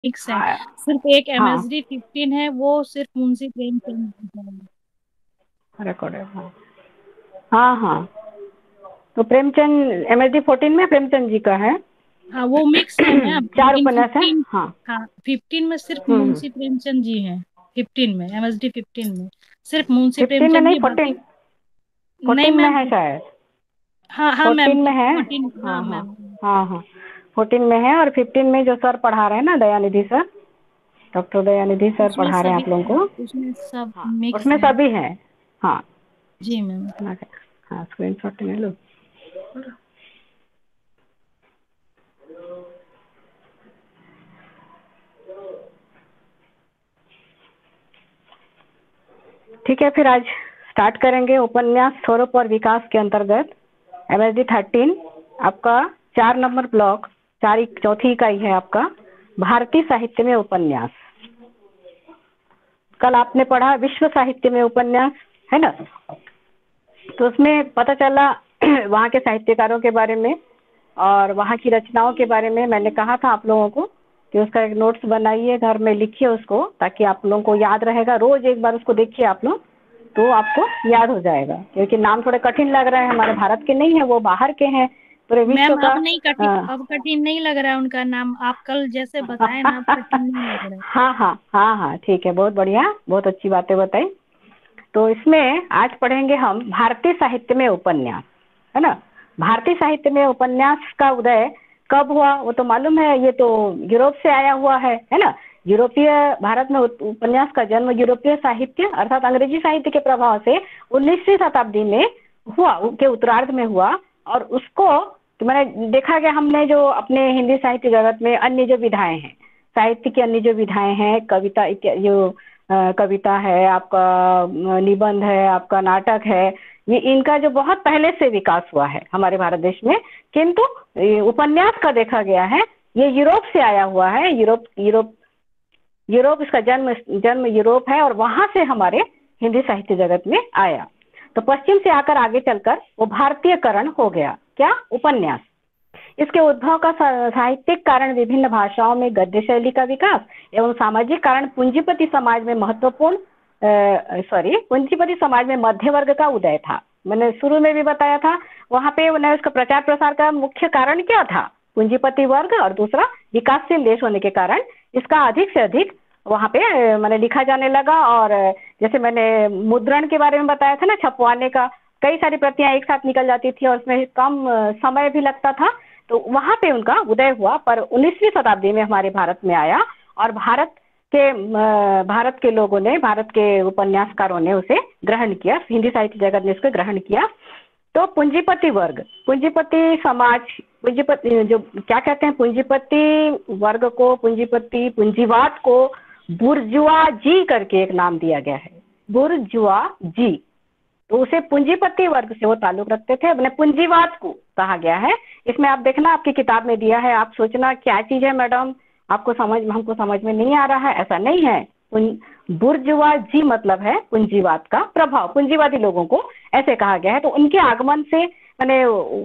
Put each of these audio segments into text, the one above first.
Mix है। हाँ सिर्फ एक हाँ, MSD 15 है, वो सिर्फ मुंशी प्रेमचंद जी का है। रिकॉर्ड है, हाँ हाँ हाँ। तो प्रेमचंद MSD 14 में प्रेमचंद जी का है। हाँ वो मिक्स है मैम, चार लेकिन उपन्यास है। 15। हाँ। हाँ 15 में सिर्फ हम्म। मुंशी प्रेमचंद जी हैं। 15 में, MSD 15 में सिर्फ मुंशी 15 में प्रेमचंद नहीं, जी, बाकी। 14, नहीं 14 में मैम। है शायद। हाँ हाँ मैम, 14 में है। 14। हाँ हाँ हाँ मैम। हाँ हाँ। 14 में है, और 15 में जो सर पढ़ा रहे हैं ना, Dayanidhi sir, doctor Dayanidhi sir उसमें पढ़ा रहे हैं सभी, आप लोगों को। उसमें सब हाँ, मिक्स उसमें है। सभी हैं। हाँ। जी मैम। हाँ, स्क्रीन शॉट ले लो। ठीक है, फिर आज स्टार्ट करेंगे उपन्यास स्वरूप और विकास के अंतर्गत MSD 13। आपका 4 नंबर ब्लॉक, चौथी इकाई है आपका भारतीय साहित्य में उपन्यास। कल आपने पढ़ा विश्व साहित्य में उपन्यास, है ना? तो उसमें पता चला वहाँ के साहित्यकारों के बारे में और वहाँ की रचनाओं के बारे में। मैंने कहा था आप लोगों को कि उसका एक नोट्स बनाइए, घर में लिखिए उसको, ताकि आप लोगों को याद रहेगा। रोज एक बार उसको देखिए आप लोग, तो आपको याद हो जाएगा। क्योंकि नाम थोड़े कठिन लग रहे हैं, हमारे भारत के नहीं है, वो बाहर के हैं, पूरे विश्व मैम का। अब नहीं कठिन, अब कठिन नहीं लग रहा है उनका नाम, आप कल जैसे बताए ना, अब कठिन नहीं लग रहा है। हाँ हाँ हाँ हाँ, ठीक है, बहुत बढ़िया, बहुत अच्छी बातें बताई। तो इसमें आज पढ़ेंगे हम भारतीय साहित्य में उपन्यास, है ना? भारतीय साहित्य में उपन्यास का उदय कब हुआ वो तो मालूम है, ये तो यूरोप से आया हुआ है ना? यूरोपीय, भारत में उपन्यास का जन्म यूरोपीय साहित्य अर्थात अंग्रेजी साहित्य के प्रभाव से 19वीं शताब्दी में हुआ, के उत्तरार्ध में हुआ। और उसको तो मैंने देखा गया, हमने जो अपने हिंदी साहित्य जगत में अन्य जो विधाएं हैं, साहित्य की अन्य जो विधाएं हैं, कविता जो कविता है आपका, निबंध है आपका, नाटक है, ये इनका जो बहुत पहले से विकास हुआ है हमारे भारत देश में। किंतु उपन्यास का देखा गया है, ये यूरोप से आया हुआ है। यूरोप यूरोप यूरोप इसका जन्म जन्म यूरोप है, और वहां से हमारे हिंदी साहित्य जगत में आया। तो पश्चिम से आकर आगे चलकर वो भारतीयकरण हो गया। क्या? उपन्यास। इसके उद्भव का साहित्यिक कारण विभिन्न भाषाओं में गद्य शैली का विकास एवं सामाजिक कारण पूंजीपति समाज में पूंजीपति समाज में मध्य वर्ग का उदय था। मैंने शुरू में भी बताया था, वहां पे उन्हें उसका प्रचार प्रसार का मुख्य कारण क्या था? पूंजीपति वर्ग, और दूसरा विकासशील देश होने के कारण इसका अधिक से अधिक वहां पे मैंने लिखा जाने लगा। और जैसे मैंने मुद्रण के बारे में बताया था ना, छपवाने का, कई सारी प्रतियां एक साथ निकल जाती थी और उसमें कम समय भी लगता था। तो वहां पे उनका उदय हुआ, पर 19वीं शताब्दी में हमारे भारत में आया। और भारत के लोगों ने, भारत के उपन्यासकारों ने उसे ग्रहण किया, हिंदी साहित्य जगत ने उसको ग्रहण किया। तो पूंजीपति वर्ग, पूंजीपति समाज, पूंजीपति जो क्या कहते हैं, पूंजीपति वर्ग को, पूंजीपति पूंजीवाद को बुर्जुआ जी करके एक नाम दिया गया है, बुर्जुआ जी। तो उसे पूंजीपति वर्ग से वो ताल्लुक रखते थे, अपने पूंजीवाद को कहा गया है। इसमें आप देखना, आपकी किताब में दिया है, आप सोचना क्या चीज है मैडम, आपको हमको समझ में नहीं आ रहा है, ऐसा नहीं है। बुर्जुआजी मतलब है पूंजीवाद का प्रभाव, पूंजीवादी लोगों को ऐसे कहा गया है। तो उनके आगमन से मैंने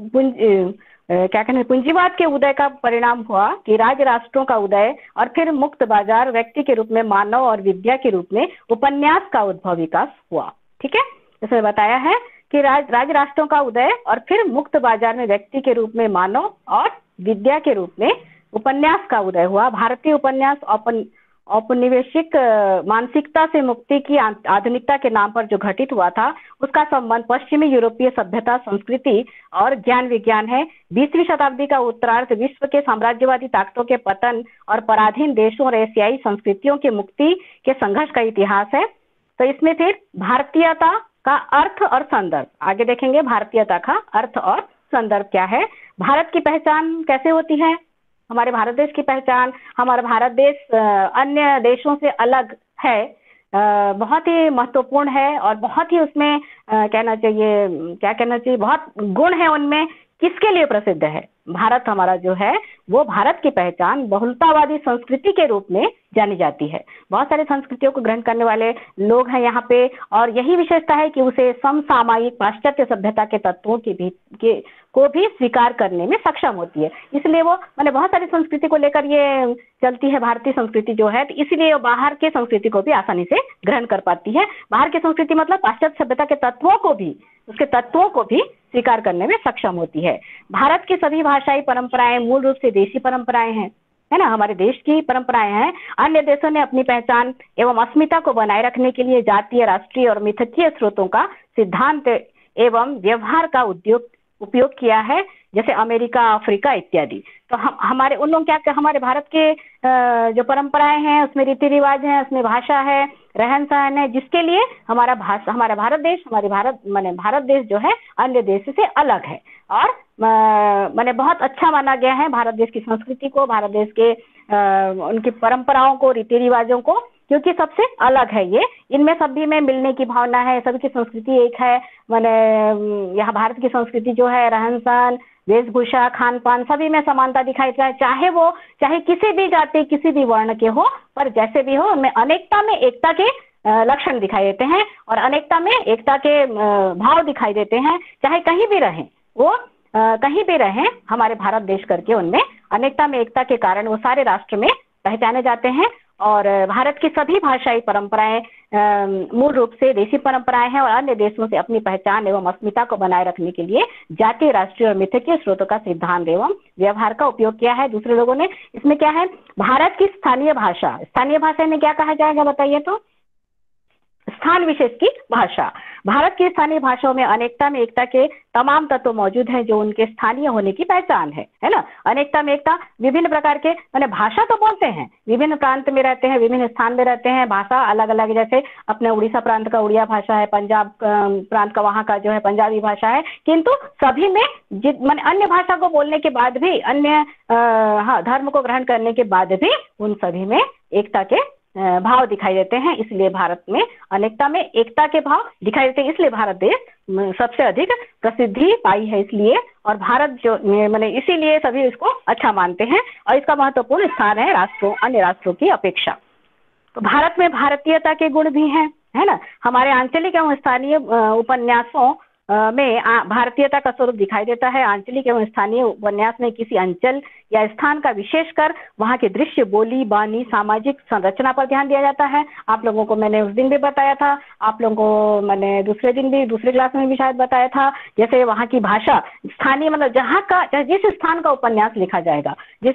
क्या कहते हैं, पूंजीवाद के उदय का परिणाम हुआ कि राज्य राष्ट्रों का उदय, और फिर मुक्त बाजार व्यक्ति के रूप में मानव और विद्या के रूप में उपन्यास का उद्भव विकास हुआ। ठीक है, इसमें बताया है कि राज्य राष्ट्रों का उदय और फिर मुक्त बाजार में व्यक्ति के रूप में मानव और विद्या के रूप में उपन्यास का उदय हुआ। भारतीय उपन्यास औपनिवेशिक मानसिकता से मुक्ति की आधुनिकता के नाम पर जो घटित हुआ था, उसका संबंध पश्चिमी यूरोपीय सभ्यता, संस्कृति और ज्ञान विज्ञान है। 20वीं शताब्दी का उत्तरार्ध विश्व के साम्राज्यवादी ताकतों के पतन और पराधीन देशों और एशियाई संस्कृतियों के मुक्ति के संघर्ष का इतिहास है। तो इसमें फिर भारतीयता का अर्थ और संदर्भ आगे देखेंगे। भारतीयता का अर्थ और संदर्भ क्या है, भारत की पहचान कैसे होती है, हमारे भारत देश की पहचान, हमारा भारत देश अन्य देशों से अलग है, बहुत ही महत्वपूर्ण है, और बहुत ही उसमें कहना चाहिए, क्या कहना चाहिए, बहुत गुण है उनमें। किसके लिए प्रसिद्ध है? भारत हमारा जो है वो भारत की पहचान बहुलतावादी संस्कृति के रूप में जानी जाती है। बहुत सारे संस्कृतियों को ग्रहण करने वाले लोग हैं यहाँ पे, और यही विशेषता है कि उसे समसामयिक पाश्चात्य सभ्यता के तत्वों को भी स्वीकार करने में सक्षम होती है। इसलिए वो मैंने बहुत सारी संस्कृति को लेकर ये चलती है भारतीय संस्कृति जो है, तो इसलिए वो बाहर के संस्कृति को भी आसानी से ग्रहण कर पाती है। बाहर की संस्कृति मतलब पाश्चात्य सभ्यता के तत्वों को भी, उसके तत्वों को भी स्वीकार करने में सक्षम होती है। भारत की सभी भाषाई परंपराएं मूल रूप से देशी परंपराएं हैं, है ना, हमारे देश की परंपराएं हैं। अन्य देशों ने अपनी पहचान एवं अस्मिता को बनाए रखने के लिए जातीय, राष्ट्रीय और मिथकीय स्रोतों का सिद्धांत एवं व्यवहार का उपयोग किया है, जैसे अमेरिका, अफ्रीका इत्यादि। तो हमारे उन लोग क्या, हमारे भारत के जो परंपराएं हैं उसमें रीति रिवाज है, उसमें भाषा है, रहन सहन है, जिसके लिए हमारा भारत देश जो है अन्य देश से अलग है और मैंने बहुत अच्छा माना गया है भारत देश की संस्कृति को, भारत देश के उनकी परंपराओं को, रीति रिवाजों को, क्योंकि सबसे अलग है ये। इनमें सभी में मिलने की भावना है, सबकी संस्कृति एक है। मैंने यहाँ भारत की संस्कृति जो है रहन सहन, वेशभूषा, खान पान सभी में समानता दिखाई देता है, चाहे किसी भी जाति, किसी भी वर्ण के हो, पर जैसे भी हो उनमें अनेकता में एकता के लक्षण दिखाई देते हैं और अनेकता में एकता के भाव दिखाई देते हैं। चाहे कहीं भी रहें वो, कहीं भी रहें हमारे भारत देश करके, उनमें अनेकता में एकता के कारण वो सारे राष्ट्र में पहचाने जाते हैं। और भारत की सभी भाषाई परंपराएं मूल रूप से देशी परंपराएं हैं और अन्य देशों से अपनी पहचान एवं अस्मिता को बनाए रखने के लिए जातीय, राष्ट्रीय और मिथकीय स्रोतों का सिद्धांत एवं व्यवहार का उपयोग किया है दूसरे लोगों ने। इसमें क्या है, भारत की स्थानीय भाषा में क्या कहा जाएगा बताइए तो? स्थान विशेष की भाषा। भारत की स्थानीय भाषाओं में अनेकता में एकता के तमाम तत्व मौजूद हैं जो उनके स्थानीय होने की पहचान है ना। अनेकता में एकता, विभिन्न प्रकार के मैंने भाषा तो बोलते हैं, विभिन्न प्रांत में रहते हैं, विभिन्न स्थान में रहते हैं, भाषा अलग अलग, जैसे अपने उड़ीसा प्रांत का उड़िया भाषा है, पंजाब प्रांत का वहाँ का जो है पंजाबी भाषा है, किंतु सभी में मैंने अन्य भाषा को बोलने के बाद भी, अन्य धर्म को ग्रहण करने के बाद भी उन सभी में एकता के भाव दिखाई देते हैं। इसलिए भारत में अनेकता में एकता के भाव दिखाई देते हैं, इसलिए भारत देश सबसे अधिक प्रसिद्धि पाई है। इसलिए और भारत जो मैंने इसीलिए सभी इसको अच्छा मानते हैं और इसका महत्वपूर्ण स्थान है अन्य राष्ट्रों की अपेक्षा। तो भारत में भारतीयता के गुण भी हैं, है ना। हमारे आंचलिक एवं स्थानीय उपन्यासों में भारतीयता का स्वरूप दिखाई देता है। आंचलिक एवं स्थानीय उपन्यास में किसी अंचल या स्थान का विशेषकर वहाँ के दृश्य, बोली, बानी, सामाजिक संरचना पर ध्यान दिया जाता है। आप लोगों को मैंने उस दिन भी बताया था, आप लोगों को मैंने दूसरे दिन भी दूसरे क्लास में भी शायद बताया था। जैसे वहाँ की भाषा, स्थानीय मतलब जहाँ का, जिस स्थान का उपन्यास लिखा जाएगा,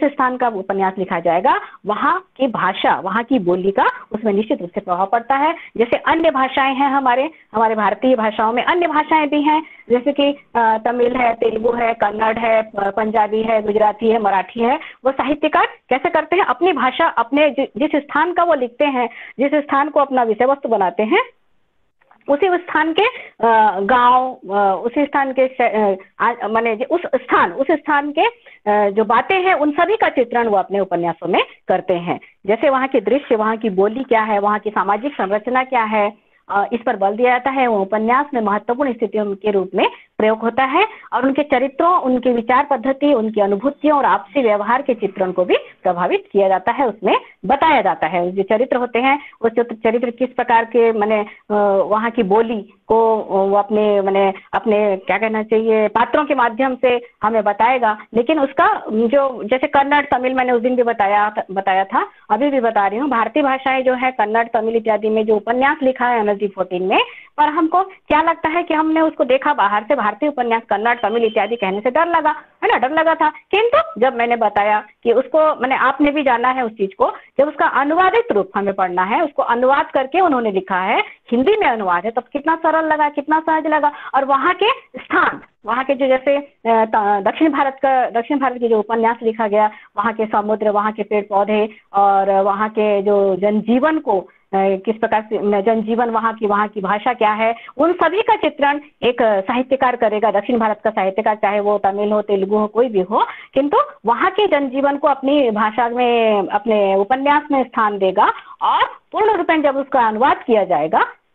वहाँ की भाषा, वहाँ की बोली का उसमें निश्चित रूप से प्रभाव पड़ता है। जैसे अन्य भाषाएं हैं, हमारे भारतीय भाषाओं में अन्य भाषाएं भी हैं, जैसे कि तमिल है, तेलुगु है, कन्नड़ है, पंजाबी है, गुजराती है, मराठी है। वो साहित्यकार कैसे करते हैं, अपनी भाषा, अपने जिस स्थान का वो लिखते हैं, जिस स्थान को अपना विषय वस्तु बनाते हैं, उसी स्थान के गांव, उसी स्थान के माने उस स्थान के जो बातें हैं उन सभी का चित्रण वो अपने उपन्यासों में करते हैं। जैसे वहाँ के दृश्य, वहाँ की बोली क्या है, वहाँ की सामाजिक संरचना क्या है, इस पर बल दिया जाता है। वो उपन्यास में महत्वपूर्ण स्थितियों के रूप में प्रयोग होता है और उनके चरित्रों, उनके विचार पद्धति, उनकी अनुभूतियों और आपसी व्यवहार के चित्रण को भी प्रभावित किया जाता है, उसमें बताया जाता है। जो चरित्र होते हैं वो चरित्र किस प्रकार के मैंने वहाँ की बोली को वो अपने क्या कहना चाहिए, पात्रों के माध्यम से हमें बताएगा। लेकिन उसका जो जैसे कन्नड़, तमिल मैंने उस दिन भी बताया था, अभी भी बता रही हूँ, भारतीय भाषाएं जो है कन्नड़, तमिल इत्यादि में जो उपन्यास लिखा है NSD 14 में, पर हमको क्या लगता है कि हमने उसको देखा बाहर से, भारतीय उपन्यास कन्नड़, तमिल इत्यादि कहने से डर लगा, है ना, डर लगा था। किंतु जब मैंने बताया कि उसको आपने भी जाना है उस चीज को, जब उसका अनुवादित रूप हमें पढ़ना है, उसको अनुवाद करके उन्होंने लिखा है, हिंदी में अनुवाद है, तब कितना सरल लगा, कितना सहज लगा। और वहाँ के स्थान, वहाँ के जो जैसे दक्षिण भारत के जो उपन्यास लिखा गया, वहाँ के समुद्र, वहाँ के पेड़ पौधे और वहाँ के जो जनजीवन को किस प्रकार से जनजीवन, वहाँ की भाषा क्या है, उन सभी का चित्रण एक साहित्यकार करेगा, दक्षिण भारत का साहित्यकार, चाहे वो तमिल हो, तेलुगु हो, कोई भी हो, किंतु वहाँ के जनजीवन को अपनी भाषा में, अपने उपन्यास में स्थान देगा और पूर्ण रूपेण जब उसका अनुवाद किया जाएगा तो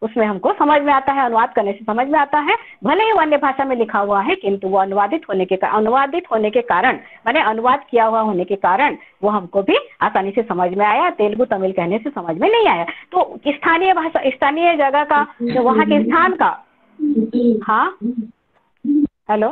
उसमें हमको समझ में आता है, अनुवाद करने से समझ में आता है। भले ही वो अन्य भाषा में लिखा हुआ है, किंतु वो अनुवादित होने के कारण, माने अनुवाद किया हुआ होने के कारण वो हमको भी आसानी से समझ में आया। तेलुगु तमिल कहने से समझ में नहीं आया। तो स्थानीय भाषा, स्थानीय जगह का, जो वहाँ के स्थान का, हाँ हेलो,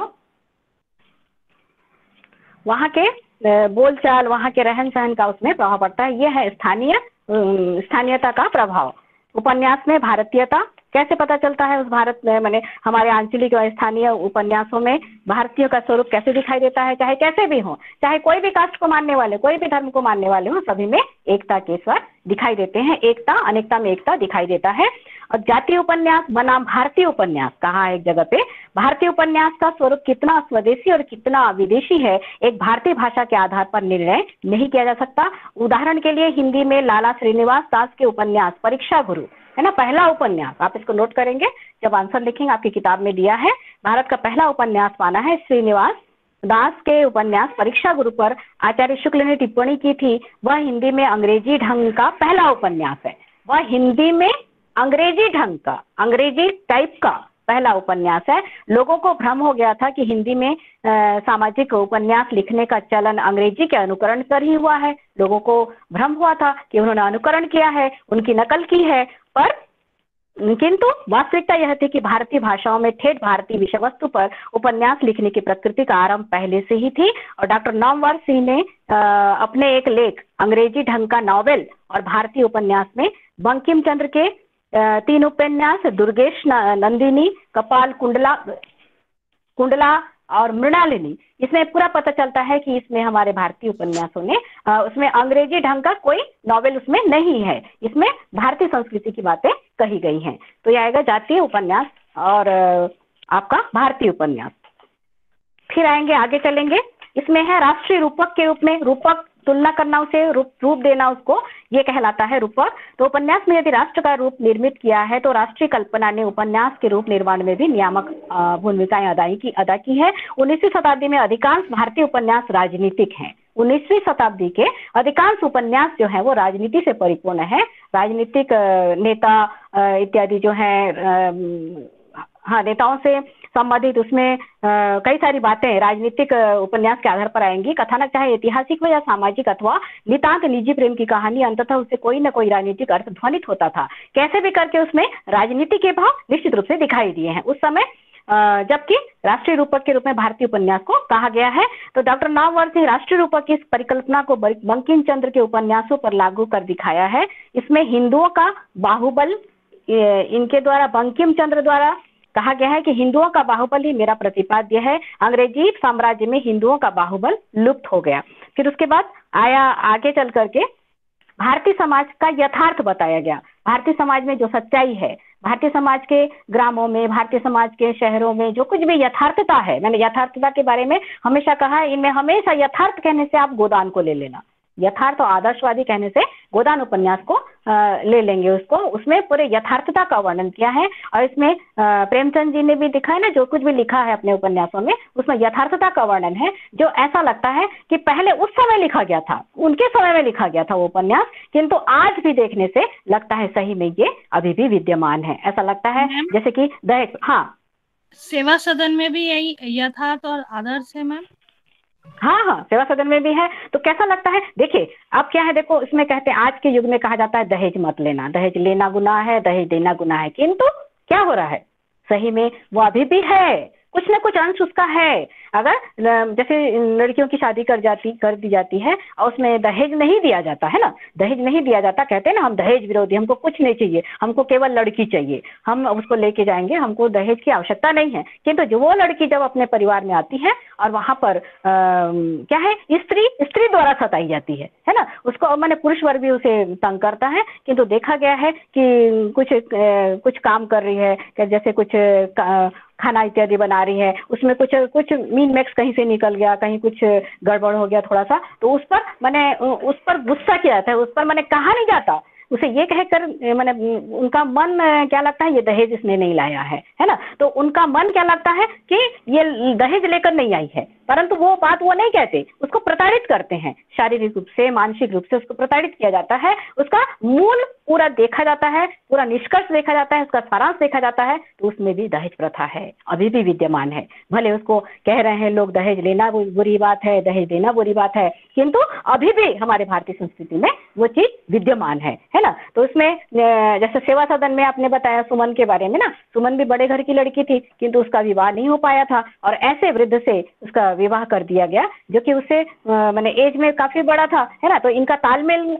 वहाँ के बोलचाल, वहाँ के रहन सहन का उसमें प्रभाव पड़ता है। यह है स्थानीयता का प्रभाव। उपन्यास में भारतीयता कैसे पता चलता है? उस भारत में, माने हमारे आंचलिक और स्थानीय उपन्यासों में भारतीयों का स्वरूप कैसे दिखाई देता है? चाहे कैसे भी हो, चाहे कोई भी कास्ट को मानने वाले, कोई भी धर्म को मानने वाले हो, सभी में एकता के स्वर दिखाई देते हैं। एकता, अनेकता में एकता दिखाई देता है। और जातीय उपन्यास बनाम भारतीय उपन्यास कहा है एक जगह पे। भारतीय उपन्यास का स्वरूप कितना स्वदेशी और कितना विदेशी है, एक भारतीय भाषा के आधार पर निर्णय नहीं किया जा सकता। उदाहरण के लिए हिंदी में लाला श्रीनिवास दास के उपन्यास परीक्षा गुरु है ना, पहला उपन्यास, आप इसको नोट करेंगे जब आंसर लिखेंगे, आपकी किताब में दिया है। भारत का पहला उपन्यास माना है श्रीनिवास दास के उपन्यास परीक्षा गुरु पर आचार्य शुक्ल ने टिप्पणी की थी। वह हिंदी में अंग्रेजी ढंग का पहला उपन्यास है। वह हिंदी में अंग्रेजी ढंग का, अंग्रेजी टाइप का पहला उपन्यास है। लोगों को भ्रम हो गया था कि हिंदी में सामाजिक उपन्यास लिखने का चलन अंग्रेजी के अनुकरण कर ही हुआ है। लोगों को भ्रम हुआ था कि उन्होंने अनुकरण किया है, उनकी नकल की है, पर किंतु वास्तविकता यह थी कि भारतीय भाषाओं में ठेठ भारतीय विषय वस्तु पर उपन्यास लिखने की प्रकृति का आरंभ पहले से ही थी। और डॉक्टर नामवर सिंह ने अपने एक लेख अंग्रेजी ढंग का नॉवेल और भारतीय उपन्यास में बंकिम चंद्र के 3 उपन्यास दुर्गेश नंदिनी, कपाल कुंडला और मृणालिनी, इसमें पूरा पता चलता है कि इसमें हमारे भारतीय उपन्यासों ने उसमें अंग्रेजी ढंग का कोई नॉवेल उसमें नहीं है, इसमें भारतीय संस्कृति की बातें कही गई हैं। तो यह आएगा जातीय उपन्यास और आपका भारतीय उपन्यास। फिर आएंगे, आगे चलेंगे, इसमें है राष्ट्रीय रूपक के रूप में, रूपक तुलना करना, उसे रूप देना, उसको ये कहलाता है रूपक। तो उपन्यास में यदि राष्ट्र का रूप निर्मित किया है तो राष्ट्रीय कल्पना ने उपन्यास के रूप निर्माण में भी नियामक भूमिकाएं अदा की है। 19वीं शताब्दी में अधिकांश भारतीय उपन्यास राजनीतिक हैं। 19वीं शताब्दी के अधिकांश उपन्यास जो है वो राजनीति से परिपूर्ण है। राजनीतिक नेता इत्यादि जो है, हाँ, नेताओं से संबंधित उसमें कई सारी बातें राजनीतिक उपन्यास के आधार पर आएंगी। कथानक चाहे ऐतिहासिक हो या सामाजिक अथवा नितांत निजी प्रेम की कहानी, अंततः उससे कोई न कोई राजनीतिक अर्थ ध्वनित होता था। कैसे भी करके उसमें राजनीति के भाव निश्चित रूप से दिखाई दिए हैं उस समय, जबकि राष्ट्रीय रूपक के रूप में भारतीय उपन्यास को कहा गया है। तो डॉक्टर नामवर सिंह राष्ट्रीय रूपक की इस परिकल्पना को बंकिम चंद्र के उपन्यासों पर लागू कर दिखाया है। इसमें हिंदुओं का बाहुबल, इनके द्वारा, बंकिम चंद्र द्वारा कहा गया है कि हिंदुओं का बाहुबल ही मेरा प्रतिपाद्य है। अंग्रेजी साम्राज्य में हिंदुओं का बाहुबल लुप्त हो गया। फिर उसके बाद आया, आगे चल करके भारतीय समाज का यथार्थ बताया गया। भारतीय समाज में जो सच्चाई है, भारतीय समाज के ग्रामों में, भारतीय समाज के शहरों में जो कुछ भी यथार्थता है, मैंने यथार्थता के बारे में हमेशा कहा है, इनमें हमेशा यथार्थ कहने से आप गोदान को ले लेना, यथार्थ और आदर्शवादी कहने से गोदान उपन्यास को ले लेंगे उसको। उसमें पूरे यथार्थता का वर्णन किया है। और इसमें प्रेमचंद जी ने भी दिखा है ना, जो कुछ भी लिखा है अपने उपन्यासों में, उसमें यथार्थता का वर्णन है, जो ऐसा लगता है कि पहले उस समय लिखा गया था, उनके समय में लिखा गया था वो उपन्यास, किंतु आज भी देखने से लगता है सही में ये अभी भी विद्यमान है। ऐसा लगता है जैसे कि दहेज, हाँ, सेवा सदन में भी यही यथार्थ और आदर्श है मैम। हाँ, सेवा सदन में भी है। तो कैसा लगता है, देखिए अब क्या है, देखो इसमें कहते हैं आज के युग में कहा जाता है दहेज मत लेना, दहेज लेना गुनाह है, दहेज देना गुनाह है, किंतु क्या हो रहा है, सही में वो अभी भी है, कुछ न कुछ अंश उसका है। अगर जैसे लड़कियों की शादी कर दी जाती है और उसमें दहेज नहीं दिया जाता है ना, दहेज नहीं दिया जाता, कहते हैं ना हम दहेज विरोधी, हमको कुछ नहीं चाहिए, हमको केवल लड़की चाहिए, हम उसको लेके जाएंगे, हमको दहेज की आवश्यकता नहीं है। किंतु जो वो लड़की जब अपने परिवार में आती है और वहां पर क्या है, स्त्री द्वारा सताई जाती है ना, उसको मैंने पुरुष वर्ग भी उसे तंग करता है, किंतु देखा गया है कि कुछ काम कर रही है, जैसे कुछ खाना इत्यादि बना रही है, उसमें कुछ मीन मैक्स कहीं से निकल गया, कहीं कुछ गड़बड़ हो गया थोड़ा सा, तो उस पर गुस्सा किया जाता है, उस पर मैंने कहा नहीं जाता, उसे ये कहकर मैंने उनका मन क्या लगता है, ये दहेज इसने नहीं लाया है ना, तो उनका मन क्या लगता है कि ये दहेज लेकर नहीं आई है, परंतु वो बात वो नहीं कहते, उसको प्रताड़ित करते हैं, शारीरिक रूप से, मानसिक रूप से उसको प्रताड़ित किया जाता है। उसका मूल पूरा देखा जाता है, पूरा निष्कर्ष देखा जाता है, उसका सारांश देखा जाता है, तो उसमें भी दहेज प्रथा है, अभी भी विद्यमान है। भले उसको कह रहे हैं लोग दहेज लेना बुरी बात है, दहेज देना बुरी बात है, किंतु अभी भी हमारे भारतीय संस्कृति में वो चीज विद्यमान है ना। तो उसमें जैसे सेवा सदन में आपने बताया सुमन के बारे में ना, सुमन भी बड़े घर की लड़की थी, किंतु उसका विवाह नहीं हो पाया था और ऐसे वृद्ध से उसका विवाह कर दिया गया जो कि उससे मैंने एज में काफी बड़ा था, है ना। तो इनका तालमेल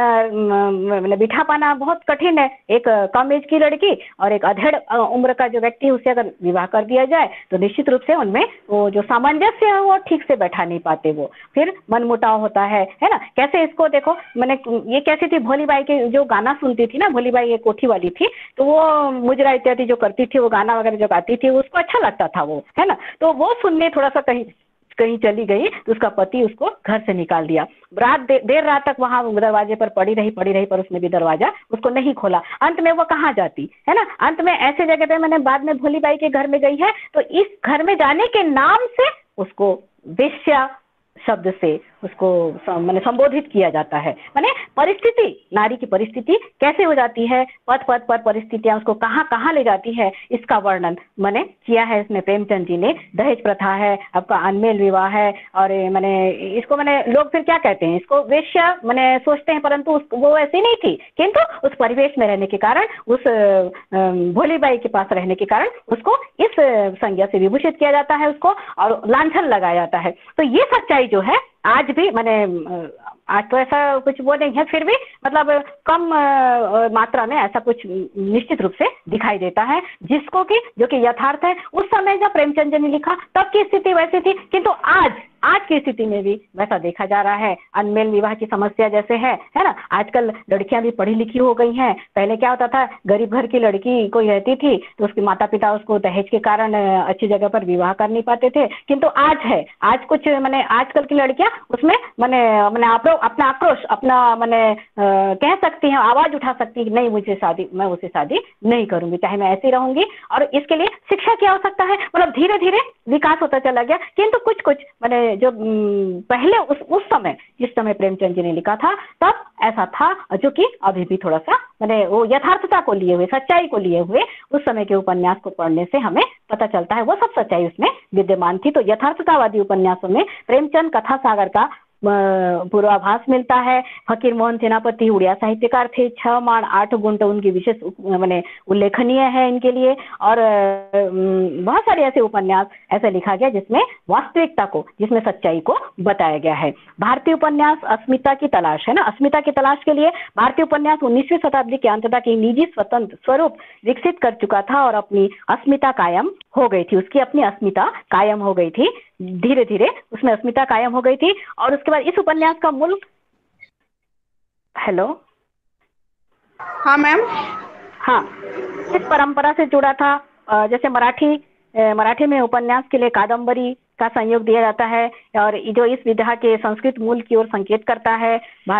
मैंने बिठा पाना बहुत कठिन है। एक कम एज की लड़की और एक अधेड़ उम्र का जो व्यक्ति है उससे अगर विवाह कर दिया जाए तो निश्चित रूप से उनमें वो जो सामंजस्य है वो ठीक से बैठा नहीं पाते, वो फिर मनमुटाव होता है ना। कैसे इसको देखो, मैंने ये कैसी थी, भोलीबाई के जो गाना सुनती थी ना, भोलीबाई ये कोठी वाली थी, तो वो मुजरा इत्यादि जो करती थी, वो गाना वगैरह जो गाती थी, उसको अच्छा लगता था वो, है ना। तो वो सुनने थोड़ा सा कहीं चली गई तो उसका पति उसको घर से निकाल दिया। देर रात तक वहां दरवाजे पर पड़ी रही पर उसने भी दरवाजा उसको नहीं खोला। अंत में वो कहाँ जाती, है ना। अंत में ऐसे जगह पे मैंने बाद में भोलीबाई के घर में गई है, तो इस घर में जाने के नाम से उसको वेश्या शब्द से उसको मैंने संबोधित किया जाता है। माने परिस्थिति, नारी की परिस्थिति कैसे हो जाती है, पद पद पर परिस्थितियां उसको कहाँ कहाँ ले जाती है, इसका वर्णन मैंने किया है इसमें प्रेमचंद जी ने। दहेज प्रथा है, आपका अनमेल विवाह है, और मैंने इसको मैंने लोग फिर क्या कहते हैं, इसको वेश्या मैंने सोचते हैं, परंतु वो ऐसी नहीं थी, किंतु उस परिवेश में रहने के कारण, उस भोलीबाई के पास रहने के कारण उसको इस संज्ञा से विभूषित किया जाता है उसको, और लांछन लगाया जाता है। तो ये सच्चाई जो है आज भी मैंने, आज तो ऐसा कुछ वो नहीं है, फिर भी मतलब कम मात्रा में ऐसा कुछ निश्चित रूप से दिखाई देता है, जिसको कि जो कि यथार्थ है। उस समय जब प्रेमचंद जी ने लिखा तब की स्थिति वैसी थी, किंतु आज की स्थिति में भी वैसा देखा जा रहा है। अनमेल विवाह की समस्या जैसे है ना, आजकल लड़कियां भी पढ़ी लिखी हो गई हैं। पहले क्या होता था, गरीब घर की लड़की कोई रहती थी तो उसके माता पिता उसको दहेज के कारण अच्छी जगह पर विवाह कर नहीं पाते थे, किंतु आज कुछ मैंने आजकल की लड़कियां उसमें मैंने अपना आक्रोश, अपना मैंने कह सकती हैं, आवाज उठा सकती है, नहीं मैं उससे शादी नहीं करूंगी, चाहे मैं ऐसी रहूंगी। और इसके लिए शिक्षा की आवश्यकता है। मतलब धीरे धीरे विकास होता चला गया, किंतु कुछ मैंने जो पहले उस समय, जिस समय प्रेमचंद जी ने लिखा था, तब ऐसा था, जो कि अभी भी थोड़ा सा मैंने वो यथार्थता को लिए हुए, सच्चाई को लिए हुए उस समय के उपन्यास को पढ़ने से हमें पता चलता है, वो सब सच्चाई उसमें विद्यमान थी। तो यथार्थतावादी उपन्यासों में प्रेमचंद कथा सागर का पूर्वाभास मिलता है। फकीर मोहन सेनापति उड़िया साहित्यकार थे, 6 माण 8 गुंट उनकी विशेष मैंने उल्लेखनीय है इनके लिए। और बहुत सारे ऐसे उपन्यास ऐसे लिखा गया जिसमें वास्तविकता को, जिसमें सच्चाई को बताया गया है। भारतीय उपन्यास अस्मिता की तलाश है ना, अस्मिता की तलाश के लिए भारतीय उपन्यास 19वीं शताब्दी के अंत तक एक निजी स्वतंत्र स्वरूप विकसित कर चुका था और अपनी अस्मिता कायम हो गई थी, उसकी अपनी अस्मिता कायम हो गई थी, धीरे धीरे उसमें अस्मिता कायम हो गई थी। और उसके बाद इस उपन्यास का मूल, हेलो, हाँ मैम, हाँ, इस परंपरा से जुड़ा था। जैसे मराठी में उपन्यास के लिए कादम्बरी का संयोग दिया जाता है, और जो इस विधा के संस्कृत मूल की ओर संकेत करता है।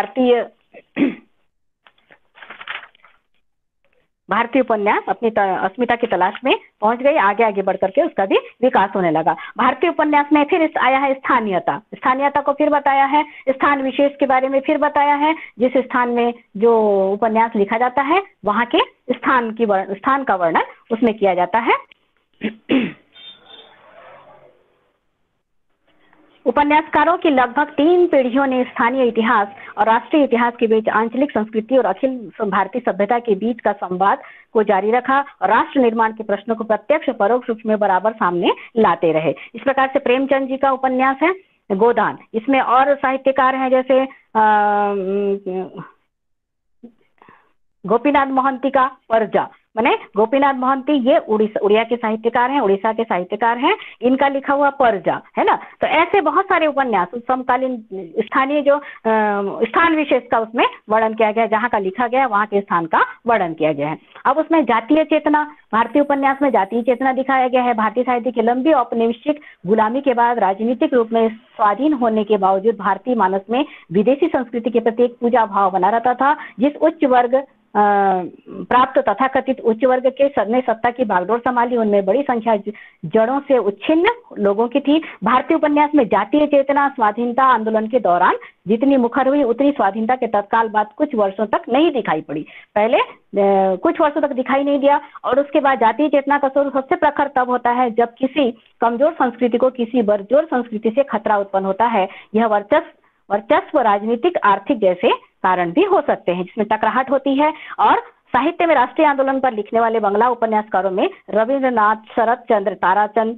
भारतीय उपन्यास अपनी अस्मिता की तलाश में पहुंच गई, आगे बढ़ करके उसका भी विकास होने लगा। भारतीय उपन्यास में फिर आया है स्थानीयता को फिर बताया है, स्थान विशेष के बारे में फिर बताया है। जिस स्थान में जो उपन्यास लिखा जाता है वहां के स्थान का वर्णन उसमें किया जाता है। उपन्यासकारों की लगभग 3 पीढ़ियों ने स्थानीय इतिहास और राष्ट्रीय इतिहास के बीच आंचलिक संस्कृति और अखिल भारतीय सभ्यता के बीच का संवाद को जारी रखा और राष्ट्र निर्माण के प्रश्नों को प्रत्यक्ष परोक्ष रूप में बराबर सामने लाते रहे। इस प्रकार से प्रेमचंद जी का उपन्यास है गोदान। इसमें और साहित्यकार हैं जैसे गोपीनाथ मोहंती का परजा, माने गोपीनाथ मोहंती ये उड़िया के साहित्यकार हैं, उड़ीसा के साहित्यकार हैं, इनका लिखा हुआ परजा है ना। तो ऐसे बहुत सारे उपन्यास समकालीन स्थानीय जो स्थान विशेष का उसमें वर्णन किया गया है, जहाँ का लिखा गया है वहाँ के स्थान का वर्णन किया गया है। अब उसमें जातीय चेतना, भारतीय उपन्यास में जातीय चेतना दिखाया गया है। भारतीय साहित्य की लंबी औपनिवेशिक गुलामी के बाद राजनीतिक रूप में स्वाधीन होने के बावजूद भारतीय मानस में विदेशी संस्कृति के प्रति एक पूजा भाव बना रहता था। जिस उच्च वर्ग प्राप्त तथाकथित उच्च वर्ग के ने सत्ता की बागडोर संभाली। उनमें बड़ी संख्या जड़ों से उच्छिन्न लोगों की थी। भारतीय उपन्यास में जातीय चेतना स्वाधीनता आंदोलन के दौरान जितनी मुखर हुई उतनी स्वाधीनता के तत्काल बाद कुछ वर्षों तक नहीं दिखाई पड़ी। पहले कुछ वर्षों तक दिखाई नहीं दिया, और उसके बाद जातीय चेतना का स्वरूप सबसे प्रखर तब होता है जब किसी कमजोर संस्कृति को किसी बरजोर संस्कृति से खतरा उत्पन्न होता है। यह वर्चस्व राजनीतिक आर्थिक जैसे कारण भी हो सकते हैं, जिसमें टकराहट होती है। और साहित्य में राष्ट्रीय आंदोलन पर लिखने वाले बांग्ला उपन्यासकारों में रविंद्रनाथ, शरत चंद्र, ताराचंद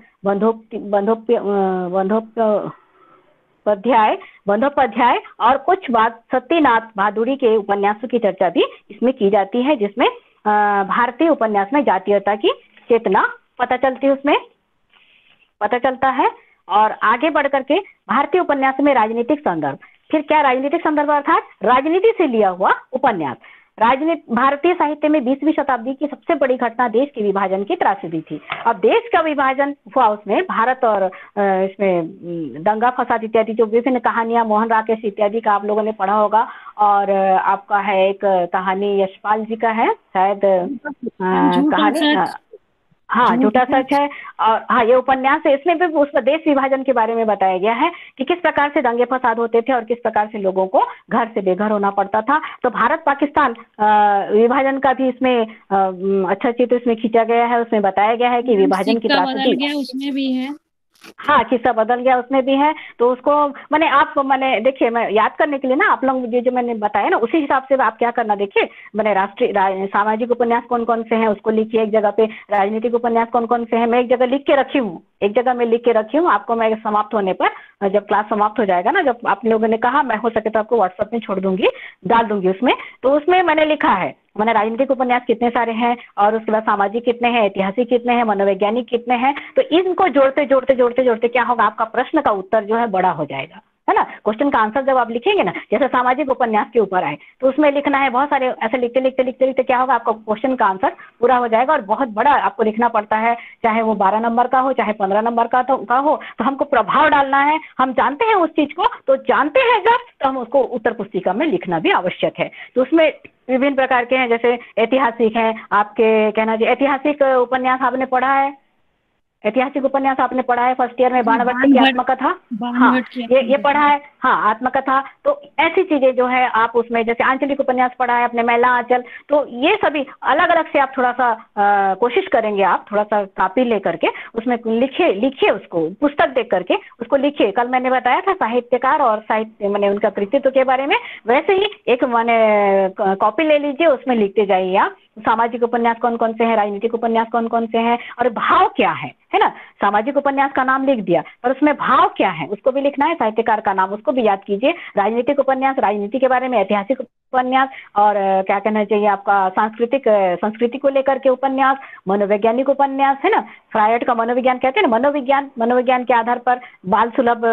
बंदोपाध्याय और कुछ बाद सत्यनाथ भादुड़ी के उपन्यासों की चर्चा भी इसमें की जाती है, जिसमें भारतीय उपन्यास में जातीयता की चेतना पता चलता है। और आगे बढ़ करके भारतीय उपन्यास में राजनीतिक संदर्भ, फिर क्या राजनीतिक संदर्भ अर्थात राजनीति से लिया हुआ उपन्यास। भारतीय साहित्य में 20वीं शताब्दी की सबसे बड़ी घटना देश के विभाजन की त्रासदी थी। अब देश का विभाजन हुआ, उसमें भारत और इसमें दंगा फसाद इत्यादि जो विभिन्न कहानियां, मोहन राकेश इत्यादि का आप लोगों ने पढ़ा होगा। और आपका है एक कहानी यशपाल जी का है शायद, कहानी हाँ झूठा सच है। और हाँ ये उपन्यास है, इसमें भी उस देश विभाजन के बारे में बताया गया है कि किस प्रकार से दंगे फसाद होते थे और किस प्रकार से लोगों को घर से बेघर होना पड़ता था। तो भारत पाकिस्तान विभाजन का भी इसमें अच्छा चित्र इसमें खींचा गया है। उसमें बताया गया है कि विभाजन की त्रासदी उसमें भी है। हाँ किस्सा बदल गया उसमें भी है। तो उसको मैंने देखिए, मैं याद करने के लिए ना आप लोग जो मैंने बताया ना उसी हिसाब से आप क्या करना, देखिए मैंने राष्ट्रीय सामाजिक उपन्यास कौन कौन से हैं उसको लिखिए एक जगह पे, राजनीतिक उपन्यास कौन कौन से हैं मैं एक जगह लिख के रखी हूँ, आपको मैं समाप्त होने पर, जब क्लास समाप्त हो जाएगा ना, जब आप लोगों ने कहा मैं हो सके तो आपको व्हाट्सएप में छोड़ दूंगी, डाल दूंगी उसमें। तो उसमें मैंने लिखा है मैंने राजनीतिक उपन्यास कितने सारे हैं, और उसके बाद सामाजिक कितने हैं, ऐतिहासिक कितने हैं, मनोवैज्ञानिक कितने हैं। तो इनको जोड़ते क्या होगा, आपका प्रश्न का उत्तर जो है बड़ा हो जाएगा, है ना। क्वेश्चन का आंसर जब आप लिखेंगे ना, जैसे सामाजिक उपन्यास के ऊपर आए तो उसमें लिखना है बहुत सारे, ऐसे लिखते क्या होगा, आपका क्वेश्चन का आंसर पूरा हो जाएगा। और बहुत बड़ा आपको लिखना पड़ता है, चाहे वो 12 नंबर का हो चाहे 15 नंबर का हो, तो हमको प्रभाव डालना है। हम जानते हैं उस चीज को, तो जानते हैं जब, तो हम उसको उत्तर पुस्तिका में लिखना भी आवश्यक है। तो उसमें विभिन्न प्रकार के हैं, जैसे ऐतिहासिक है, आपके कहना चाहिए ऐतिहासिक उपन्यास आपने पढ़ा है, फर्स्ट ईयर में बाणभट्ट की आत्मकथा, हाँ ये पढ़ा है, हाँ आत्मकथा। तो ऐसी चीजें जो है आप उसमें, जैसे आंचलिक उपन्यास पढ़ा है अपने मैला आंचल। तो ये सभी अलग अलग से आप थोड़ा सा कोशिश करेंगे, आप थोड़ा सा कॉपी लेकर के उसमें लिखिए उसको, पुस्तक देख करके उसको लिखिए। कल मैंने बताया था साहित्यकार और साहित्य मैंने उनका कृतित्व के बारे में, वैसे ही एक मैंने कॉपी ले लीजिए, उसमें लिखते जाइए आप सामाजिक उपन्यास कौन कौन से हैं, राजनीतिक उपन्यास कौन कौन से हैं, और भाव क्या है ना। सामाजिक उपन्यास का नाम लिख दिया, पर उसमें भाव क्या है उसको भी लिखना है, साहित्यकार का नाम उसको भी याद कीजिए। राजनीतिक उपन्यास राजनीति के बारे में, ऐतिहासिक उपन्यास, और क्या कहना चाहिए आपका संस्कृति को लेकर के उपन्यास, मनोवैज्ञानिक उपन्यास, है ना। फ्रायड का मनोविज्ञान कहते हैं ना, मनोविज्ञान के आधार पर बाल सुलभ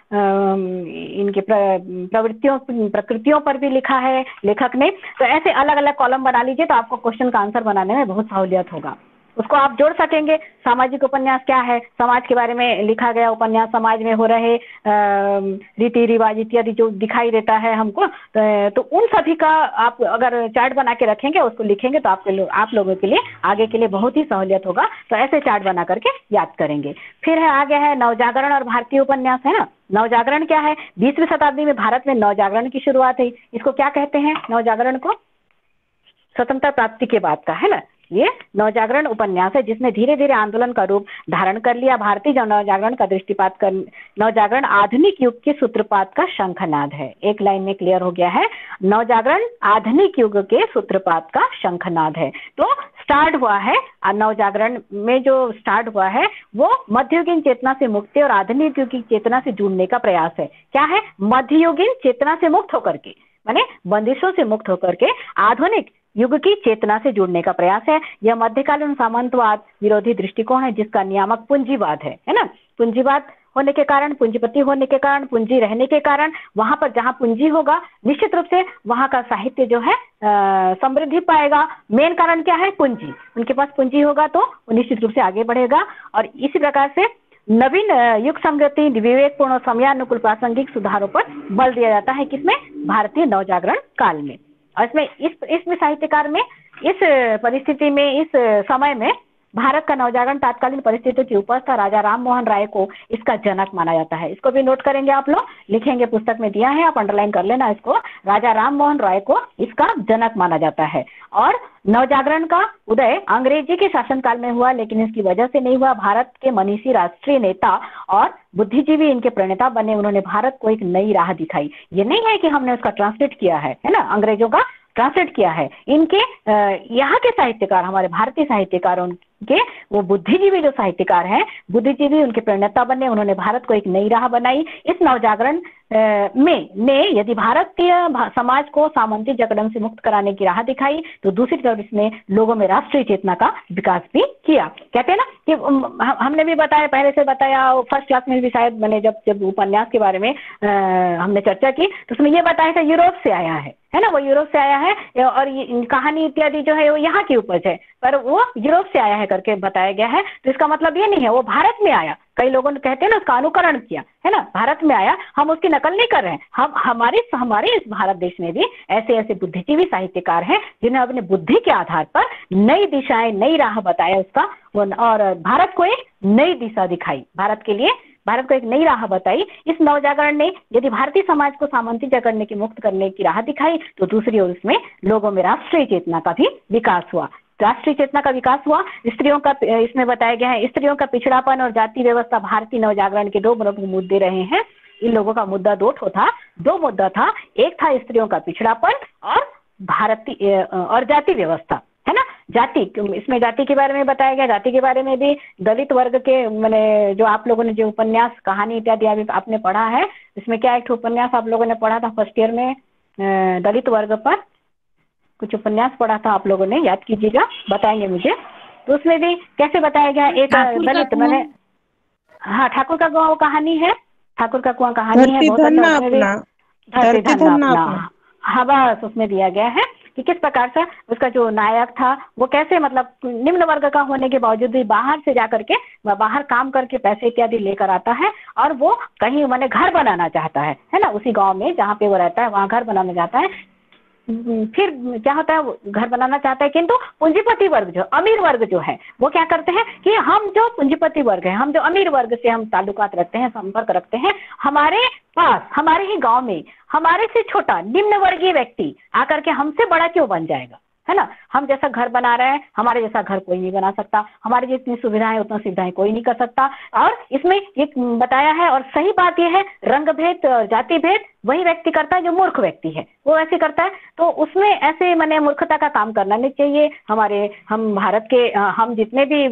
इनके प्रकृतियों पर भी लिखा है लेखक ने। तो ऐसे अलग अलग कॉलम बना लीजिए, तो आपको क्वेश्चन का आंसर बनाने में बहुत सहूलियत होगा। उसको आप जोड़ सकेंगे। सामाजिक उपन्यास क्या है, समाज के बारे में लिखा गया उपन्यास, समाज में हो रहे रीति रिवाज इत्यादि जो दिखाई देता है हमको, तो उन सभी का आप अगर चार्ट बना के रखेंगे, उसको लिखेंगे, तो आप लोगों के लिए आगे के लिए बहुत ही सहूलियत होगा। तो ऐसे चार्ट बना करके याद करेंगे। फिर है आगे है नवजागरण और भारतीय उपन्यास, है ना। नवजागरण क्या है, 20वीं शताब्दी में भारत में नवजागरण की शुरुआत हुई। इसको क्या कहते हैं, नवजागरण को स्वतंत्रता प्राप्ति के बाद का, है ना। ये नवजागरण उपन्यास है जिसने धीरे धीरे आंदोलन का रूप धारण कर लिया। भारतीय नवजागरण का दृष्टिपात कर, नवजागरण आधुनिक युग के सूत्रपात का शंखनाद है। एक लाइन में क्लियर हो गया है, नवजागरण आधुनिक युग के सूत्रपात का शंखनाद है। तो स्टार्ट हुआ है नवजागरण में, जो स्टार्ट हुआ है वो मध्ययुगीन चेतना से मुक्ति और आधुनिक युग की चेतना से जुड़ने का प्रयास है। क्या है, मध्ययुगीन चेतना से मुक्त होकर के, माने बंदिशों से मुक्त होकर के आधुनिक युग की चेतना से जुड़ने का प्रयास है। यह मध्यकालीन सामंतवाद विरोधी दृष्टिकोण है जिसका नियामक पूंजीवाद है ना। पूंजीवाद होने के कारण, पूंजीपति होने के कारण, पूंजी रहने के कारण, वहां पर जहां पूंजी होगा निश्चित रूप से वहां का साहित्य जो है समृद्धि पाएगा। मेन कारण क्या है, पूंजी। उनके पास पूंजी होगा तो वो निश्चित रूप से आगे बढ़ेगा। और इसी प्रकार से नवीन युग संगति, विवेकपूर्ण और समयानुकूल प्रासंगिक सुधारों पर बल दिया जाता है, किसमें, भारतीय नवजागरण काल में। और इसमें इस साहित्यकार में इस परिस्थिति में, इस समय में भारत का नवजागरण तात्कालीन परिस्थितियों की उपज था। राजा राम मोहन राय को इसका जनक माना जाता है। इसको भी नोट करेंगे, आप लोग लिखेंगे, पुस्तक में दिया है, आप अंडरलाइन कर लेना इसको। राजा राम मोहन राय को इसका जनक माना जाता है। और नवजागरण का उदय अंग्रेजी के शासनकाल में हुआ, लेकिन इसकी वजह से नहीं हुआ। भारत के मनीषी, राष्ट्रीय नेता और बुद्धिजीवी इनके प्रणेता बने। उन्होंने भारत को एक नई राह दिखाई। ये नहीं है कि हमने उसका ट्रांसलेट किया है ना, अंग्रेजों का ट्रांसलेट किया है। इनके यहाँ के साहित्यकार, हमारे भारतीय साहित्यकारों के, वो बुद्धिजीवी जो साहित्यकार हैं, बुद्धिजीवी उनके प्रणेता बने। उन्होंने भारत को एक नई राह बनाई। इस नवजागरण ने यदि भारतीय समाज को सामंती जकड़न से मुक्त कराने की राह दिखाई, तो दूसरी तरफ इसने लोगों में राष्ट्रीय चेतना का विकास भी किया। कहते हैं ना कि हमने भी बताया, पहले से बताया, फर्स्ट क्लास में भी शायद मैंने जब उपन्यास के बारे में हमने चर्चा की, तो उसमें ये बताया था यूरोप से आया है ना, वो यूरोप से आया है। और कहानी इत्यादि जो है वो यहाँ की उपज है, पर वो यूरोप से आया है करके बताया गया है। तो इसका मतलब ये नहीं है वो भारत में आया। कई लोगों ने कहते हैं ना उसका अनुकरण किया, है ना, भारत में आया, हम उसकी नकल नहीं कर रहे हैं। हम हमारे इस भारत देश में भी ऐसे ऐसे बुद्धिजीवी साहित्यकार हैं जिन्हें अपने बुद्धि के आधार पर नई दिशाएं, नई राह बताया उसका, और भारत को एक नई दिशा दिखाई, भारत के लिए भारत को एक नई राह बताई। इस नवजागरण ने यदि भारतीय समाज को सामंती जकड़ने की, मुक्त करने की राह दिखाई, तो दूसरी ओर इसमें लोगों में राष्ट्रीय चेतना का भी विकास हुआ। राष्ट्रीय चेतना का विकास हुआ। स्त्रियों का, इसमें बताया गया है, स्त्रियों का पिछड़ापन और जाति व्यवस्था भारतीय नवजागरण के दो प्रमुख मुद्दे रहे हैं। इन लोगों का मुद्दा दो मुद्दा था। एक था स्त्रियों का पिछड़ापन और भारतीय और जाति व्यवस्था, है ना, जाति। इसमें जाति के बारे में बताया गया। जाति के बारे में भी दलित वर्ग के, मैंने जो आप लोगों ने जो उपन्यास, कहानी इत्यादि आपने पढ़ा है, इसमें क्या एक उपन्यास आप लोगों ने पढ़ा था फर्स्ट ईयर में, दलित वर्ग पर कुछ उपन्यास पढ़ा था आप लोगों ने, याद कीजिएगा, बताएंगे मुझे। तो उसमें भी कैसे बताया गया, एक दलित, मैंने, हाँ, ठाकुर का कुआं कहानी है, ठाकुर का कुआं कहानी है, बहुत अच्छा। उसमें भी धरती धन्ना अपना, हाँ बस, उसमें दिया गया है कि किस प्रकार से उसका जो नायक था वो कैसे, मतलब निम्न वर्ग का होने के बावजूद भी बाहर से जाकर के, बाहर काम करके पैसे इत्यादि लेकर आता है, और वो कहीं मैंने घर बनाना चाहता है ना, उसी गांव में जहाँ पे वो रहता है वहां घर बनाना चाहता है। फिर क्या होता है, घर बनाना चाहता है, किंतु पूंजीपति वर्ग जो, अमीर वर्ग जो है, वो क्या करते हैं कि हम जो पूंजीपति वर्ग है, हम जो अमीर वर्ग से हम ताल्लुकात रखते हैं, संपर्क रखते हैं, हमारे पास, हमारे ही गांव में हमारे से छोटा निम्न वर्गीय व्यक्ति आकर के हमसे बड़ा क्यों बन जाएगा, है ना। हम जैसा घर बना रहे हैं, हमारे जैसा घर कोई नहीं बना सकता, हमारी जितनी सुविधाएं उतना सुविधाएं कोई नहीं कर सकता। और इसमें ये बताया है, और सही बात यह है, रंग भेद, जाति भेद वही व्यक्ति करता है जो मूर्ख व्यक्ति है, वो ऐसे करता है। तो उसमें ऐसे मैंने मूर्खता का काम करना नहीं चाहिए। हम भारत के, हम जितने भी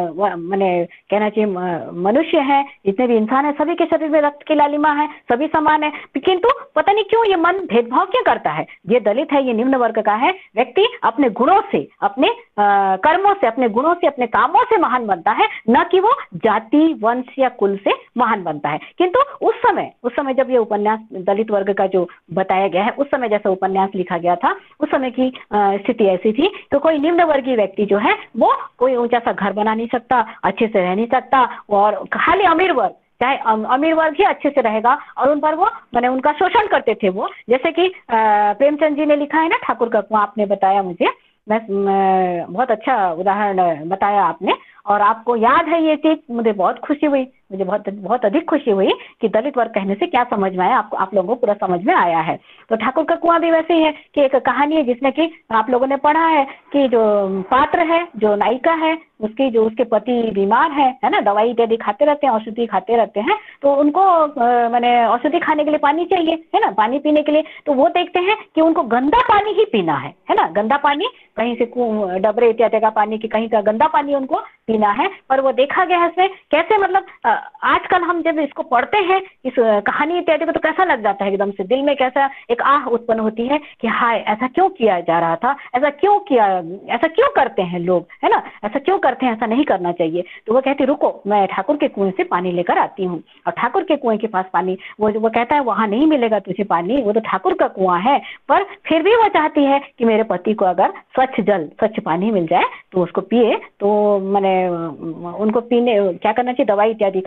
मैंने कहना चाहिए मनुष्य हैं, जितने भी इंसान हैं, सभी के शरीर में रक्त की लालिमा है, सभी समान है, किंतु पता नहीं क्यों ये मन भेदभाव क्यों करता है। ये दलित है, ये निम्न वर्ग का है व्यक्ति, अपने गुणों से, अपने कर्मों से, अपने गुणों से, अपने कामों से महान बनता है, न कि वो जाति, वंश या कुल से महान बनता है। किंतु उस समय जब ये उपन्यास दलित वर्ग का जो बताया गया है, उस समय जैसा उपन्यास लिखा गया था, उस समय की स्थिति ऐसी थी, तो कोई निम्न वर्गीय व्यक्ति जो है वो कोई ऊंचा सा घर बना नहीं सकता, अच्छे से रह नहीं सकता, और खाली अमीर वर्ग, चाहे अमीर वर्ग ही अच्छे से रहेगा, और उन पर वो मैंने उनका शोषण करते थे वो। जैसे कि प्रेमचंद जी ने लिखा है ना, ठाकुर का कुआं, आपने बताया मुझे, मैं बहुत अच्छा उदाहरण बताया आपने, और आपको याद है ये चीज, मुझे बहुत खुशी हुई, मुझे बहुत अधिक खुशी हुई कि दलित वर्ग कहने से क्या समझ में आया, आप लोगों को पूरा समझ में आया है। तो ठाकुर का कुआं भी वैसे ही है कि एक कहानी है जिसमें कि आप लोगों ने पढ़ा है कि जो पात्र है, जो नायिका है, उसके पति बीमार है ना, दवाई इत्यादि खाते रहते हैं, औषधि खाते रहते हैं, तो उनको मैंने औषधि खाने के लिए पानी चाहिए, है ना, पानी पीने के लिए। तो वो देखते हैं कि उनको गंदा पानी ही पीना है ना, गंदा पानी, कहीं से डबरे इत्यादि का पानी, की कहीं का गंदा पानी उनको पीना है। पर वो देखा गया है इसमें कैसे, मतलब आजकल हम जब इसको पढ़ते हैं, इस कहानी इत्यादि को, तो कैसा लग जाता है, एकदम से दिल में कैसा एक आह उत्पन्न होती है कि हाय, ऐसा क्यों किया जा रहा था, ऐसा क्यों किया, ऐसा क्यों करते हैं लोग, है ना, ऐसा क्यों करते हैं, ऐसा नहीं करना चाहिए। तो वो कहती, रुको, मैं ठाकुर के कुएं से पानी लेकर आती हूँ। और ठाकुर के कुएं के पास पानी, वो कहता है वहां नहीं मिलेगा तुझे पानी, वो तो ठाकुर का कुआं है। पर फिर भी वो चाहती है कि मेरे पति को अगर स्वच्छ जल, स्वच्छ पानी मिल जाए तो उसको पिए, तो मैंने उनको पीने क्या करना चाहिए, दवाई इत्यादि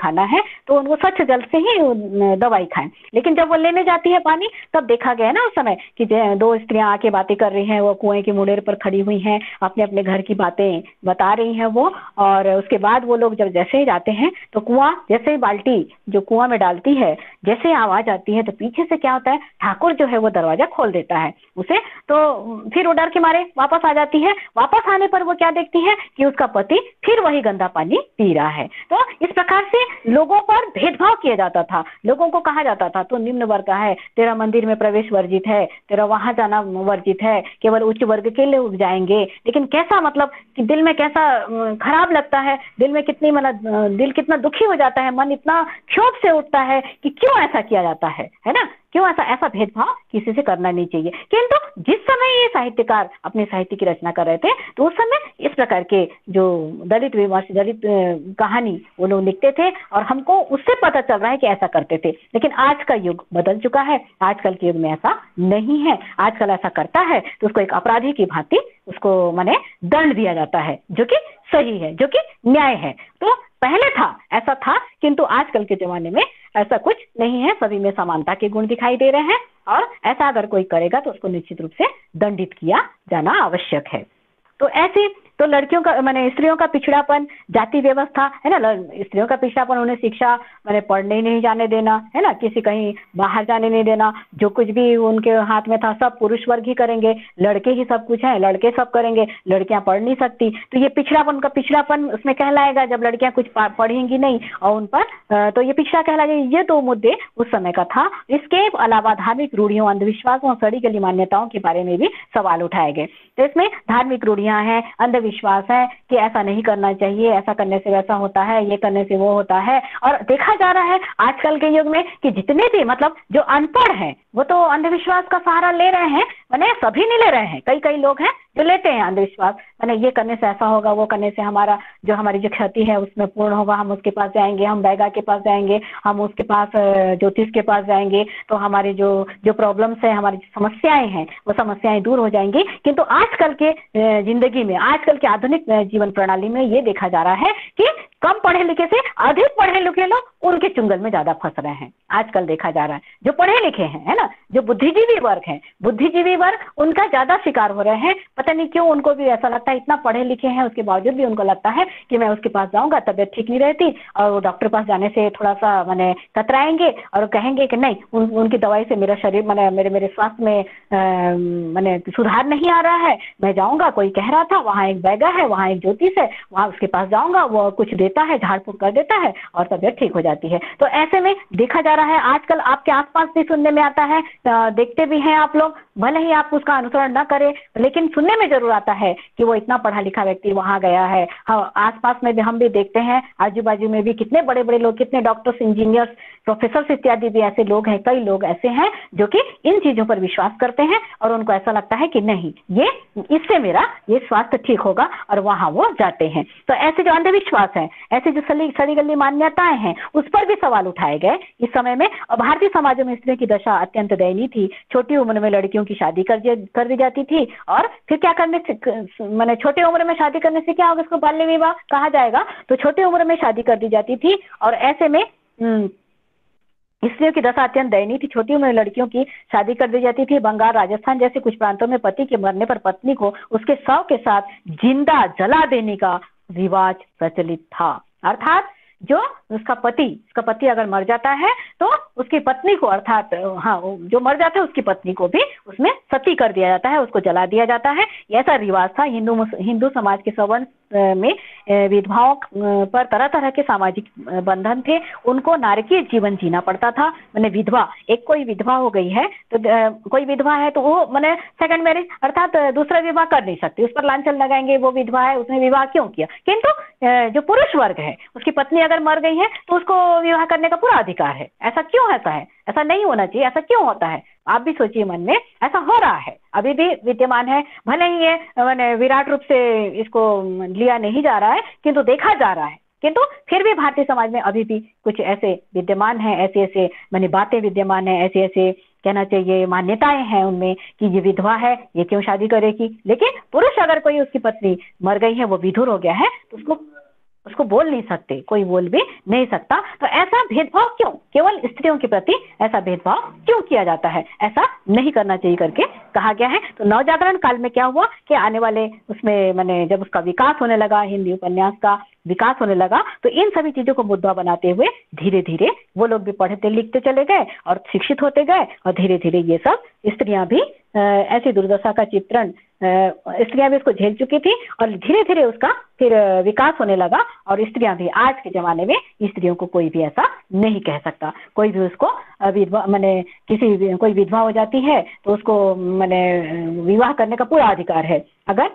खाना है तो उनको स्वच्छ जल से ही दवाई खाएं। लेकिन जब वो लेने जाती है पानी, तब देखा गया ना उस समय कि दो स्त्रियां आके बातें कर रही हैं, वो कुएं के मुड़ेर पर खड़ी हुई हैं, अपने अपने घर की बातें बता रही हैं वो। और उसके बाद वो लोग जब जैसे ही जाते हैं तो कुआं, जैसे ही बाल्टी जो कुआं में डालती है, जैसे ही आवाज आती है तो पीछे से क्या होता है, ठाकुर जो है वो दरवाजा खोल देता है उसे। तो फिर वो डर के मारे वापस आ जाती है। वापस आने पर वो क्या देखती है कि उसका पति फिर वही गंदा पानी पी रहा है। तो इस प्रकार से लोगों पर भेदभाव किया जाता था। लोगों को कहा जाता था तो निम्न वर्ग का है, तेरा मंदिर में प्रवेश वर्जित है, तेरा वहां जाना वर्जित है, केवल उच्च वर्ग के लोग जाएंगे। लेकिन कैसा मतलब कि दिल में कैसा खराब लगता है, दिल में कितनी मतलब दिल कितना दुखी हो जाता है, मन इतना क्षोभ से उठता है कि क्यों ऐसा किया जाता है ना, क्यों ऐसा ऐसा भेदभाव किसी से करना नहीं चाहिए। किंतु जिस समय ये साहित्यकार अपने साहित्य की रचना कर रहे थे तो उस समय इस प्रकार के जो दलित विमर्श, दलित कहानी वो लोग लिखते थे और हमको उससे पता चल रहा है कि ऐसा करते थे। लेकिन आज का युग बदल चुका है, आजकल के युग में ऐसा नहीं है। आजकल ऐसा करता है तो उसको एक अपराधी की भांति उसको माने दंड दिया जाता है, जो कि सही है, जो कि न्याय है। तो पहले था, ऐसा था, किंतु आजकल के जमाने में ऐसा कुछ नहीं है। सभी में समानता के गुण दिखाई दे रहे हैं और ऐसा अगर कोई करेगा तो उसको निश्चित रूप से दंडित किया जाना आवश्यक है। तो ऐसे तो लड़कियों का माने स्त्रियों का पिछड़ापन, जाति व्यवस्था है ना, स्त्रियों का पिछड़ापन, उन्हें शिक्षा माने पढ़ने नहीं जाने देना है ना, किसी कहीं बाहर जाने नहीं देना, जो कुछ भी उनके हाथ में था सब पुरुष वर्ग ही करेंगे, लड़के ही सब कुछ है, लड़के सब करेंगे, लड़कियां पढ़ नहीं सकती। तो ये पिछड़ापन, उनका पिछड़ापन उसमें कहलाएगा जब लड़कियां कुछ पढ़ेंगी नहीं और उन पर तो ये पिछड़ा कहलाएगा। ये दो मुद्दे उस समय का था। इसके अलावा धार्मिक रूढ़ियों, अंधविश्वासों, सड़ी गली मान्यताओं के बारे में भी सवाल उठाए गए। तो इसमें धार्मिक रूढ़ियां हैं, अंधविश्वास है कि ऐसा नहीं करना चाहिए, ऐसा करने से वैसा होता है, ये करने से वो होता है। और देखा जा रहा है आजकल के युग में कि जितने भी मतलब जो अनपढ़ हैं वो तो अंधविश्वास का सहारा ले रहे हैं, मैंने सभी नहीं ले रहे हैं, कई कई लोग हैं जो लेते हैं अंधविश्वास, मैंने ये करने से ऐसा होगा, वो करने से हमारी जो क्षति है उसमें पूर्ण होगा, हम उसके पास जाएंगे, हम बैगा के पास जाएंगे, हम उसके पास ज्योतिष के पास जाएंगे तो हमारी जो जो प्रॉब्लम्स है, हमारी समस्याएं हैं वो समस्याएं दूर हो जाएंगी। किंतु आजकल के जिंदगी में, आजकल के आधुनिक जीवन प्रणाली में ये देखा जा रहा है कि कम पढ़े लिखे से अधिक पढ़े लिखे लोग उनके चुंगल में ज्यादा फंस रहे हैं। आजकल देखा जा रहा है जो पढ़े लिखे हैं है ना, जो बुद्धिजीवी वर्ग है, बुद्धिजीवी वर्ग उनका ज्यादा शिकार हो रहे हैं। पता नहीं क्यों उनको भी ऐसा लगता है, इतना पढ़े लिखे हैं उसके बावजूद भी उनको लगता है कि मैं उसके पास जाऊंगा तबियत ठीक नहीं रहती, और वो डॉक्टर पास जाने से थोड़ा सा मैंने कतराएंगे और कहेंगे कि नहीं उनकी दवाई से मेरा शरीर मैंने मेरे स्वास्थ्य में मैंने सुधार नहीं आ रहा है, मैं जाऊंगा, कोई कह रहा था वहां एक बैगा है, वहां एक ज्योतिष है, वहां उसके पास जाऊंगा, वो कुछ देता है, झाड़ फूक कर देता है और तबियत ठीक हो जाती है। तो ऐसे में देखा जा रहा है आजकल आपके आसपास भी सुनने में आता है, देखते भी हैं आप लोग, भले ही आप उसका अनुसरण न करें लेकिन सुनने में जरूर आता है कि वो इतना पढ़ा लिखा व्यक्ति वहां गया है। हाँ, आसपास में भी हम भी देखते हैं, आजू बाजू में भी कितने बड़े बड़े लोग, कितने डॉक्टर्स, इंजीनियर्स, प्रोफेसर इत्यादि भी ऐसे लोग हैं, कई लोग ऐसे हैं जो कि इन चीजों पर विश्वास करते हैं और उनको ऐसा लगता है कि नहीं ये इससे मेरा ये स्वास्थ्य ठीक होगा और वहां वो जाते हैं। तो ऐसे जो अंधविश्वास है, ऐसे जो सड़ी गली मान्यताएं हैं, उस पर भी सवाल उठाए गए इस समय में। और भारतीय समाजों में स्त्रियों की दशा अत्यंत दयनीय थी। छोटी उम्र में लड़कियों की शादी कर दी जाती थी और फिर क्या करने से मैंने छोटी उम्र में शादी करने से क्या होगा, इसको बाल्य विवाह कहा जाएगा। तो छोटी उम्र में शादी कर दी जाती थी और ऐसे में स्त्रियों की दशा अत्यंत दयनीय थी। छोटी उम्र में लड़कियों की शादी कर दी जाती थी। बंगाल, राजस्थान जैसे कुछ प्रांतों में पति के मरने पर पत्नी को उसके शव के साथ जिंदा जला देने का रिवाज प्रचलित था। अर्थात जो उसका पति अगर मर जाता है तो उसकी पत्नी को, अर्थात हाँ जो मर जाता है उसकी पत्नी को भी उसमें सती कर दिया जाता है, उसको जला दिया जाता है। ऐसा रिवाज था। हिंदू समाज के सवर्ण में विधवाओं पर तरह तरह के सामाजिक बंधन थे, उनको नारकीय जीवन जीना पड़ता था। मैंने विधवा, एक कोई विधवा हो गई है तो कोई विधवा है तो वो मैंने सेकंड मैरिज अर्थात दूसरा विवाह कर नहीं सकती, उस पर लांछन लगाएंगे, वो विधवा है उसने विवाह क्यों किया। किंतु जो पुरुष वर्ग है उसकी पत्नी अगर मर गई है तो उसको विवाह करने का पूरा अधिकार है। ऐसा क्यों ऐसा है, ऐसा नहीं होना चाहिए, ऐसा क्यों होता है आप भी सोचिए मन में। ऐसा हो रहा है, अभी भी विद्यमान है, भले ही ये मैंने विराट रूप से इसको लिया नहीं जा रहा है किंतु देखा जा रहा है। किंतु फिर भी भारतीय समाज में अभी भी कुछ ऐसे विद्यमान हैं, ऐसे मैंने बातें विद्यमान है, ऐसे कहना चाहिए मान्यताएं हैं उनमें कि ये विधवा है ये क्यों शादी करेगी। लेकिन पुरुष अगर कोई उसकी पत्नी मर गई है, वो विधुर हो गया है तो उसको उसको बोल नहीं सकते, कोई बोल भी नहीं सकता। तो ऐसा भेदभाव क्यों, केवल स्त्रियों के प्रति ऐसा भेदभाव क्यों किया जाता है, ऐसा नहीं करना चाहिए करके कहा गया है। तो नवजागरण काल में क्या हुआ कि आने वाले उसमें मैंने जब उसका विकास होने लगा, हिंदी उपन्यास का विकास होने लगा, तो इन सभी चीजों को मुद्दा बनाते हुए धीरे धीरे वो लोग भी पढ़ते लिखते चले गए और शिक्षित होते गए, और धीरे धीरे ये सब स्त्रियां भी ऐसी दुर्दशा का चित्रण, स्त्रियां भी इसको झेल चुकी थी, और धीरे धीरे उसका फिर विकास होने लगा। और स्त्रियां भी आज के जमाने में स्त्रियों को कोई भी ऐसा नहीं कह सकता, कोई भी उसको विधवा मैंने कोई विधवा हो जाती है तो उसको मैंने विवाह करने का पूरा अधिकार है। अगर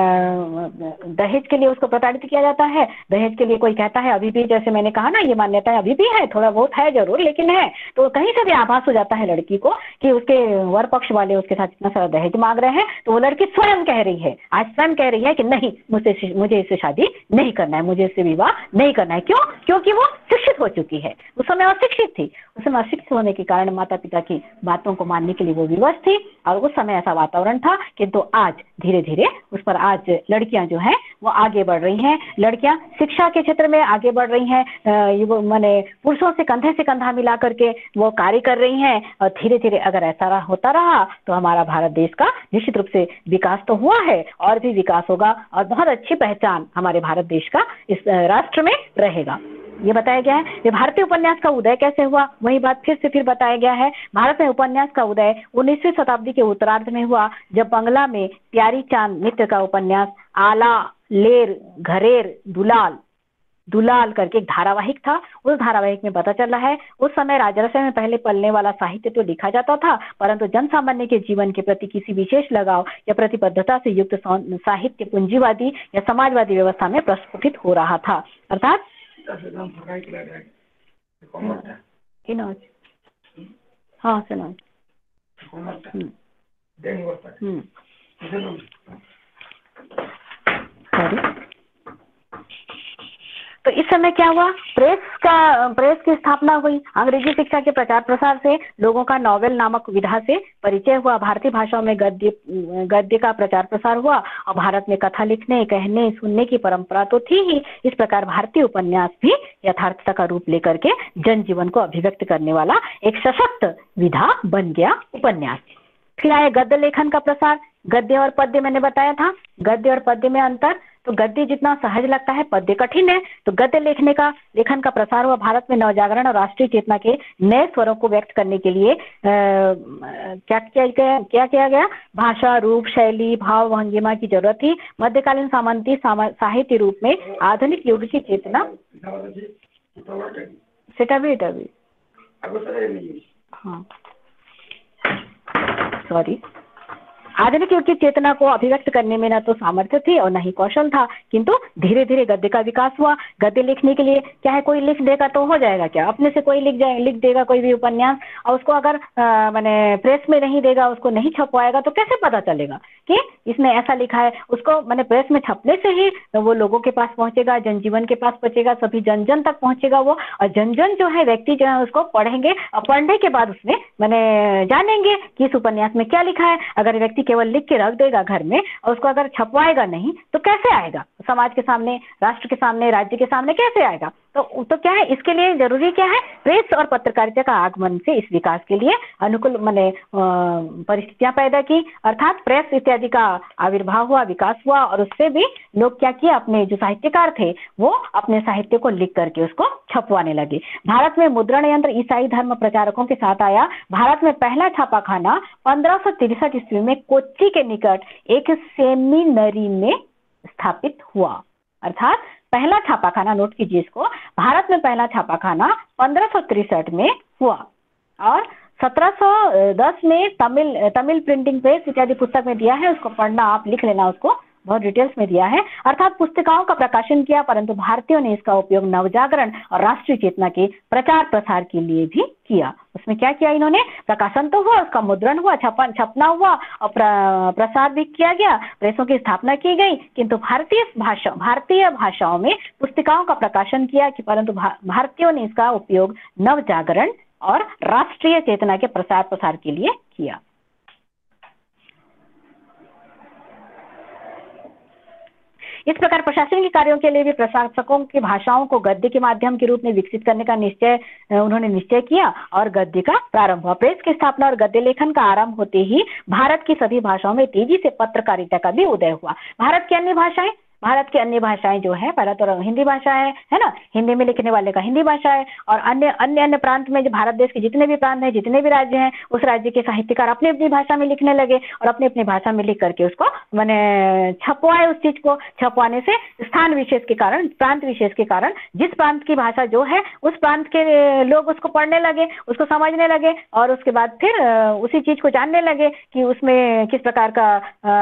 दहेज के लिए उसको प्रताड़ित किया जाता है, दहेज के लिए कोई कहता है, अभी भी जैसे मैंने कहा ना, ये मान्यता अभी भी है, थोड़ा बहुत है जरूर लेकिन है, तो कहीं से भी आभास हो जाता है लड़की को कि उसके वर पक्ष वाले उसके साथ इतना सारा दहेज मांग रहे हैं, तो वो लड़की स्वयं कह रही है, आज स्वयं कह रही है कि नहीं, मुझे इससे शादी नहीं करना है, मुझे इससे विवाह नहीं करना है। क्यों? क्योंकि वो शिक्षित हो चुकी है। उस समय अशिक्षित थी, उस समय अशिक्षित होने के कारण माता पिता की बातों को मानने के लिए वो विवश थी, और उस समय ऐसा वातावरण था। किंतु आज धीरे धीरे उस पर आज लड़कियां जो हैं वो आगे बढ़ रही हैं, लड़कियां शिक्षा के क्षेत्र में आगे बढ़ रही हैं, ये माने पुरुषों से कंधा मिला करके वो कार्य कर रही हैं, और धीरे धीरे अगर ऐसा होता रहा तो हमारा भारत देश का निश्चित रूप से विकास तो हुआ है और भी विकास होगा, और बहुत अच्छी पहचान हमारे भारत देश का इस राष्ट्र में रहेगा। ये बताया गया है। ये भारतीय उपन्यास का उदय कैसे हुआ, वही बात फिर बताया गया है। भारत में उपन्यास का उदय 19वीं शताब्दी के उत्तरार्ध में हुआ, जब बंगला में प्यारी चांद मित्र का उपन्यास आला लेर घरेर दुलाल करके एक धारावाहिक था। उस धारावाहिक में पता चला है उस समय राजरस में पहले पलने वाला साहित्य तो लिखा जाता था, परंतु जनसामान्य के जीवन के प्रति किसी विशेष लगाव या प्रतिबद्धता से युक्त साहित्य पूंजीवादी या समाजवादी व्यवस्था में प्रस्फुटित हो रहा था। अर्थात हाँ सुनो तो इस समय क्या हुआ, प्रेस की स्थापना हुई। अंग्रेजी शिक्षा के प्रचार प्रसार से लोगों का नॉवेल नामक विधा से परिचय हुआ। भारतीय भाषाओं में गद्य का प्रचार प्रसार हुआ, और भारत में कथा लिखने, कहने, सुनने की परंपरा तो थी ही। इस प्रकार भारतीय उपन्यास भी यथार्थता का रूप लेकर के जनजीवन को अभिव्यक्त करने वाला एक सशक्त विधा बन गया उपन्यास। फिर आया गद्य लेखन का प्रसार। गद्य और पद्य मैंने बताया था, गद्य और पद्य में अंतर, तो गद्य जितना सहज लगता है पद्य कठिन है। तो गद्य लेखन का प्रसार हुआ। भारत में नवजागरण और राष्ट्रीय चेतना के नए स्वरों को व्यक्त करने के लिए क्या किया गया, भाषा, रूप, शैली, भाव, भंगिमा की जरूरत थी। मध्यकालीन सामंती साहित्य रूप में आधुनिक युग की चेतना हाँ सॉरी आधुनिक युग की चेतना को अभिव्यक्त करने में न तो सामर्थ्य थी और न ही कौशल था, किंतु धीरे धीरे गद्य का विकास हुआ। गद्य लिखने के लिए क्या है, कोई लिख देगा तो हो जाएगा क्या, अपने से कोई लिख देगा कोई भी उपन्यास, और उसको अगर मैंने प्रेस में नहीं देगा, उसको नहीं छपवाएगा तो कैसे पता चलेगा कि इसने ऐसा लिखा है। उसको मैंने प्रेस में छपने से ही वो लोगों के पास पहुंचेगा, जनजीवन के पास पहुंचेगा, सभी जन जन तक पहुंचेगा वो, और जन जन जो है व्यक्ति जो है उसको पढ़ेंगे, और पढ़ने के बाद उसमें मैंने जानेंगे कि इस उपन्यास में क्या लिखा है। अगर व्यक्ति केवल लिख के रख देगा घर में और उसको अगर छपवाएगा नहीं तो कैसे आएगा समाज के सामने, राष्ट्र के सामने, राज्य के सामने कैसे आएगा। तो क्या है, इसके लिए जरूरी क्या है, प्रेस और पत्रकारिता का आगमन से इस विकास के लिए अनुकूल मैंने परिस्थितियां पैदा की, अर्थात प्रेस इत्यादि का आविर्भाव हुआ, विकास हुआ, और उससे भी लोग क्या किया, अपने जो साहित्यकार थे वो अपने साहित्य को लिख करके उसको छपवाने लगे। भारत में मुद्रण यंत्र ईसाई धर्म प्रचारकों के साथ आया। भारत में पहला छापाखाना 1563 ईस्वी में कोच्चि के निकट एक सेमिनरी में स्थापित हुआ। अर्थात पहला छापाखाना, नोट कीजिए इसको, भारत में पहला छापाखाना 1563 में हुआ, और 1710 में तमिल प्रिंटिंग प्रेस इत्यादि पुस्तक में दिया है, उसको पढ़ना, आप लिख लेना, उसको बहुत डिटेल्स में दिया है। अर्थात पुस्तिकाओं का प्रकाशन किया, परंतु भारतीयों ने इसका उपयोग नवजागरण और राष्ट्रीय चेतना के प्रचार प्रसार के लिए भी किया। उसमें क्या किया इन्होंने, प्रकाशन तो हुआ, उसका मुद्रण हुआ, छपना हुआ, और प्रसार भी किया गया, प्रेसों की स्थापना की गई, किंतु भारतीय भाषाओं में पुस्तिकाओं का प्रकाशन किया कि परंतु भारतीयों ने इसका उपयोग नवजागरण और राष्ट्रीय चेतना के प्रसार के लिए किया। इस प्रकार प्रशासनिक कार्यों के लिए भी प्रशासकों की भाषाओं को गद्य के माध्यम के रूप में विकसित करने का उन्होंने निश्चय किया और गद्य का प्रारंभ हुआ। प्रेस की स्थापना और गद्य लेखन का आरंभ होते ही भारत की सभी भाषाओं में तेजी से पत्रकारिता का भी उदय हुआ। भारत की अन्य भाषाएं जो है, पहला तो हिंदी भाषा है ना, हिंदी में लिखने वाले का हिंदी भाषा है, और अन्य अन्य अन्य प्रांत में जो भारत देश के जितने भी प्रांत हैं, जितने भी राज्य हैं, उस राज्य के साहित्यकार अपनी अपनी भाषा में लिखने लगे और अपनी अपनी भाषा में लिख करके उसको मैंने छपवाए। उस चीज को छपवाने से स्थान विशेष के कारण, प्रांत विशेष के कारण, जिस प्रांत की भाषा जो है उस प्रांत के लोग उसको पढ़ने लगे, उसको समझने लगे और उसके बाद फिर उसी चीज को जानने लगे कि उसमें किस प्रकार का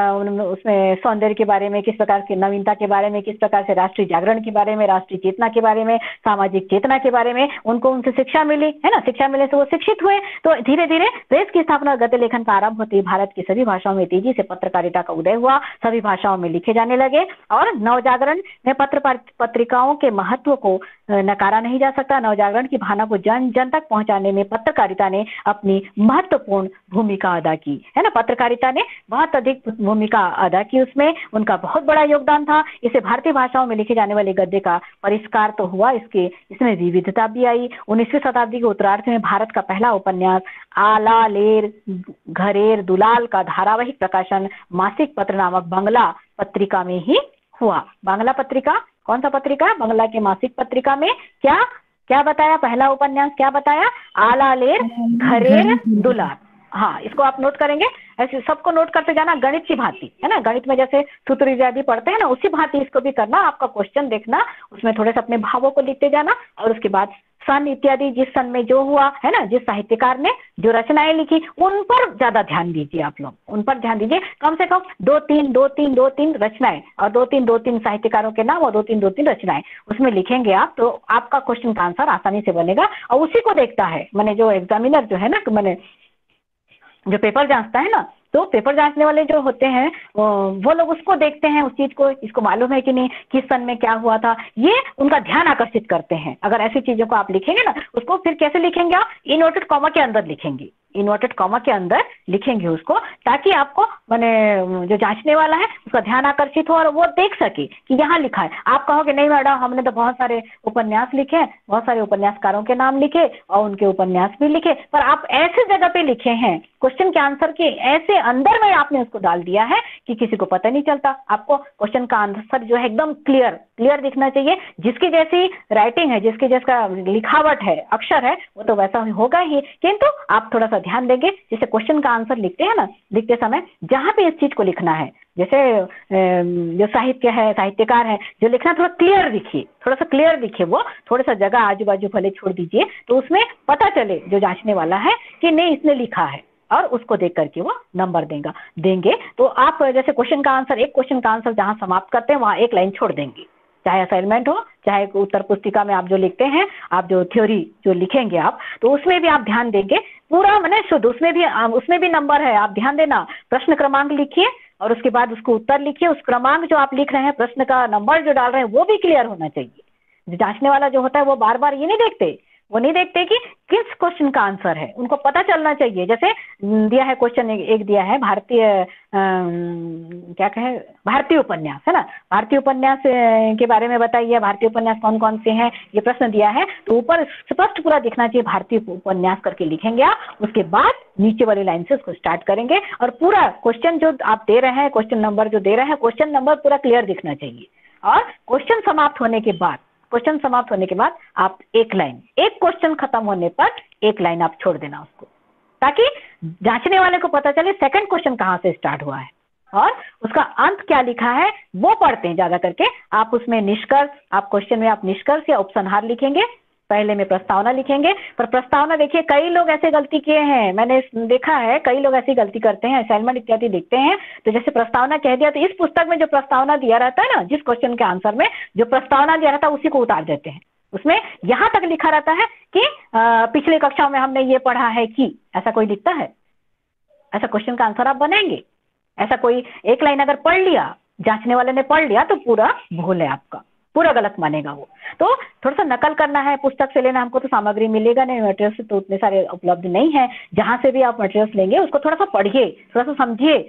उसमें सौंदर्य के बारे में, किस प्रकार की नवीनता के बारे में, किस प्रकार से राष्ट्रीय जागरण के बारे में, राष्ट्रीय चेतना के बारे में, सामाजिक चेतना के बारे में उनको उनसे शिक्षा मिली, है ना। शिक्षा मिलने से वो शिक्षित हुए। तो धीरे धीरे प्रेस की स्थापना और गद्य लेखन का आरंभ होते ही भारत की सभी भाषाओं में तेजी से पत्रकारिता का उदय हुआ, सभी भाषाओं में लिखे जाने लगे और नवजागरण में पत्रिकाओं के महत्व को नकारा नहीं जा सकता। नवजागरण की भावना को जन जन तक पहुंचाने में पत्रकारिता ने अपनी महत्वपूर्ण भूमिका अदा की, है ना। पत्रकारिता ने बहुत अधिक भूमिका अदा की, उसमें उनका बहुत बड़ा योगदान था। इसे भारतीय भाषाओं में लिखे जाने वाले गद्य का परिष्कार तो हुआ, इसमें विविधता भी आई। 19वीं शताब्दी के उत्तरार्ध में भारत का पहला उपन्यास आला लेर घरेर दुलाल का धारावाहिक प्रकाशन मासिक पत्र नामक बांग्ला पत्रिका में ही हुआ। बांग्ला पत्रिका, कौन सा पत्रिका? बांग्ला के मासिक पत्रिका में क्या बताया? पहला उपन्यास क्या बताया? आला लेर घरेर दुलाल। हाँ, इसको आप नोट करेंगे, ऐसे सबको नोट करते जाना, गणित की भांति, है ना। गणित में जैसे सूत्र इत्यादि पढ़ते हैं ना, उसी भांति इसको भी करना। आपका क्वेश्चन देखना, उसमें थोड़े से अपने भावों को लिखते जाना और उसके बाद सन इत्यादि, जिस सन में जो हुआ, है ना, जिस साहित्यकार ने जो रचनाएं लिखी उन पर ज्यादा ध्यान दीजिए। आप लोग उन पर ध्यान दीजिए, कम से कम 2-3 रचनाएं और 2-3 साहित्यकारों के नाम और 2-3 रचनाएं उसमें लिखेंगे आप, तो आपका क्वेश्चन का आंसर आसानी से बनेगा। और उसी को देखता है मैंने जो एग्जामिनर जो है ना, मैंने जो पेपर जांचता है ना, तो पेपर जांचने वाले जो होते हैं वो लोग उसको देखते हैं, उस चीज को, इसको मालूम है कि नहीं, किस सन में क्या हुआ था, ये उनका ध्यान आकर्षित करते हैं। अगर ऐसी चीजों को आप लिखेंगे ना, उसको फिर कैसे लिखेंगे आप? इनवर्टेड कॉमा के अंदर लिखेंगे, इन्वर्टेड कॉमा के अंदर लिखेंगे उसको, ताकि आपको मैंने जो जांचने वाला है उसका ध्यान आकर्षित हो और वो देख सके कि यहाँ लिखा है। आप कहोगे नहीं मैडम, हमने तो बहुत सारे उपन्यास लिखे, बहुत सारे उपन्यासकारों के नाम लिखे और उनके उपन्यास भी लिखे, पर आप ऐसे जगह पे लिखे हैं, क्वेश्चन के आंसर के ऐसे अंदर में आपने उसको डाल दिया है कि किसी को पता नहीं चलता। आपको क्वेश्चन का आंसर जो है एकदम क्लियर दिखना चाहिए। जिसकी जैसी राइटिंग है, जिसकी जैसा लिखावट है, अक्षर है, वो तो वैसा होगा ही, किंतु आप थोड़ा सा ध्यान देंगे। जैसे क्वेश्चन का आंसर लिखते हैं ना, लिखते समय जहां पे इस चीज को लिखना है, जैसे जो साहित्य है, साहित्यकार है, जो लिखना थोड़ा क्लियर दिखे, थोड़ा सा क्लियर दिखे, वो थोड़ा सा जगह आजू बाजू भले छोड़ दीजिए, तो उसमें पता चले जो जांचने वाला है कि नहीं इसने लिखा है, और उसको देख करके वो नंबर देंगे। तो आप जैसे क्वेश्चन का आंसर, एक क्वेश्चन का आंसर जहां समाप्त करते हैं वहां एक लाइन छोड़ देंगे, चाहे असाइनमेंट हो, चाहे उत्तर पुस्तिका में आप जो लिखते हैं, आप जो थ्योरी जो लिखेंगे आप, तो उसमें भी आप ध्यान देंगे पूरा, मैंने शुद्ध, उसमें भी नंबर है, आप ध्यान देना। प्रश्न क्रमांक लिखिए और उसके बाद उसको उत्तर लिखिए। उस क्रमांक जो आप लिख रहे हैं, प्रश्न का नंबर जो डाल रहे हैं, वो भी क्लियर होना चाहिए। जांचने वाला जो होता है वो बार बार ये नहीं देखते, वो नहीं देखते कि किस क्वेश्चन का आंसर है, उनको पता चलना चाहिए। जैसे दिया है क्वेश्चन, एक दिया है भारतीय भारतीय उपन्यास, है ना, भारतीय उपन्यास के बारे में बताइए, भारतीय उपन्यास कौन कौन से हैं, ये प्रश्न दिया है, तो ऊपर स्पष्ट पूरा दिखना चाहिए भारतीय उपन्यास करके लिखेंगे आप। उसके बाद नीचे वाली लाइन से उसको स्टार्ट करेंगे और पूरा क्वेश्चन जो आप दे रहे हैं, क्वेश्चन नंबर जो दे रहे हैं, क्वेश्चन नंबर पूरा क्लियर दिखना चाहिए। और क्वेश्चन समाप्त होने के बाद आप एक क्वेश्चन खत्म होने पर एक लाइन आप छोड़ देना उसको, ताकि जांचने वाले को पता चले सेकंड क्वेश्चन कहाँ से स्टार्ट हुआ है और उसका अंत क्या लिखा है, वो पढ़ते हैं ज्यादा करके। आप उसमें निष्कर्ष, आप क्वेश्चन में आप निष्कर्ष या उपसंहार लिखेंगे, पहले में प्रस्तावना लिखेंगे। पर प्रस्तावना देखिए, कई लोग ऐसे गलती किए हैं, मैंने देखा है, कई लोग ऐसी गलती करते हैं, असाइनमेंट इत्यादि लिखते हैं तो जैसे प्रस्तावना कह दिया, तो इस पुस्तक में जो प्रस्तावना दिया रहता है ना, जिस क्वेश्चन के आंसर में जो प्रस्तावना दिया रहता है उसी को उतार देते हैं। उसमें यहाँ तक लिखा रहता है कि पिछले कक्षा में हमने ये पढ़ा है कि, ऐसा कोई लिखता है? ऐसा क्वेश्चन का आंसर आप बनाएंगे? ऐसा कोई एक लाइन अगर पढ़ लिया, जांचने वाले ने पढ़ लिया, तो पूरा भूल है आपका, पूरा गलत मानेगा वो। तो थोड़ा सा नकल करना है, पुस्तक से लेना, हमको तो सामग्री मिलेगा नहीं, मटेरियल्स तो उतने सारे उपलब्ध नहीं है। जहां से भी आप मटेरियल्स लेंगे उसको थोड़ा सा पढ़िए, थोड़ा सा समझिए।